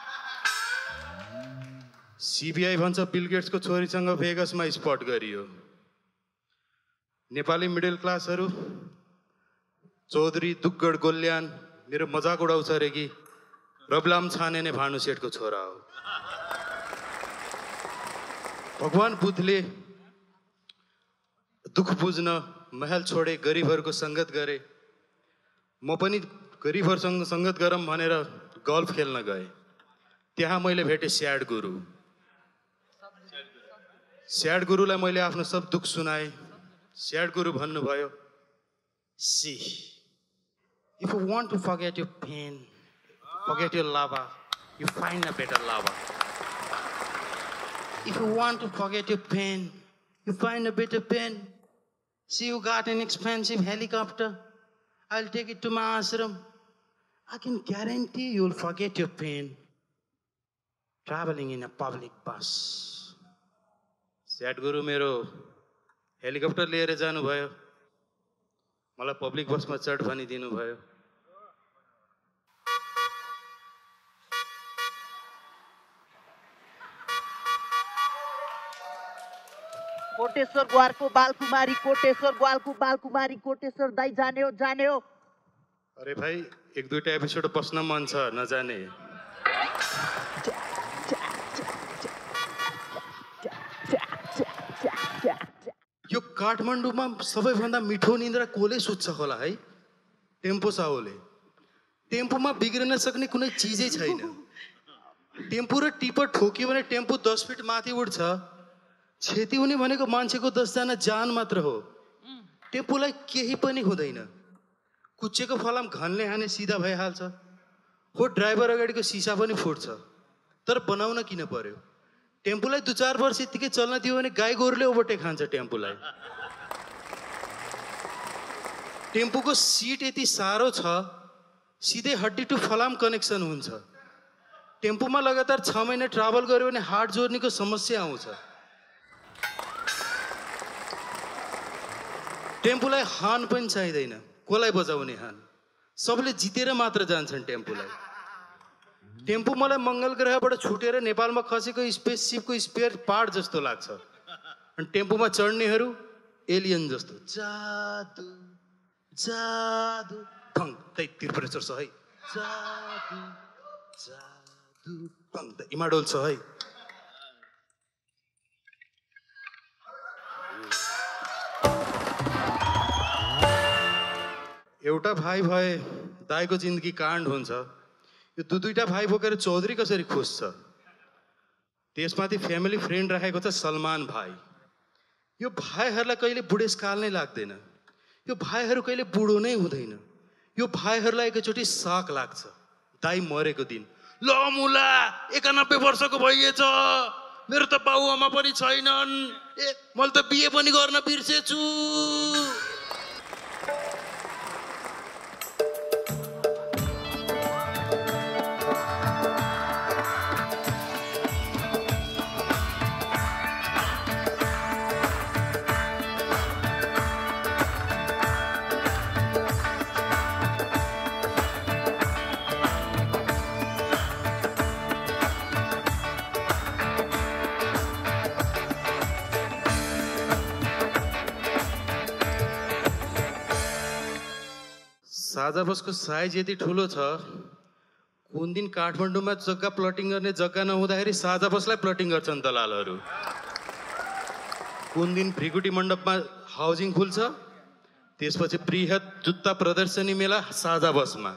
सिबिआई भन्छ बिल गेट्सको छोरीसँग भेगसमा स्पट गरियो। नेपाली मिडल क्लासहरू चौधरी दुग्गड गोल्यान मेरो मजाक उडाउँछ अरे कि रबलाम छाने नै भानु सेठको छोरा हो। भगवान बुद्धले दुःख बुझ्न महल छोडे, गरिबहरूको सङ्गत गरे। म पनि गरिबहरूसँग सङ्गत गरौँ भनेर गल्फ खेल्न गएँ। त्यहाँ मैले भेटेँ स्याड गुरु। स्याड गुरुलाई मैले आफ्नो सब दुःख सुनाएँ। स्याड गुरु भन्नुभयो, see if you want to forget your pain, forget your lover, you find a better lover. If you want to forget your pain, you find a better pen. See, you got an expensive helicopter. I'll take it to my ashram. I can guarantee you'll forget your pain traveling in a public bus. Sad Guru मेरो helicopter लिएर जानुभयो। मलाई public बसमा चढ भनिदिनु भयो। कोटेश्वर ग्वालको बालकुमारी, कोटेश्वर ग्वालको बालकुमारी, कोटेश्वर दाई जाने हो जाने हो। अरे भाइ एक दुईटा एपिसोड बस्न मन छ, नजाने। यो काठमाडौँमा सबैभन्दा मिठो निन्द्रा कोले सुत्छ होला है? टेम्पो साहुले। टेम्पोमा बिग्रिन सक्ने कुनै चिजै छैन। टेम्पो र टिपर ठोक्यो भने टेम्पो दस फिट माथि उड्छ। क्षति हुने भनेको मान्छेको दसजना जान मात्र हो। टेम्पोलाई केही पनि हुँदैन। कुच्चेको फलाम घनले हाने सिधा भइहाल्छ। हो ड्राइभर अगाडिको सिसा पनि फुट्छ। तर बनाउन किन पर्यो? टेम्पोलाई दुई चार वर्ष यतिकै चल्न दियो भने गाई गोरुले ओभरटेक खान्छ टेम्पोलाई। टेम्पोको सिट यति साह्रो छ, सिधै हड्डी टु फलाम कनेक्सन हुन्छ। टेम्पोमा लगातार छ महिना ट्राभल गर्यो भने हार्ट जोर्नीको समस्या आउँछ। टेम्पोलाई हान पनि चाहिँदैन। कसलाई बजाउने हान? सबले जितेर मात्र जान्छन् टेम्पोलाई। टेम्पो मलाई मङ्गल ग्रहबाट छुटेर नेपालमा खसेको स्पेससिपको स्पेयर पार्ट जस्तो लाग्छ। अनि टेम्पोमा चढ्नेहरू एलियन जस्तो। जादु जादु भङ तै त्रिपुरेश्वर छ है। जादु जादु भङ त इमाडोल छ है। एउटा भाइ भए दाइको जिन्दगी काण्ड हुन्छ। यो दुई दुईटा भाइ बोकेर चौधरी कसरी खुस छ? त्यसमाथि फ्यामिली फ्रेन्ड राखेको छ सलमान भाइ। यो भाइहरूलाई कहिले बुढेसकाल नै लाग्दैन। यो भाइहरू कहिले बुढो नै हुँदैन। यो भाइहरूलाई एकैचोटि साक लाग्छ। दाइ मरेको दिन ल मुला एकानब्बे वर्षको भइएछ, मेरो त बाउआमा पनि छैनन् ए मैले त बिहे पनि गर्न बिर्सेछु साझा बसको साइज यति ठुलो छ कुन दिन काठमाडौँमा जग्गा प्लटिङ गर्ने जग्गा नहुँदाखेरि साझा बसलाई प्लटिङ गर्छन् दलालहरू कुन दिन भ्रिकुटी मण्डपमा हाउसिङ खुल्छ त्यसपछि बृहत जुत्ता प्रदर्शनी मेला साझा बसमा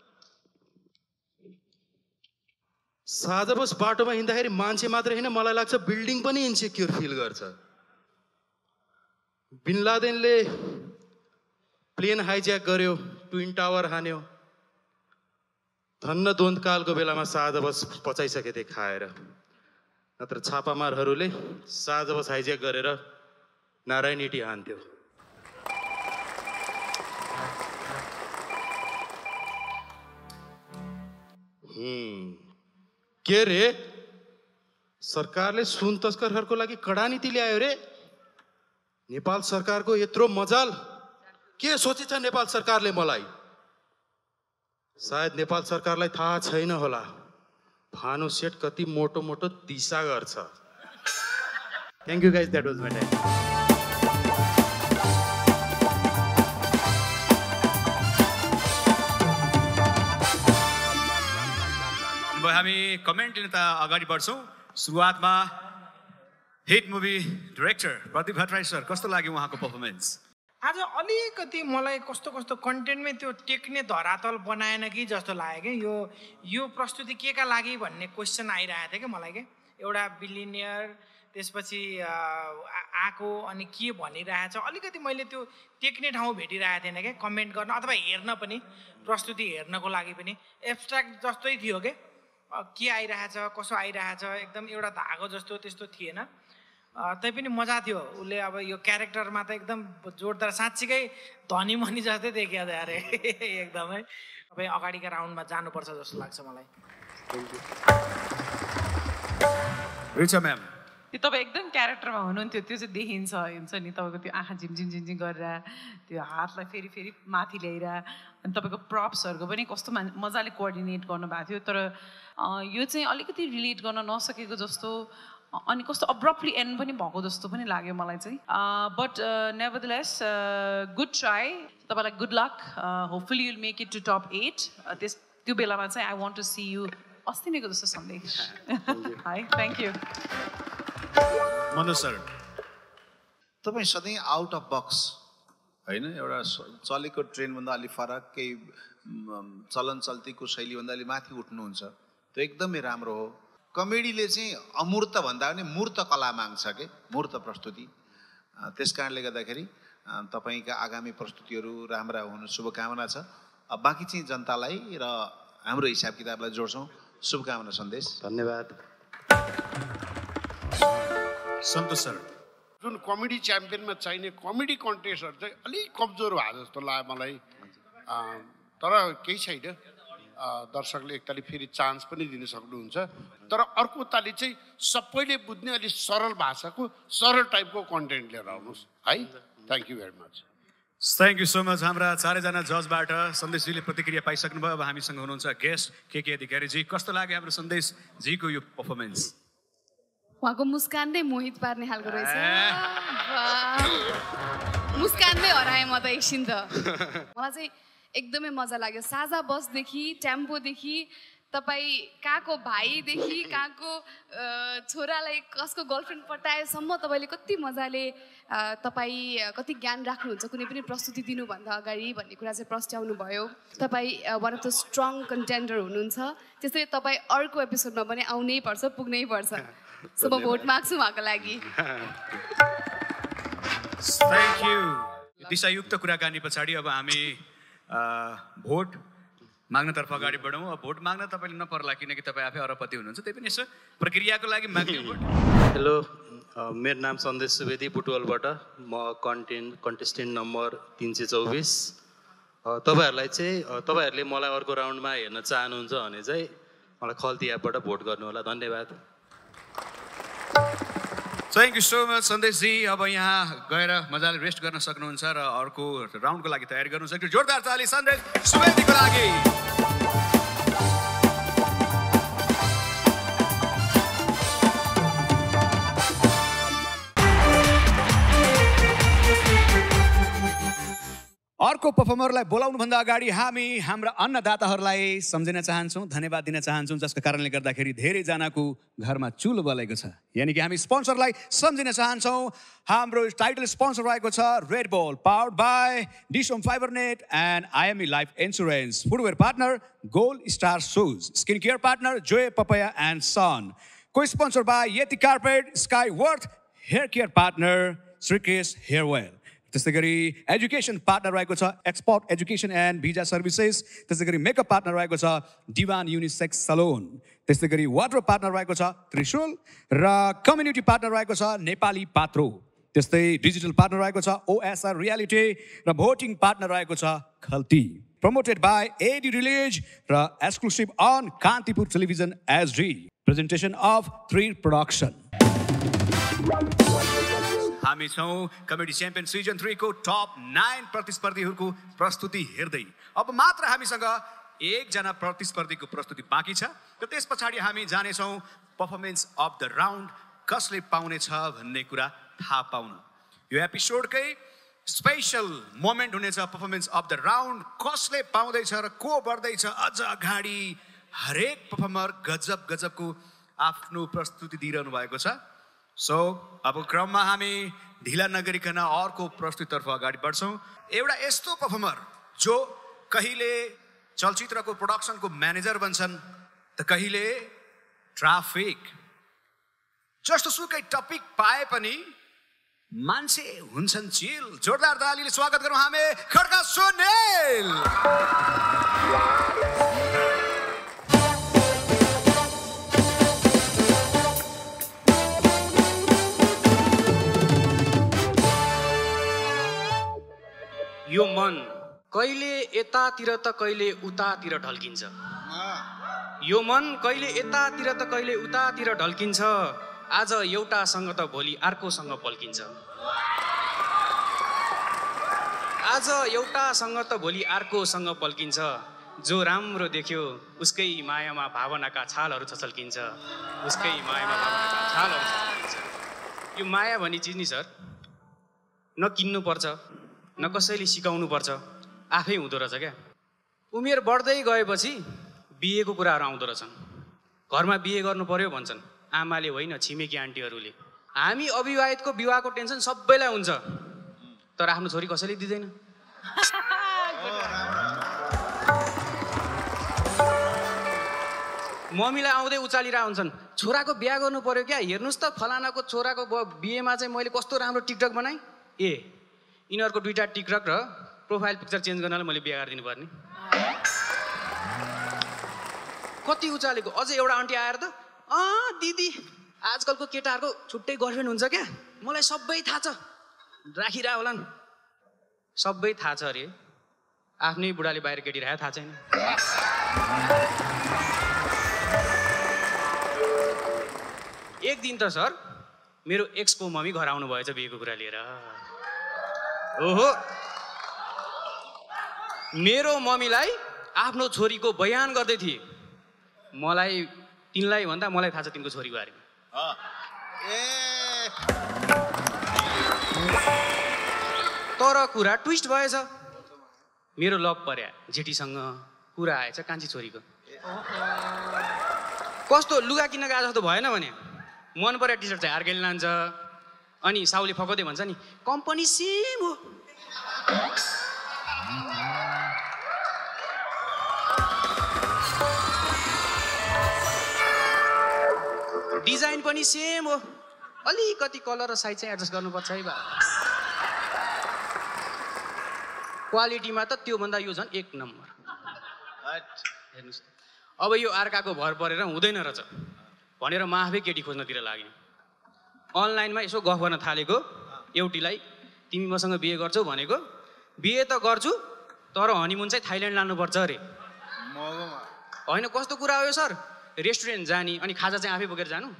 साझा बस बाटोमा हिँड्दाखेरि मान्छे मात्र होइन मलाई लाग्छ बिल्डिङ पनि इन्सेक्युर फिल गर्छ बिन लादेनले प्लेन हाइज्याक गर्यो ट्विन टावर हान्यो धन्न द्वन्द्वकालको बेलामा साझा बस पचाइसके थिए खाएर नत्र छापामारहरूले साझा बस हाइज्याक गरेर नारायणीटी हान्थ्यो के रे सरकारले सुन तस्करहरूको लागि कडा नीति ल्यायो रे नेपाल सरकारको यत्रो मजाल के सोचेछ नेपाल सरकारले मलाई सायद नेपाल सरकारलाई थाहा छैन होला भानु सेट कति मोटो मोटो दिशा गर्छ thank you guys that was my time अब हामी कमेन्ट लिन त अगाडि बढ्छौँ सुरुवातमा hit movie director Pradeep Bhattarai sir कस्तो लाग्यो उहाँको पर्फर्मेन्स आज अलिकति मलाई कस्तो कस्तो कन्टेन्टमै त्यो टेक्ने धरातल बनाएन कि जस्तो लाग्यो कि यो यो प्रस्तुति के का लागि भन्ने क्वेसन आइरहेको थियो कि मलाई के एउटा बिलिनियर त्यसपछि आएको अनि के भनिरहेछ अलिकति मैले त्यो टेक्ने ठाउँ भेटिरहेको थिएन क्या कमेन्ट गर्न अथवा हेर्न पनि प्रस्तुति हेर्नको लागि पनि एब्स्ट्राक्ट जस्तै थियो के के आइरहेछ कसो आइरहेछ एकदम एउटा धागो जस्तो त्यस्तो थिएन तैपनि मजा थियो उसले अब यो क्यारेक्टरमा त एकदम जोरदार साँच्चीकै धनी मनी जस्तै देखिया थियो अरे एकदमै तपाईँ अगाडिका राउन्डमा जानुपर्छ जस्तो लाग्छ मलाई रिचा म्याम तपाईँ एकदम क्यारेक्टरमा हुनुहुन्थ्यो त्यो चाहिँ देखिन्छ हुन्छ नि तपाईँको त्यो आँखा झिमझिम झिमझिम गरेर त्यो हातलाई फेरि फेरि माथि ल्याएर अनि तपाईँको प्रप्सहरूको पनि कस्तो मजाले कोअर्डिनेट गर्नुभएको थियो तर यो चाहिँ अलिकति रिलेट गर्न नसकेको जस्तो अनि कस्तो अब्रप्टली एन्ड पनि भएको जस्तो पनि लाग्यो मलाई चाहिँ बट नेभरदलेस गुड ट्राई तपाईँलाई good luck hopefully you'll make it to top eight त्यस त्यो बेलामा चाहिँ I want to see you अस्ति नैको जस्तो सन्देश है थ्याङ्क यू मनोज सर तपाईँ सधैँ आउट अफ बक्स होइन एउटा चलेको ट्रेनभन्दा अलिक फरक केही चलन चल्तीको शैलीभन्दा अलिक माथि उठ्नुहुन्छ त्यो एकदमै राम्रो हो कमेडीले चाहिँ अमूर्त भन्दा पनि मूर्त कला माग्छ के मूर्त प्रस्तुति त्यस कारणले गर्दाखेरि तपाईँका आगामी प्रस्तुतिहरू राम्रा हुनु शुभकामना छ बाँकी चाहिँ जनतालाई र हाम्रो हिसाब किताबलाई जोड्छौँ शुभकामना सन्देश धन्यवाद सन्तोष सर जुन कमेडी च्याम्पियनमा चाहिने कमेडी कन्टेस्टहरू चाहिँ अलिक कमजोर भयो जस्तो लाग्यो मलाई तर केही छैन दर्शकले एकताली फेरि चान्स पनि दिन सक्नुहुन्छ तर अर्को ताली चाहिँ सबैले बुझ्ने अलिक सरल भाषाको सरल टाइपको कन्टेन्ट लिएर आउनुहोस् है thank you very much thank you so much हाम्रा चारैजना जजबाट सन्देशजीले प्रतिक्रिया पाइसक्नुभयो अब हामीसँग हुनुहुन्छ गेस्ट केके अधिकारीजी कस्तो लाग्यो हाम्रो सन्देशजीको यो पर्फर्मेन्स उहाँको मुस्कानले मोहित पार्ने खालको रहेछ मुस्कानले हराएँ म त एकछिन त मलाई चाहिँ एकदमै मजा लाग्यो साझा बसदेखि टेम्पोदेखि तपाईँ कहाँको भाइदेखि कहाँको छोरालाई कसको गर्लफ्रेन्ड पटाएसम्म तपाईँले कति मजाले तपाईँ कति ज्ञान राख्नुहुन्छ कुनै पनि प्रस्तुति दिनुभन्दा अगाडि भन्ने कुरा चाहिँ प्रस्ट्याउनु भयो तपाईँ one of the strong contender हुनुहुन्छ त्यसैले तपाईँ अर्को एपिसोडमा पनि आउनै पर्छ पुग्नै पर्छ सो म भोट माग्छु उहाँको लागि थ्याङ्क यू दिशायुक्त कुराकानी पछाडि अब हामी भोट माग्नतर्फ अगाडि बढौँ। भोट माग्न तपाईँले नपर्ला किनकि तपाईँ आफै अरबपति हुनुहुन्छ, त्यही पनि यसो प्रक्रियाको लागि माग्ने भोट। हेलो, मेरो नाम सन्देश सुवेदी बुटवलबाट, म कन्टेन्ट कन्टेस्टेन्ट नम्बर तिन सय चौबिस। तपाईँहरूलाई चाहिँ तपाईँहरूले मलाई अर्को राउन्डमा हेर्न चाहनुहुन्छ भने चाहिँ मलाई खल्ती एपबाट भोट गर्नु होला। धन्यवाद। थ्याङ्क यू सो मच सन्देशजी। अब यहाँ गएर मजाले रेस्ट गर्न सक्नुहुन्छ र अर्को राउन्डको लागि तयारी गर्नु सक्छ। जोरदार ताली सन्देश सुवेदीको लागि। अर्को पर्फर्मरलाई बोलाउनुभन्दा अगाडि हामी हाम्रा अन्नदाताहरूलाई सम्झिन चाहन्छौँ, धन्यवाद दिन चाहन्छौँ, जसको कारणले गर्दाखेरि धेरैजनाको घरमा चुलो बलेको छ। यानि कि हामी स्पोन्सरलाई सम्झिन चाहन्छौँ। हाम्रो टाइटल स्पोन्सर रहेको छ Red Bull, powered by DishHome fibre net and IME life insurance. Footwear partner gold star shoes. Skin care partner Joy papaya and sun. Co sponsor by Yeti carpet. Skyworth hair care partner Shrikesh hair well. त्यस्तै गरी education partner रहेको छ export education and visa services. त्यस्तै गरी makeup partner रहेको छ डिभान unisex Salon. त्यस्तै गरी वार्डरोब पार्टनर रहेको छ त्रिशूल र कम्युनिटी पार्टनर रहेको छ नेपाली पात्रो। त्यस्तै डिजिटल पार्टनर रहेको छ ओएसआर रियालिटी र भोटिङ पार्टनर रहेको छ Khalti. Promoted by AD release र exclusive on Kantipur television SD. Presentation of three production. हामी छौँ कमेडी च्याम्पियन सिजन थ्री को टप नाइन प्रतिस्पर्धीहरूको प्रस्तुति हेर्दै। अब मात्र हामीसँग एकजना प्रतिस्पर्धीको प्रस्तुति बाँकी छ र त्यस पछाडि हामी जानेछौँ पर्फर्मेन्स अफ द राउन्ड कसले पाउनेछ भन्ने कुरा थाहा पाउन। यो एपिसोडकै स्पेसल मोमेन्ट हुनेछ पर्फर्मेन्स अफ द राउन्ड। कसले पाउँदैछ र को बढ्दैछ अझ अगाडि। हरेक पर्फर्मर गजब गजबको आफ्नो प्रस्तुति दिइरहनु भएको छ। सो अब क्रममा हामी ढिला नगरिकन अर्को प्रस्तुतितर्फ अगाडि बढ्छौँ। एउटा यस्तो पर्फर्मर जो कहिले चलचित्रको प्रोडक्सनको म्यानेजर बन्छन् त कहिले ट्राफिक। जस्तो सुकै टपिक पाए पनि मान्छे हुन्छन् चिल। जोरदार तालीले स्वागत गरौँ हामी खड्का सुनिल। यो मन कहिले यतातिर त कहिले उतातिर ढल्किन्छ। यो मन कहिले यतातिर त कहिले उतातिर ढल्किन्छ। आज एउटासँग त भोलि अर्कोसँग पल्किन्छ। आज एउटासँग त भोलि अर्कोसँग पल्किन्छ। जो राम्रो देख्यो उसकै मायामा भावनाका छालहरू छचल्किन्छ। उसकै मायामा भावनाका छालहरू छचल्किन्छ। यो माया भन्ने चिज नि सर न किन्नु पर्छ न कसैले सिकाउनु पर्छ, आफै हुँदो रहेछ क्या। उमेर बढ्दै गएपछि बिहेको कुराहरू आउँदो रहेछन्। घरमा बिहे गर्नु पर्यो भन्छन् आमाले होइन छिमेकी आन्टीहरूले। हामी अविवाहितको विवाहको टेन्सन सबैलाई हुन्छ, तर आफ्नो छोरी कसैले दिँदैन। मम्मीलाई आउँदै उचालिरहेको हुन्छन् छोराको बिहा गर्नु पर्यो क्या, हेर्नुहोस् त फलानाको छोराको बिहेमा चाहिँ मैले कस्तो राम्रो टिकटक बनाएँ। ए यिनीहरूको दुईवटा टिकटक र प्रोफाइल पिक्चर चेन्ज गर्नलाई मैले बिहा गरिदिनु पर्ने। कति उचालेको। अझै एउटा आन्टी आएर त अँ दिदी आजकलको केटाहरूको छुट्टै गर्लफ्रेन्ड हुन्छ क्या, मलाई सबै थाहा छ। राखिरह होला नि, सबै थाहा छ अरे। आफ्नै बुढाले बाहिर केटी राखेको थाहा छैन। एक दिन त सर मेरो एक्सको मम्मी घर आउनु भएछ बिहेको कुरा लिएर। ओहो, मेरो मम्मीलाई आफ्नो छोरीको बयान गर्दै थिए। मलाई तिनलाई भन्दा मलाई थाहा छ तिनको छोरीको बारेमा। तर कुरा ट्विस्ट भएछ। मेरो लभ पर्या जेठीसँग कुरा आएछ कान्छी छोरीको। कस्तो लुगा किन्न गए जस्तो भएन भने मन पर्या टी सर्ट चाहिँ अर्कैले लान्छ। अनि साउले फकाउँदै भन्छ नि कम्पनी सेम हो। डिजाइन पनि सेम हो, अलिकति कलर र साइज चाहिँ एडजस्ट गर्नुपर्छ है बा। क्वालिटीमा त त्योभन्दा यो झन् एक नम्बर। हेर्नुहोस् अब यो अर्काको भर परेर हुँदैन रहेछ भनेर म आफै केटी खोज्नतिर लागेँ अनलाइनमा यसो गफ गर्न थालेको एउटीलाई तिमी मसँग बिहे गर्छौ भनेको बिहे त गर्छु तर हनीमुन चाहिँ थाइल्यान्ड लानुपर्छ अरे होइन कस्तो कुरा हो यो सर रेस्टुरेन्ट जाने अनि खाजा चाहिँ आफै बोकेर जानु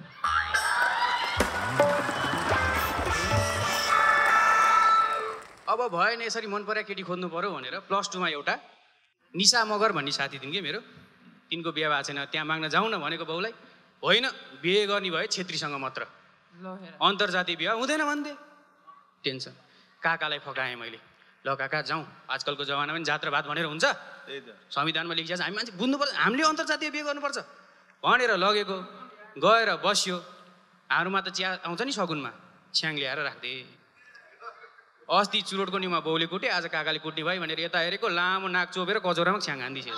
अब भएन यसरी मन परेको केटी खोज्नु पर्यो भनेर प्लस टूमा एउटा निशा मगर भन्ने साथी थिइन् कि मेरो तिनको बिहे भएको छैन त्यहाँ माग्न जाउँ न भनेको बाउलाई होइन बिहे गर्ने भए छेत्रीसँग मात्र अन्तर्जातीय बिहे हुँदैन भन्थे टेन्सन काकालाई फकाएँ मैले ल काका जाउँ आजकलको जमानामा पनि जात्रा भात भनेर हुन्छ संविधानमा लेखिएको छ हामी मान्छे बुझ्नुपर्छ हामीले अन्तर्जातीय बिहे गर्नुपर्छ भनेर लगेको गएर बस्यो हारुमा त चिया आउँछ नि सगुनमा छ्याङ ल्याएर राख्दे अस्ति चुरोटको निमा बाउले कुटे आज काकाले कुट्ने भयो भनेर यता हेरेको लामो नाक चोपेर कचौरामा छ्याङ हान्दिसे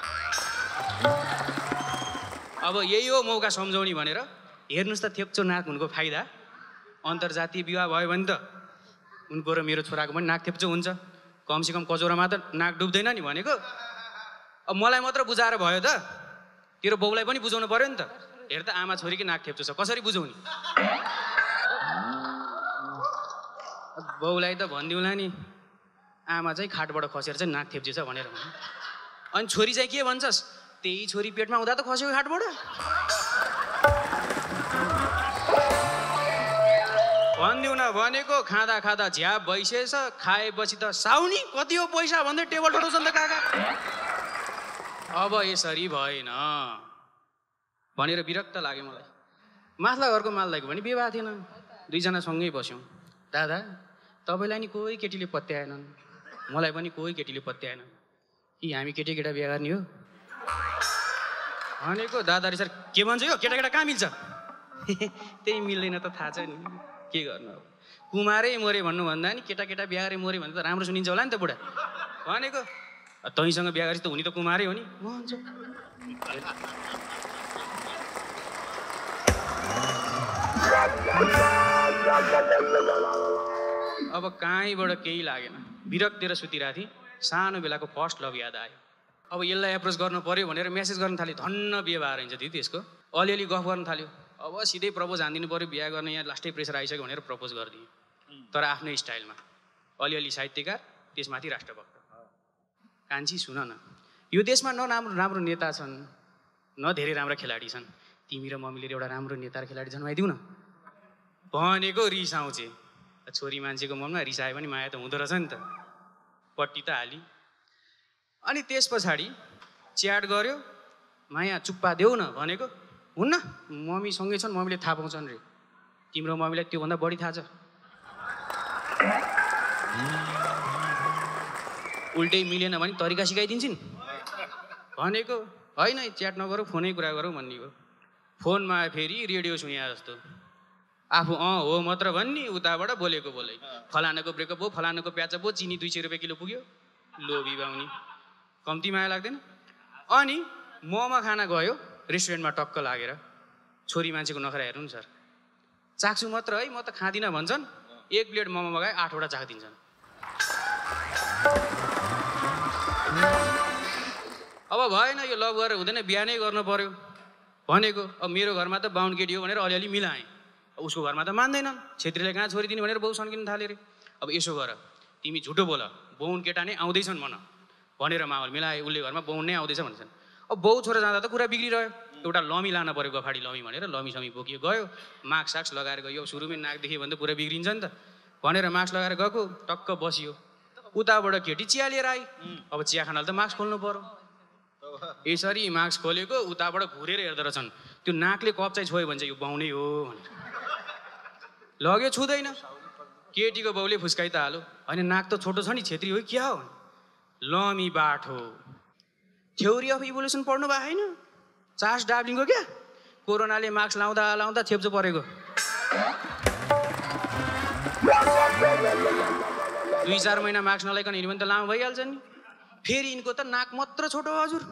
अब यही हो मौका सम्झाउने भनेर हेर्नुहोस् त थेप्चो नाक हुनुको फाइदा अन्तर्जातीय विवाह भयो भने त उनको र मेरो छोराको पनि नाक थेप्चो हुन्छ कमसेकम कचौरामा त नाक डुब्दैन नि भनेको अब मलाई मात्र बुझाएर भयो त तेरो बाउलाई पनि बुझाउनु पर्यो नि त हेर त आमा छोरीकै नाक थेप्चो छ कसरी बुझाउने बाउलाई त भनिदिउँला नि आमा चाहिँ खाटबाट खसेर चाहिँ नाक थेप्चेछ भनेर अनि छोरी चाहिँ के भन्छस् त्यही छोरी पेटमा हुँदा त खस्यो खाटबाट भनिदिउँ न भनेको खाँदा खाँदा झ्याप भइसकेछ खाएपछि त साउनी कति हो पैसा भन्दै टेबल ठोटाउँछ नि त काका अब यसरी भएन भनेर विरक्त लाग्यो मलाई माथला घरको मालदाईको पनि बिहे भएको थिएन दुईजना सँगै बस्यौँ दादा तपाईँलाई नि कोही केटीले पत्याएनन् मलाई पनि कोही केटीले पत्याएन कि हामी केटी केटा बिहे गर्ने हो भनेको दादाले सर के भन्छ यो केटा केटा कहाँ मिल्छ त्यही मिल्दैन त थाहा छ नि के गर्नु अब कुमारै मरे भन्नुभन्दा नि केटा केटा बिहा गरे मरे भने त राम्रो सुनिन्छ होला नि त बुढा भनेको तैँसँग बिहा गरेपछि त हुने त कुमारै हो नि भन्छ अब कहीँबाट केही लागेन विरक्तिर सुतिरहेको थिएँ सानो बेलाको फर्स्ट लभ याद आयो अब यसलाई एप्रोच गर्नु पर्यो भनेर मेसेज गर्न थाल्यो धन्न बिहे भएर हुन्छ दिदी त्यसको अलिअलि गफ गर्न थाल्यो अब सिधै प्रपोज हानिदिनु पऱ्यो बिहा गर्ने यहाँ लास्टै प्रेसर आइसक्यो भनेर प्रपोज गरिदिएँ तर आफ्नै स्टाइलमा अलिअलि साहित्यकार त्यसमाथि राष्ट्रभक्त कान्छी सुन न यो देशमा न राम्रो राम्रो नेता छन् न धेरै राम्रा खेलाडी छन् तिमी र मम्मीले एउटा राम्रो नेता र खेलाडी जन्माइदिउ न भनेको रिस आउँछ छोरी मान्छेको मनमा रिस आयो भने माया त हुँदो रहेछ नि त पट्टी त हाली अनि त्यस पछाडि च्याट गर्यो माया चुप्पा देऊ न भनेको हुन्न मम्मी सँगै छन् मम्मीले थाहा पाउँछन् रे तिम्रो मम्मीलाई त्योभन्दा बढी थाहा छ उल्टै मिलेन भने तरिका सिकाइदिन्छन् भनेको होइन च्याट नगरौँ फोनै कुरा गरौँ भन्ने हो फोनमा फेरि रेडियो सुनिया जस्तो आफू अँ हो मात्र भन्ने उताबाट बोलेको बोलै फलानाको ब्रेकअप हो फलानाको प्याचअप हो चिनी दुई सय रुपियाँ किलो पुग्यो लोभी बाउनी कम्ती माया लाग्दैन अनि मोमो खाना गयो रेस्टुरेन्टमा टक्क लागेर छोरी मान्छेको नखरा हेर्नु नि सर चाख्छु मात्र है म त खाँदिनँ भन्छन् एक प्लेट मोमो मगाए आठवटा चाखिदिन्छन् अब भएन यो लभ गरेर हुँदैन बिहा नै गर्नु पर्यो भनेको अब मेरो घरमा त बाहुन केटी हो भनेर अलिअलि मिलाएँ उसको घरमा त मान्दैनन् छेत्रीलाई कहाँ छोरी दिने भनेर बाउ सन्किन थाले रे अब यसो गर तिमी झुटो बोल बाहुन केटा नै आउँदैछन् भन भनेर माहौल मिलाए उसले घरमा बाहुन नै आउँदैछ भन्छन् अब बाउ छोरा जाँदा त कुरा बिग्रिरह्यो एउटा लमी लान पऱ्यो गफाडी लमी भनेर लमी समी बोकियो गयो मास्क साक्स लगाएर गयो सुरुमै नाक देख्यो भने त पुरा बिग्रिन्छ नि त भनेर मास्क लगाएर गएको टक्क बसियो उताबाट केटी चिया लिएर आइ अब चिया खानाले त मास्क खोल्नु पर्यो यसरी मास्क खोलेको उताबाट घुरेर हेर्दो रहेछन् त्यो नाकले कप चाहिँ छोयो भने चाहिँ यो बाहुनै हो भनेर लग्यो छुँदैन केटीको बाउले फुस्काइ त हाल्यो होइन नाक त छोटो छ नि छेत्री हो क्या हो लमी बाठो थ्योरी अफ इभोल्युसन पढ्नु भएको होइन चार्ल्स डार्विनको क्या कोरोनाले मास्क लाउँदा लाउँदा थेप्चो परेको दुई चार महिना मास्क नलाइकन हिँड्यो भने त लामो भइहाल्छ नि फेरि यिनको त नाक मात्र छोटो हजुर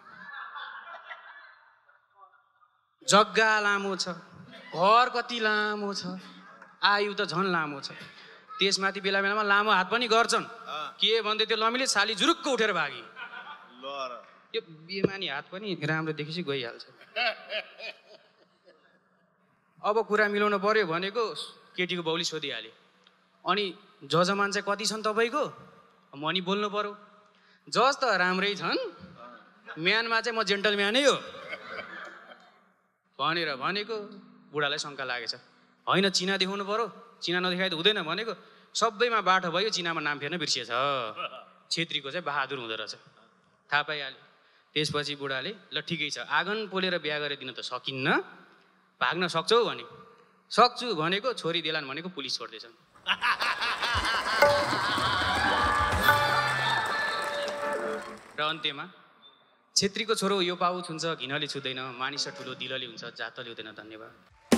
जग्गा लामो छ घर कति लामो छ आयु त झन् लामो छ त्यसमाथि बेला बेलामा लामो हात पनि गर्छन् के भन्दै त्यो लमीले साली जुरुक्क उठेर भागी यो बेमानी हात पनि राम्रो देखेपछि गइहाल्छ। अब कुरा मिलाउनु पर्यो भनेको केटीको बाउले सोधिहाल्यो, अनि जजमान चाहिँ कति छन् तपाईँको? म नि बोल्नु पर्यो। जज त राम्रै छन्, म्यानमा चाहिँ म जेन्टलम्यानै हो भनेर भनेको बुढालाई शङ्का लागेछ। होइन चिना देखाउनु पर्यो, चिना नदेखाए त हुँदैन भनेको सबैमा बाटो भयो, चिनामा नाम फेर्न बिर्सिएछ। छेत्रीको चाहिँ बहादुर हुँदो रहेछ, थाहा पाइहाल्यो। त्यसपछि बुढाले ल ठिकै छ, आँगन पोलेर बिहा गरिदिन त सकिन्न, भाग्न सक्छौ भने सक्छु भनेको छोरी देलान् भनेको पुलिस छोड्दैछन्। र अन्त्यमा छेत्रीको छोरो यो पाउच हुन्छ घिनले छुँदैन, मानिस ठुलो दिलले हुन्छ जातले हुँदैन। धन्यवाद।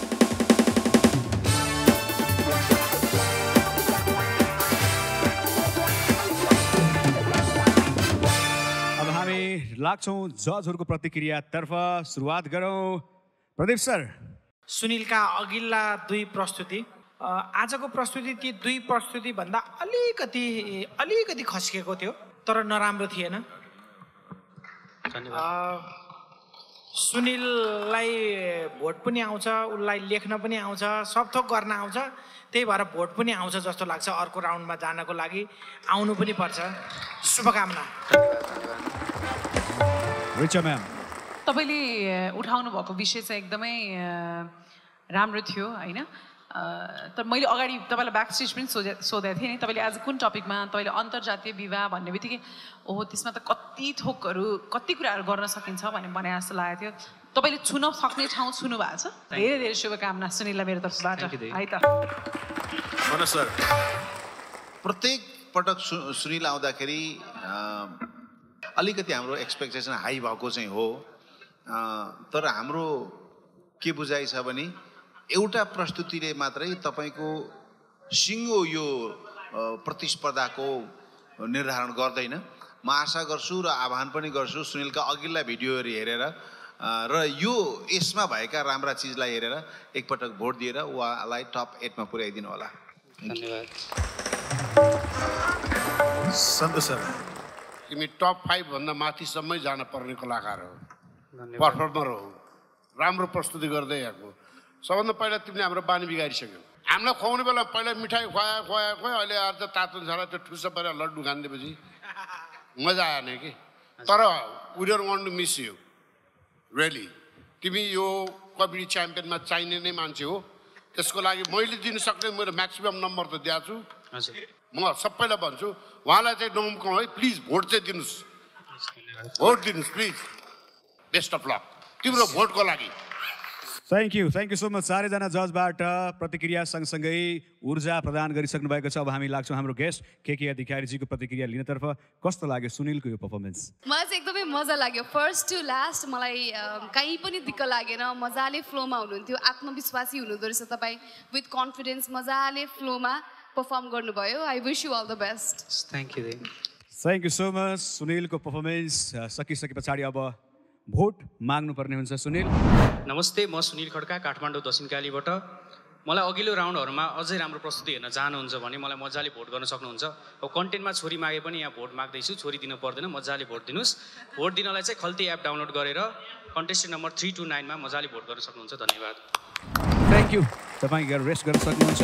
अब हामी लाग्छौँ जजहरूको प्रतिक्रियातर्फ। सुरुवात गरौँ प्रदीप सर। सुनिलका अघिल्ला दुई प्रस्तुति, आजको प्रस्तुति ती दुई प्रस्तुति भन्दा अलिकति अलिकति खस्किएको थियो, तर नराम्रो थिएन। सुनिललाई भोट पनि आउँछ, उसलाई लेख्न पनि आउँछ, सब थोक गर्न आउँछ, त्यही भएर भोट पनि आउँछ जस्तो लाग्छ। अर्को राउन्डमा जानको लागि आउनु पनि पर्छ। शुभकामना। रिचा म्याम, तपाईँले उठाउनु भएको विषय चाहिँ एकदमै राम्रो थियो होइन। तर मैले अगाडि तपाईँलाई ब्याक स्टेज पनि सोधे सोधेको थिएँ नि, तपाईँले आज कुन टपिकमा तपाईँले अन्तर्जातीय विवाह भन्ने बित्तिकै ओहो त्यसमा त कति थोकहरू कति कुराहरू गर्न सकिन्छ भन्ने भने जस्तो लागेको थियो। तपाईँले छुन सक्ने ठाउँ छुनु भएको छ। धेरै धेरै शुभकामना सुनिललाई मेरो तर्फबाट है त। मनोज सर, प्रत्येक पटक सु सुनिल आउँदाखेरि अलिकति हाम्रो एक्सपेक्टेसन हाई भएको चाहिँ हो, तर हाम्रो के बुझाइ छ भने एउटा प्रस्तुतिले मात्रै तपाईँको सिङ्गो यो प्रतिस्पर्धाको निर्धारण गर्दैन। म आशा गर्छु र आह्वान पनि गर्छु सुनिलका अघिल्ला भिडियोहरू हेरेर र यो यसमा भएका राम्रा चिजलाई हेरेर एकपटक भोट दिएर उहाँलाई टप एटमा पुर्याइदिनु होला। धन्यवाद। सन्तोष सर, तिमी टप फाइभ भन्दा माथिसम्मै जान पर्ने कलाकार हो, पर्फर्मर हो, राम्रो प्रस्तुति गर्दै आएको। सबभन्दा पहिला तिमीले हाम्रो बानी बिगारिसक्यौ। हामीलाई खुवाउने बेला पहिला मिठाई खुवायो खुवायो खुवायो, अहिले आएर त तातो झाडा त्यो ठुस्स परेर लड्डु खानिदिएपछि मजा आएन कि। तर we don't want to miss you really. तिमी यो कबड्डी च्याम्पियनमा चाहिने नै मान्छे हो, त्यसको लागि मैले दिन सक्ने मेरो म्याक्सिमम नम्बर त दिएको छु। म सबैलाई भन्छु उहाँलाई चाहिँ नमुकाउँ है, प्लिज भोट चाहिँ दिनुहोस्, भोट दिनुहोस् प्लिज। बेस्ट अफ लक तिम्रो भोटको लागि। Thank you thank you so much. चारैजना जजबाट प्रतिक्रिया सँगसँगै ऊर्जा प्रदान गरिसक्नु भएको छ। अब हामी लाग्छौँ हाम्रो गेस्ट केकी अधिकारीजीको प्रतिक्रिया लिनतर्फ। कस्तो लाग्यो सुनिलको यो पर्फर्मेन्स? मलाई चाहिँ एकदमै मजा लाग्यो। फर्स्ट टु लास्ट मलाई कहीँ पनि दिक्क लागेन, मजाले फ्लोमा हुनुहुन्थ्यो, आत्मविश्वासी हुनुहुँदो रहेछ तपाईँ, विथ कन्फिडेन्स मजाले फ्लोमा पर्फर्म गर्नुभयो। I wish you all the best. Thank you thank you so much. सुनिलको पर्फर्मेन्स सकिसके पछाडि अब भोट माग्नुपर्ने हुन्छ। सुनिल नमस्ते, म सुनिल खड्का काठमाडौँ दक्षिण कालीबाट। मलाई अघिल्लो राउन्डहरूमा अझै राम्रो प्रस्तुति हेर्न चाहनुहुन्छ भने मलाई मजाले भोट गर्न सक्नुहुन्छ। अब कन्टेन्टमा छोरी मागे पनि यहाँ भोट माग्दैछु, छोरी दिन पर्दैन, मजाले भोट दिनुहोस्। भोट दिनलाई चाहिँ खल्ती एप डाउनलोड गरेर कन्टेस्टेन्ट नम्बर थ्री टू नाइनमा मजाले भोट गर्न सक्नुहुन्छ। धन्यवाद। Thank you. तपाईँ रेस्ट गर्न सक्नुहुन्छ।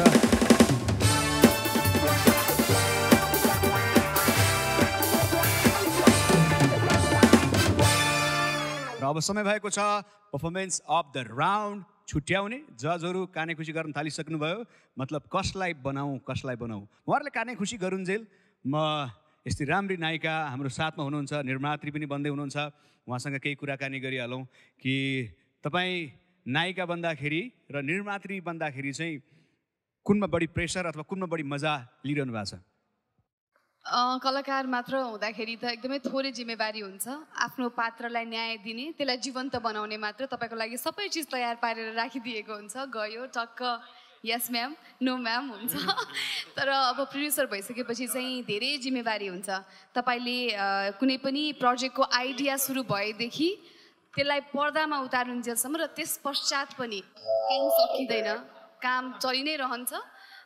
अब समय भएको छ पर्फर्मेन्स अफ द राउन्ड छुट्याउने। जजहरू काने खुसी गर्न थालिसक्नुभयो, मतलब कसलाई बनाऊ कसलाई बनाऊ। उहाँहरूले काने खुसी गरुन्जेल म यस्तै राम्री नायिका हाम्रो साथमा हुनुहुन्छ, निर्मात्री पनि बन्दै हुनुहुन्छ, उहाँसँग केही कुराकानी गरिहालौँ कि तपाईँ नायिका बन्दाखेरि र निर्मात्री बन्दाखेरि चाहिँ कुनमा बढी प्रेसर अथवा कुनमा बढी मजा लिइरहनु भएको छ? कलाकार मात्र हुँदाखेरि त एकदमै थोरै जिम्मेवारी हुन्छ। आफ्नो पात्रलाई न्याय दिने, त्यसलाई जीवन्त बनाउने मात्र तपाईँको लागि सबै चिज तयार पारेर राखिदिएको हुन्छ। गयो टक्क यस म्याम नो म्याम हुन्छ। तर अब प्रड्युसर भइसकेपछि चाहिँ धेरै जिम्मेवारी हुन्छ। तपाईँले कुनै पनि प्रोजेक्टको आइडिया सुरु भएदेखि त्यसलाई पर्दामा उतारुन्जेलसम्म र त्यस पश्चात पनि काम सकिँदैन, काम चलि नै रहन्छ।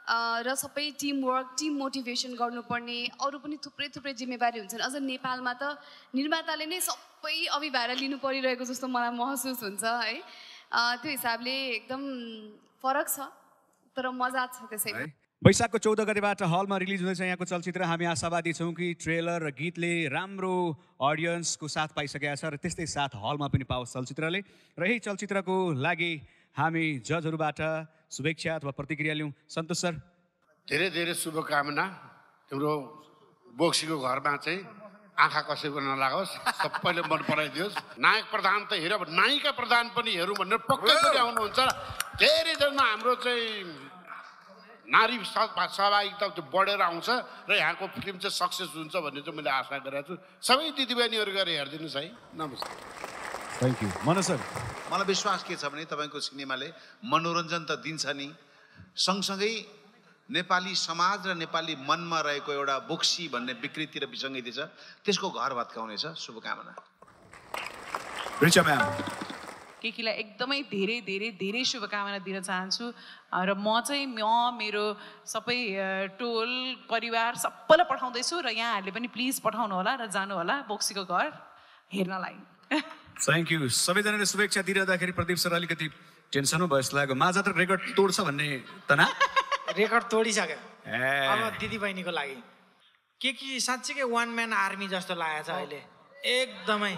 र सबै टिम वर्क टिम मोटिभेसन गर्नुपर्ने अरू पनि थुप्रै थुप्रै जिम्मेवारी हुन्छन्। अझ नेपालमा त निर्माताले नै सबै अभिभार लिनु परिरहेको जस्तो मलाई महसुस हुन्छ है। त्यो हिसाबले एकदम फरक छ तर मजा छ त्यसैमा। वैशाखको चौध गतेबाट हलमा रिलिज हुँदैछ यहाँको चलचित्र। हामी आशावादी छौँ कि ट्रेलर र गीतले राम्रो अडियन्सको साथ पाइसकेका छ र त्यस्तै साथ हलमा पनि पाओस् चलचित्रले। र यही चलचित्रको लागि हामी जजहरूबाट शुभेच्छा अथवा प्रतिक्रिया लिउँ। सन्तोष सर, धेरै धेरै शुभकामना। तिम्रो बोक्सीको घरमा चाहिँ आँखा कसैको नलागोस्, सबैले मन पराइदियोस्। नायक प्रधान त हेर, नायिका प्रधान पनि हेरौँ भनेर पक्कै पनि आउनुहुन्छ। धेरैजना हाम्रो चाहिँ नारी सहभागिता बढेर आउँछ र यहाँको फिल्म चाहिँ सक्सेस हुन्छ भन्ने चाहिँ मैले आशा गरेको छु। सबै दिदीबहिनीहरू गएर हेरिदिनुहोस् है। नमस्ते। Thank you. मनोज सर, मलाई विश्वास के छ भने तपाईँको सिनेमाले मनोरञ्जन त दिन्छ नि, सँगसँगै नेपाली समाज र नेपाली मनमा रहेको एउटा बोक्सी भन्ने विकृति र विसङ्गति छ, त्यसको घर भत्काउनेछ। शुभकामना। रिचा म्याम, केकीलाई एकदमै धेरै धेरै धेरै शुभकामना दिन चाहन्छु र म चाहिँ म मेरो सबै टोल परिवार सबैलाई पठाउँदैछु र यहाँहरूले पनि प्लिज पठाउनु होला र जानु होला बोक्सीको घर हेर्नलाई। Thank you. सबैजनाले शुभेच्छा दिइरहँदाखेरि प्रदीप सर अलिकति टेन्सन भयो जस्तो लाग्यो। माझा त रेकर्ड तोड्छ भन्ने तना रेकर्ड तोडिसक्यो अब दिदीबहिनीको लागि। के कि साँच्चीकै वान म्यान आर्मी जस्तो लागेको छ अहिले एकदमै।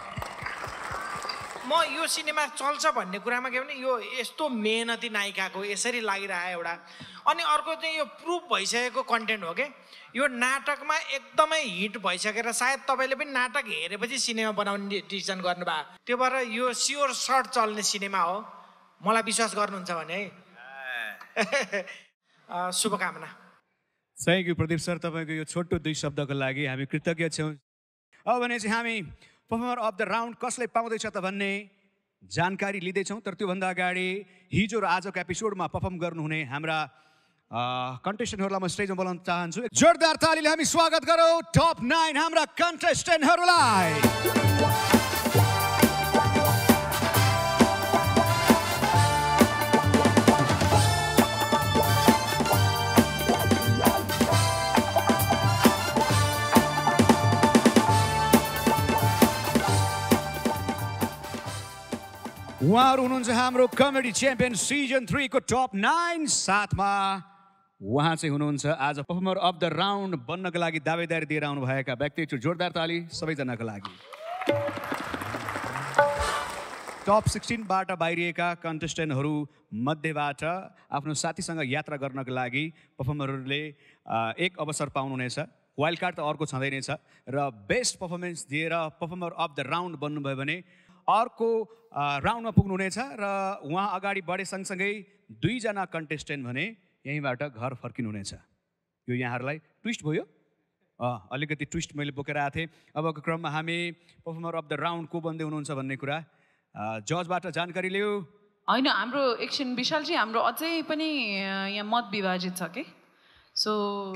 म यो सिनेमा चल्छ भन्ने कुरामा के भने यो यस्तो मेहनती नायिकाको यसरी लागिरह्यो एउटा। अनि अर्को चाहिँ यो प्रुफ भइसकेको कन्टेन्ट हो कि यो नाटकमा एकदमै हिट भइसकेर सायद तपाईँले पनि नाटक हेरेपछि सिनेमा बनाउने डिसिजन गर्नुभयो। त्यो भएर यो स्योर सर्ट चल्ने सिनेमा हो, मलाई विश्वास गर्नुहुन्छ भने है। शुभकामना। थ्याङ्क यू प्रदीप सर, तपाईँको यो छोटो दुई शब्दको लागि हामी कृतज्ञ छौँ। अब भने चाहिँ हामी पर्फर्मर अफ द राउन्ड कसले पाउँदैछ त भन्ने जानकारी लिँदैछौँ। तर त्योभन्दा अगाडि हिजो र आजको एपिसोडमा पर्फर्म गर्नुहुने हाम्रा कन्टेस्टेन्टहरूलाई म स्टेजमा बोलाउन चाहन्छु। जोरदार तालीले हामी स्वागत गरौँ टप नाइन हाम्रा कन्टेस्टेन्टहरूलाई। उहाँहरू हुनुहुन्छ हाम्रो कमेडी च्याम्पियन सिजन थ्रीको टप नाइन। साथमा उहाँ चाहिँ हुनुहुन्छ आज पर्फर्मर अफ द राउन्ड बन्नको लागि दावेदारी दिएर आउनुभएका व्यक्ति। जोरदार ताली सबैजनाको लागि। टप सिक्सटिनबाट बाहिरिएका कन्टेस्टेन्टहरू मध्येबाट आफ्नो साथीसँग यात्रा गर्नको लागि पर्फर्मरहरूले एक अवसर पाउनुहुनेछ। वाइल्ड कार्ड त अर्को छँदै नै छ र बेस्ट पर्फर्मेन्स दिएर पर्फर्मर अफ द राउन्ड बन्नुभयो भने अर्को राउन्डमा पुग्नुहुनेछ र उहाँ अगाडि बढे सँगसँगै दुईजना कन्टेस्टेन्ट भने यहीँबाट घर फर्किनुहुनेछ। यो यहाँहरूलाई ट्विस्ट भयो, अलिकति ट्विस्ट मैले बोकेर आएको थिएँ। अबको क्रममा हामी पर्फर्मर अफ द राउन्ड को बन्दै हुनुहुन्छ भन्ने कुरा जजबाट जानकारी लियो। होइन, हाम्रो एकछिन विशालजी, हाम्रो अझै पनि यहाँ मत विभाजित छ कि, सो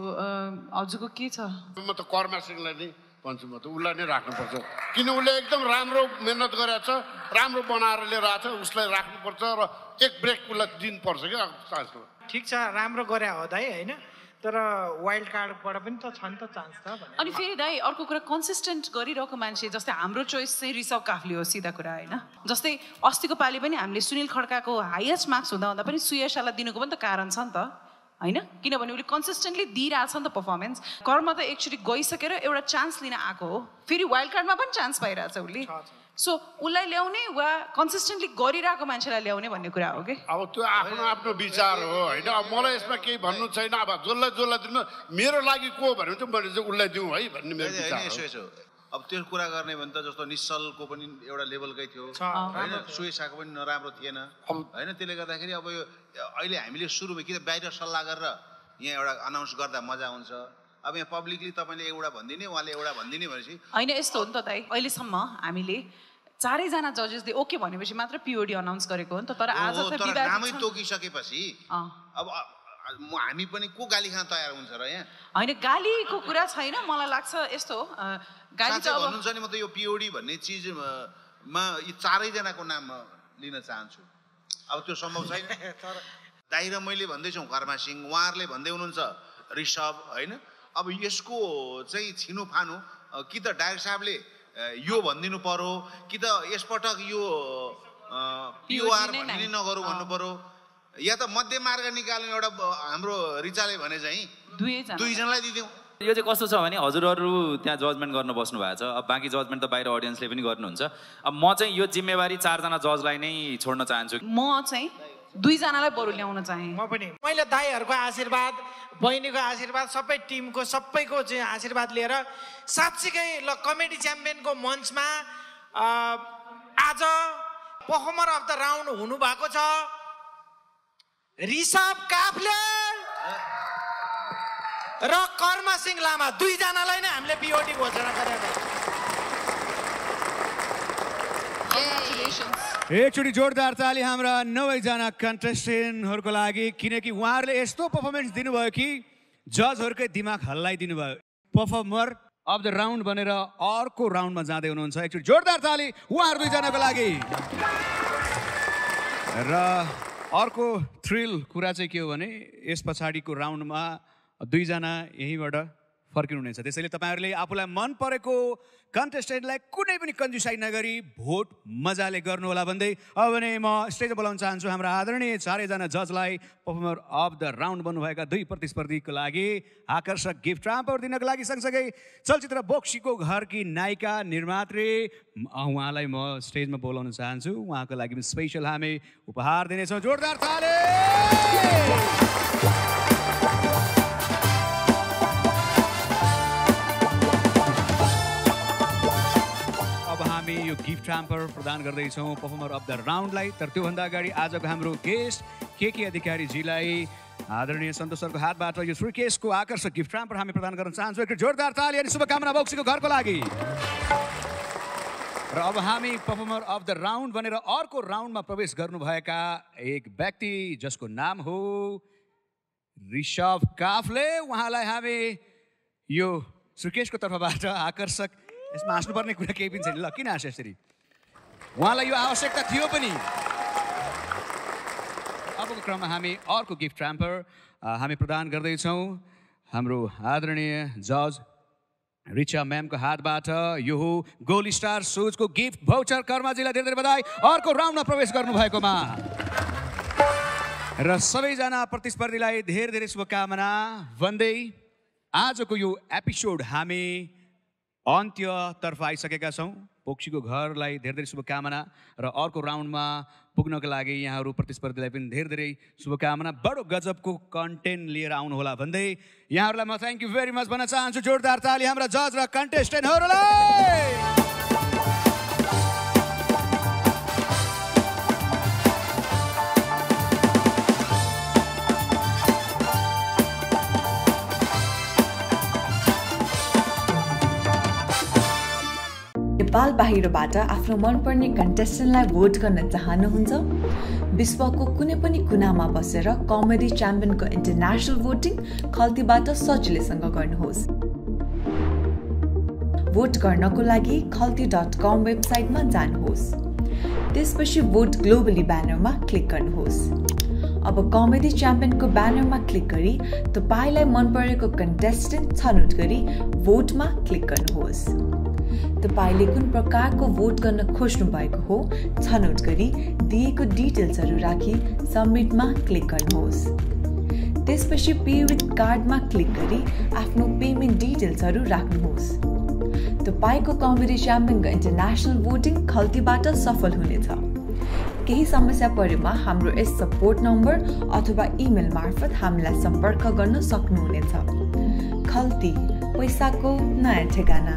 हजुरको के छ? म त कर्मा सिंहलाई नै भन्छु, म त उसलाई नै राख्नुपर्छ किन उसले एकदम राम्रो मेहनत गरेछ, राम्रो बनाएर लिएर आएको छ, उसलाई राख्नुपर्छ र एक ब्रेक उसलाई दिनुपर्छ क्या चान्स। ठिक छ, राम्रो गरे हो दाइ होइन, तर वाइल्ड कार्डबाट पनि त छ नि त चान्स त भने। अनि फेरि दाइ अर्को कुरा, कन्सिस्टेन्ट गरिरहेको मान्छे जस्तै हाम्रो चोइस चाहिँ ऋषभ काफ्ले हो, सिधा कुरा होइन। जस्तै अस्तिको पालि पनि हामीले सुनिल खड्काको हाइएस्ट मार्क्स हुँदा हुँदा पनि सुयशालाई दिनुको पनि त कारण छ नि त होइन, किनभने उसले कन्सिस्टेन्टली दिइरहेछ नि त पर्फर्मेन्स। कर्म त एकचोटि गइसकेर एउटा चान्स लिन आएको हो, फेरि वाइल्ड कार्डमा पनि चान्स पाइरहेछ उसले। सो उसलाई ल्याउने वा कन्सिस्टेन्टली गरिरहेको मान्छेलाई ल्याउने भन्ने कुरा हो कि। अब त्यो आफ्नो आफ्नो विचार हो होइन। अब मलाई यसमा केही भन्नु छैन। अब जसलाई जसलाई दिनु, मेरो लागि को भन्यो भने चाहिँ मैले चाहिँ उसलाई दिउँ है भन्ने मेरो विचार हो। अब त्यो कुरा गर्ने भने त जस्तो निश्चलको पनि एउटा लेभलकै थियो होइन, सुयशाको पनि नराम्रो थिएन होइन। त्यसले गर्दाखेरि अब यो अहिले हामीले सुरुमा कि त बाहिर सल्लाह गरेर यहाँ एउटा अनाउन्स गर्दा मजा हुन्छ। अब यहाँ पब्लिकली तपाईँले एउटा भनिदिने, उहाँले एउटा भनिदिने भनेपछि होइन, यस्तो हो नि त दाइ। अहिलेसम्म हामीले चारैजना जजेसले ओके भनेपछि मात्र पिओडी अनाउन्स गरेको हो नि त। तर आज त नामै तोकिसकेपछि अब हामी पनि को गाली खान तयार हुन्छ र यहाँ? होइन, गालीको कुरा छैन। मलाई लाग्छ यस्तो हो, गाली त भन्नुहुन्छ नि, म त यो पिओडी भन्ने चिजमा यी चारैजनाको नाम लिन चाहन्छु। अब त्यो सम्भव छैन। दाइ र मैले भन्दैछौँ कर्मा सिंह, उहाँहरूले भन्दै हुनुहुन्छ ऋषभ होइन। अब यसको चाहिँ छिनु फानु कि त डाइरेक्टर साहबले यो भनिदिनु पर्यो कि त यसपटक यो पिओआर भन्ने नगरौँ भन्नु पर्यो, या त मध्य मार्ग निकाल्नु। एउटा हाम्रो रिचाले भने चाहिँ दुईजनालाई दिदिउँ। यो चाहिँ कस्तो छ भने हजुरहरू त्यहाँ जजमेन्ट गर्न बस्नु भएको छ, अब बाँकी जजमेन्ट त बाहिर अडियन्सले पनि गर्नुहुन्छ। अब म चाहिँ यो जिम्मेवारी चारजना जजलाई नै छोड्न चाहन्छु। म चाहिँ दुईजनालाई बरु ल्याउन चाहेँ। म पनि मैले दाईहरूको आशीर्वाद, बहिनीको आशीर्वाद, सबै टिमको सबैको चाहिँ आशीर्वाद लिएर साँच्चीकै ल कमेडी च्याम्पियनको मञ्चमा आज पर्फर्मर अफ द राउन्ड हुनुभएको छ ऋषभ काफले र कर्मा सिंह लामा, दुईजनालाई नै हामीले पिओटी घोषणा गरेका छौँ। एकचोटि जोरदार ताली हाम्रा नौजना कन्टेस्टेन्टहरूको लागि, किनकि उहाँहरूले यस्तो पर्फर्मेन्स दिनुभयो कि जजहरूकै दिमाग हल्लाइदिनु भयो। पर्फर्मर अफ द राउन्ड बनेर अर्को राउन्डमा जाँदै हुनुहुन्छ। एकचोटि जोरदार ताली उहाँहरू दुईजनाको लागि। र अर्को थ्रिल कुरा चाहिँ के हो भने यस पछाडिको राउन्डमा दुईजना यहीँबाट फर्किनुहुनेछ। त्यसैले तपाईँहरूले आफूलाई मन परेको कन्टेस्टेन्टलाई कुनै पनि कन्जुसाइ नगरी भोट मजाले गर्नुहोला भन्दै अब भने म स्टेजमा बोलाउन चाहन्छु हाम्रा आदरणीय चारैजना जजलाई पर्फर्मर अफ द राउन्ड बन्नुभएका दुई प्रतिस्पर्धीको लागि आकर्षक गिफ्ट ह्याम्पर दिनको लागि सँगसँगै चलचित्र बोक्सीको घरकी नायिका निर्मात्री उहाँलाई म स्टेजमा बोलाउन चाहन्छु। उहाँको लागि पनि स्पेसल हामी उपहार दिनेछौँ। जोरदार ताली। हामी यो गिफ्ट ह्याम्पर प्रदान गर्दैछौँ पर्फर्मर अफ द राउन्डलाई। तर त्योभन्दा अगाडि आजको हाम्रो गेस्ट केकी अधिकारीजीलाई आदरणीय सन्तोष सरको हातबाट यो सुर्केसको आकर्षक गिफ्ट ह्याम्पर हामी प्रदान गर्न चाहन्छौँ। एक जोरदार ताली अनि शुभकामना बोक्सीको घरको लागि। र अब हामी पर्फर्मर अफ द राउन्ड बनेर अर्को राउन्डमा प्रवेश गर्नुभएका एक व्यक्ति जसको नाम हो ऋषभ काफले, उहाँलाई हामी यो सुर्केसको तर्फबाट आकर्षक, यसमा हाँस्नुपर्ने कुरा केही पनि छैन। ल किन हाँस्यो यसरी, उहाँलाई यो आवश्यकता थियो पनि। अबको क्रममा हामी अर्को गिफ्ट ह्याम्पर हामी प्रदान गर्दैछौँ हाम्रो आदरणीय जज रिचा म्यामको हातबाट। यो हो गोली स्टार सुजको गिफ्ट भाउचर। कर्माजीलाई धेरै धेरै बधाई अर्को राउन्डमा प्रवेश गर्नुभएकोमा। र सबैजना प्रतिस्पर्धीलाई धेरै धेरै शुभकामना भन्दै आजको यो एपिसोड हामी अन्त्यतर्फ आइसकेका छौँ। बोक्सीको घरलाई धेरै धेरै शुभकामना र अर्को राउन्डमा पुग्नको लागि यहाँहरू प्रतिस्पर्धीलाई पनि धेरै धेरै शुभकामना। बडो गजबको कन्टेन्ट लिएर आउनुहोला भन्दै यहाँहरूलाई म थ्याङ्क यू भेरी मच भन्न चाहन्छु। जोरदार ताली हाम्रा जज र कन्टेस्टेन्टहरूलाई। नेपाल बाहिरबाट आफ्नो मनपर्ने कन्टेस्टेन्टलाई भोट गर्न चाहनुहुन्छ? विश्वको कुनै पनि कुनामा बसेर कमेडी च्याम्पियनको इन्टरनेसनल भोटिङ खल्तीबाट सजिलैसँग गर्नुहोस्। भोट गर्नको लागि खल्ती डट कम वेबसाइटमा जानुहोस्। त्यसपछि भोट ग्लोबली ब्यानरमा क्लिक गर्नुहोस्। अब कमेडी च्याम्पियनको ब्यानरमा क्लिक गरी तपाईँलाई मन परेको कन्टेस्टेन्ट छनौट गरी भोटमा क्लिक गर्नुहोस्। तपाईँले कुन प्रकारको भोट गर्न खोज्नु भएको हो छनौट गरी दिएको डिटेल्सहरू राखी सबमिटमा क्लिक गर्नुहोस्। त्यसपछि पे विथ कार्डमा क्लिक गरी आफ्नो पेमेन्ट डिटेल्सहरू राख्नुहोस्। तपाईँको कमेडी च्याम्पियनको इन्टरनेसनल भोटिङ खल्तीबाट सफल हुनेछ। केही समस्या परेमा हाम्रो यस सपोर्ट नम्बर अथवा इमेल मार्फत हामीलाई सम्पर्क गर्न सक्नुहुनेछ। खल्ती, पैसाको नयाँ ठेगाना।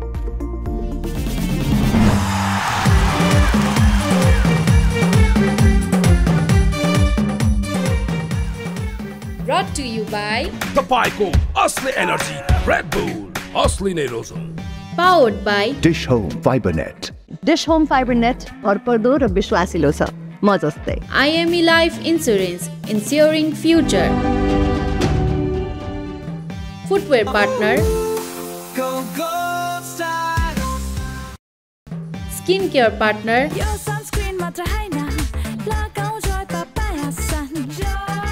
Brought to you by तपाईको असली एनर्जी रेड बुल असली नै रोजो। Powered by Dish Home Fiber Net. Dish Home Fiber Net भरपर्दो र विश्वासिलो छ, म जस्तै। I M E Life Insurance, ensuring future. Footwear partner Skincare partner यो सनस्क्रिन मात्र हैन, लगाऊ Joy papaya sun.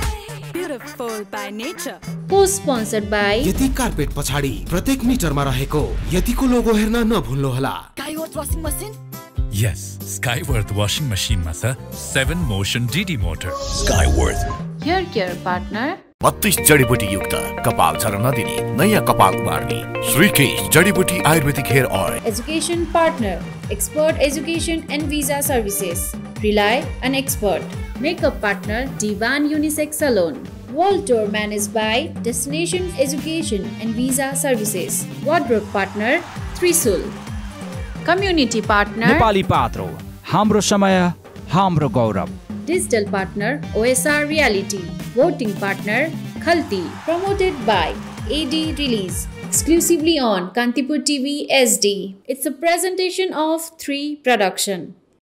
Natural by nature. Co-sponsored by Yeti carpet पछाडि प्रत्येक मिटरमा रहेको यतिको लोगो हेर्न नभुल्नुहोला। Skyworth washing machine. Yes, Skyworth washing machine मा छ seven motion D D motor. Skyworth. Hair care partner बत्तीस जडीबुटी युक्त कपाल झर्न नदिने नयाँ कपाल उमार्ने श्रीकेश जडीबुटी Ayurvedic hair oil. Education partner Expert Education and Visa Services. Rely on expert. Makeup partner Divan Unisex Salon. World Tour managed by Destination Education and Visa Services. Wardrobe partner Trisul. Community partner Nepali Patro हाम्रो समय हाम्रो गौरव। Digital partner O S R Reality. Voting partner Khalti. Promoted by A D Release. Exclusively on Kantipur T V S D. It's a presentation of three Production.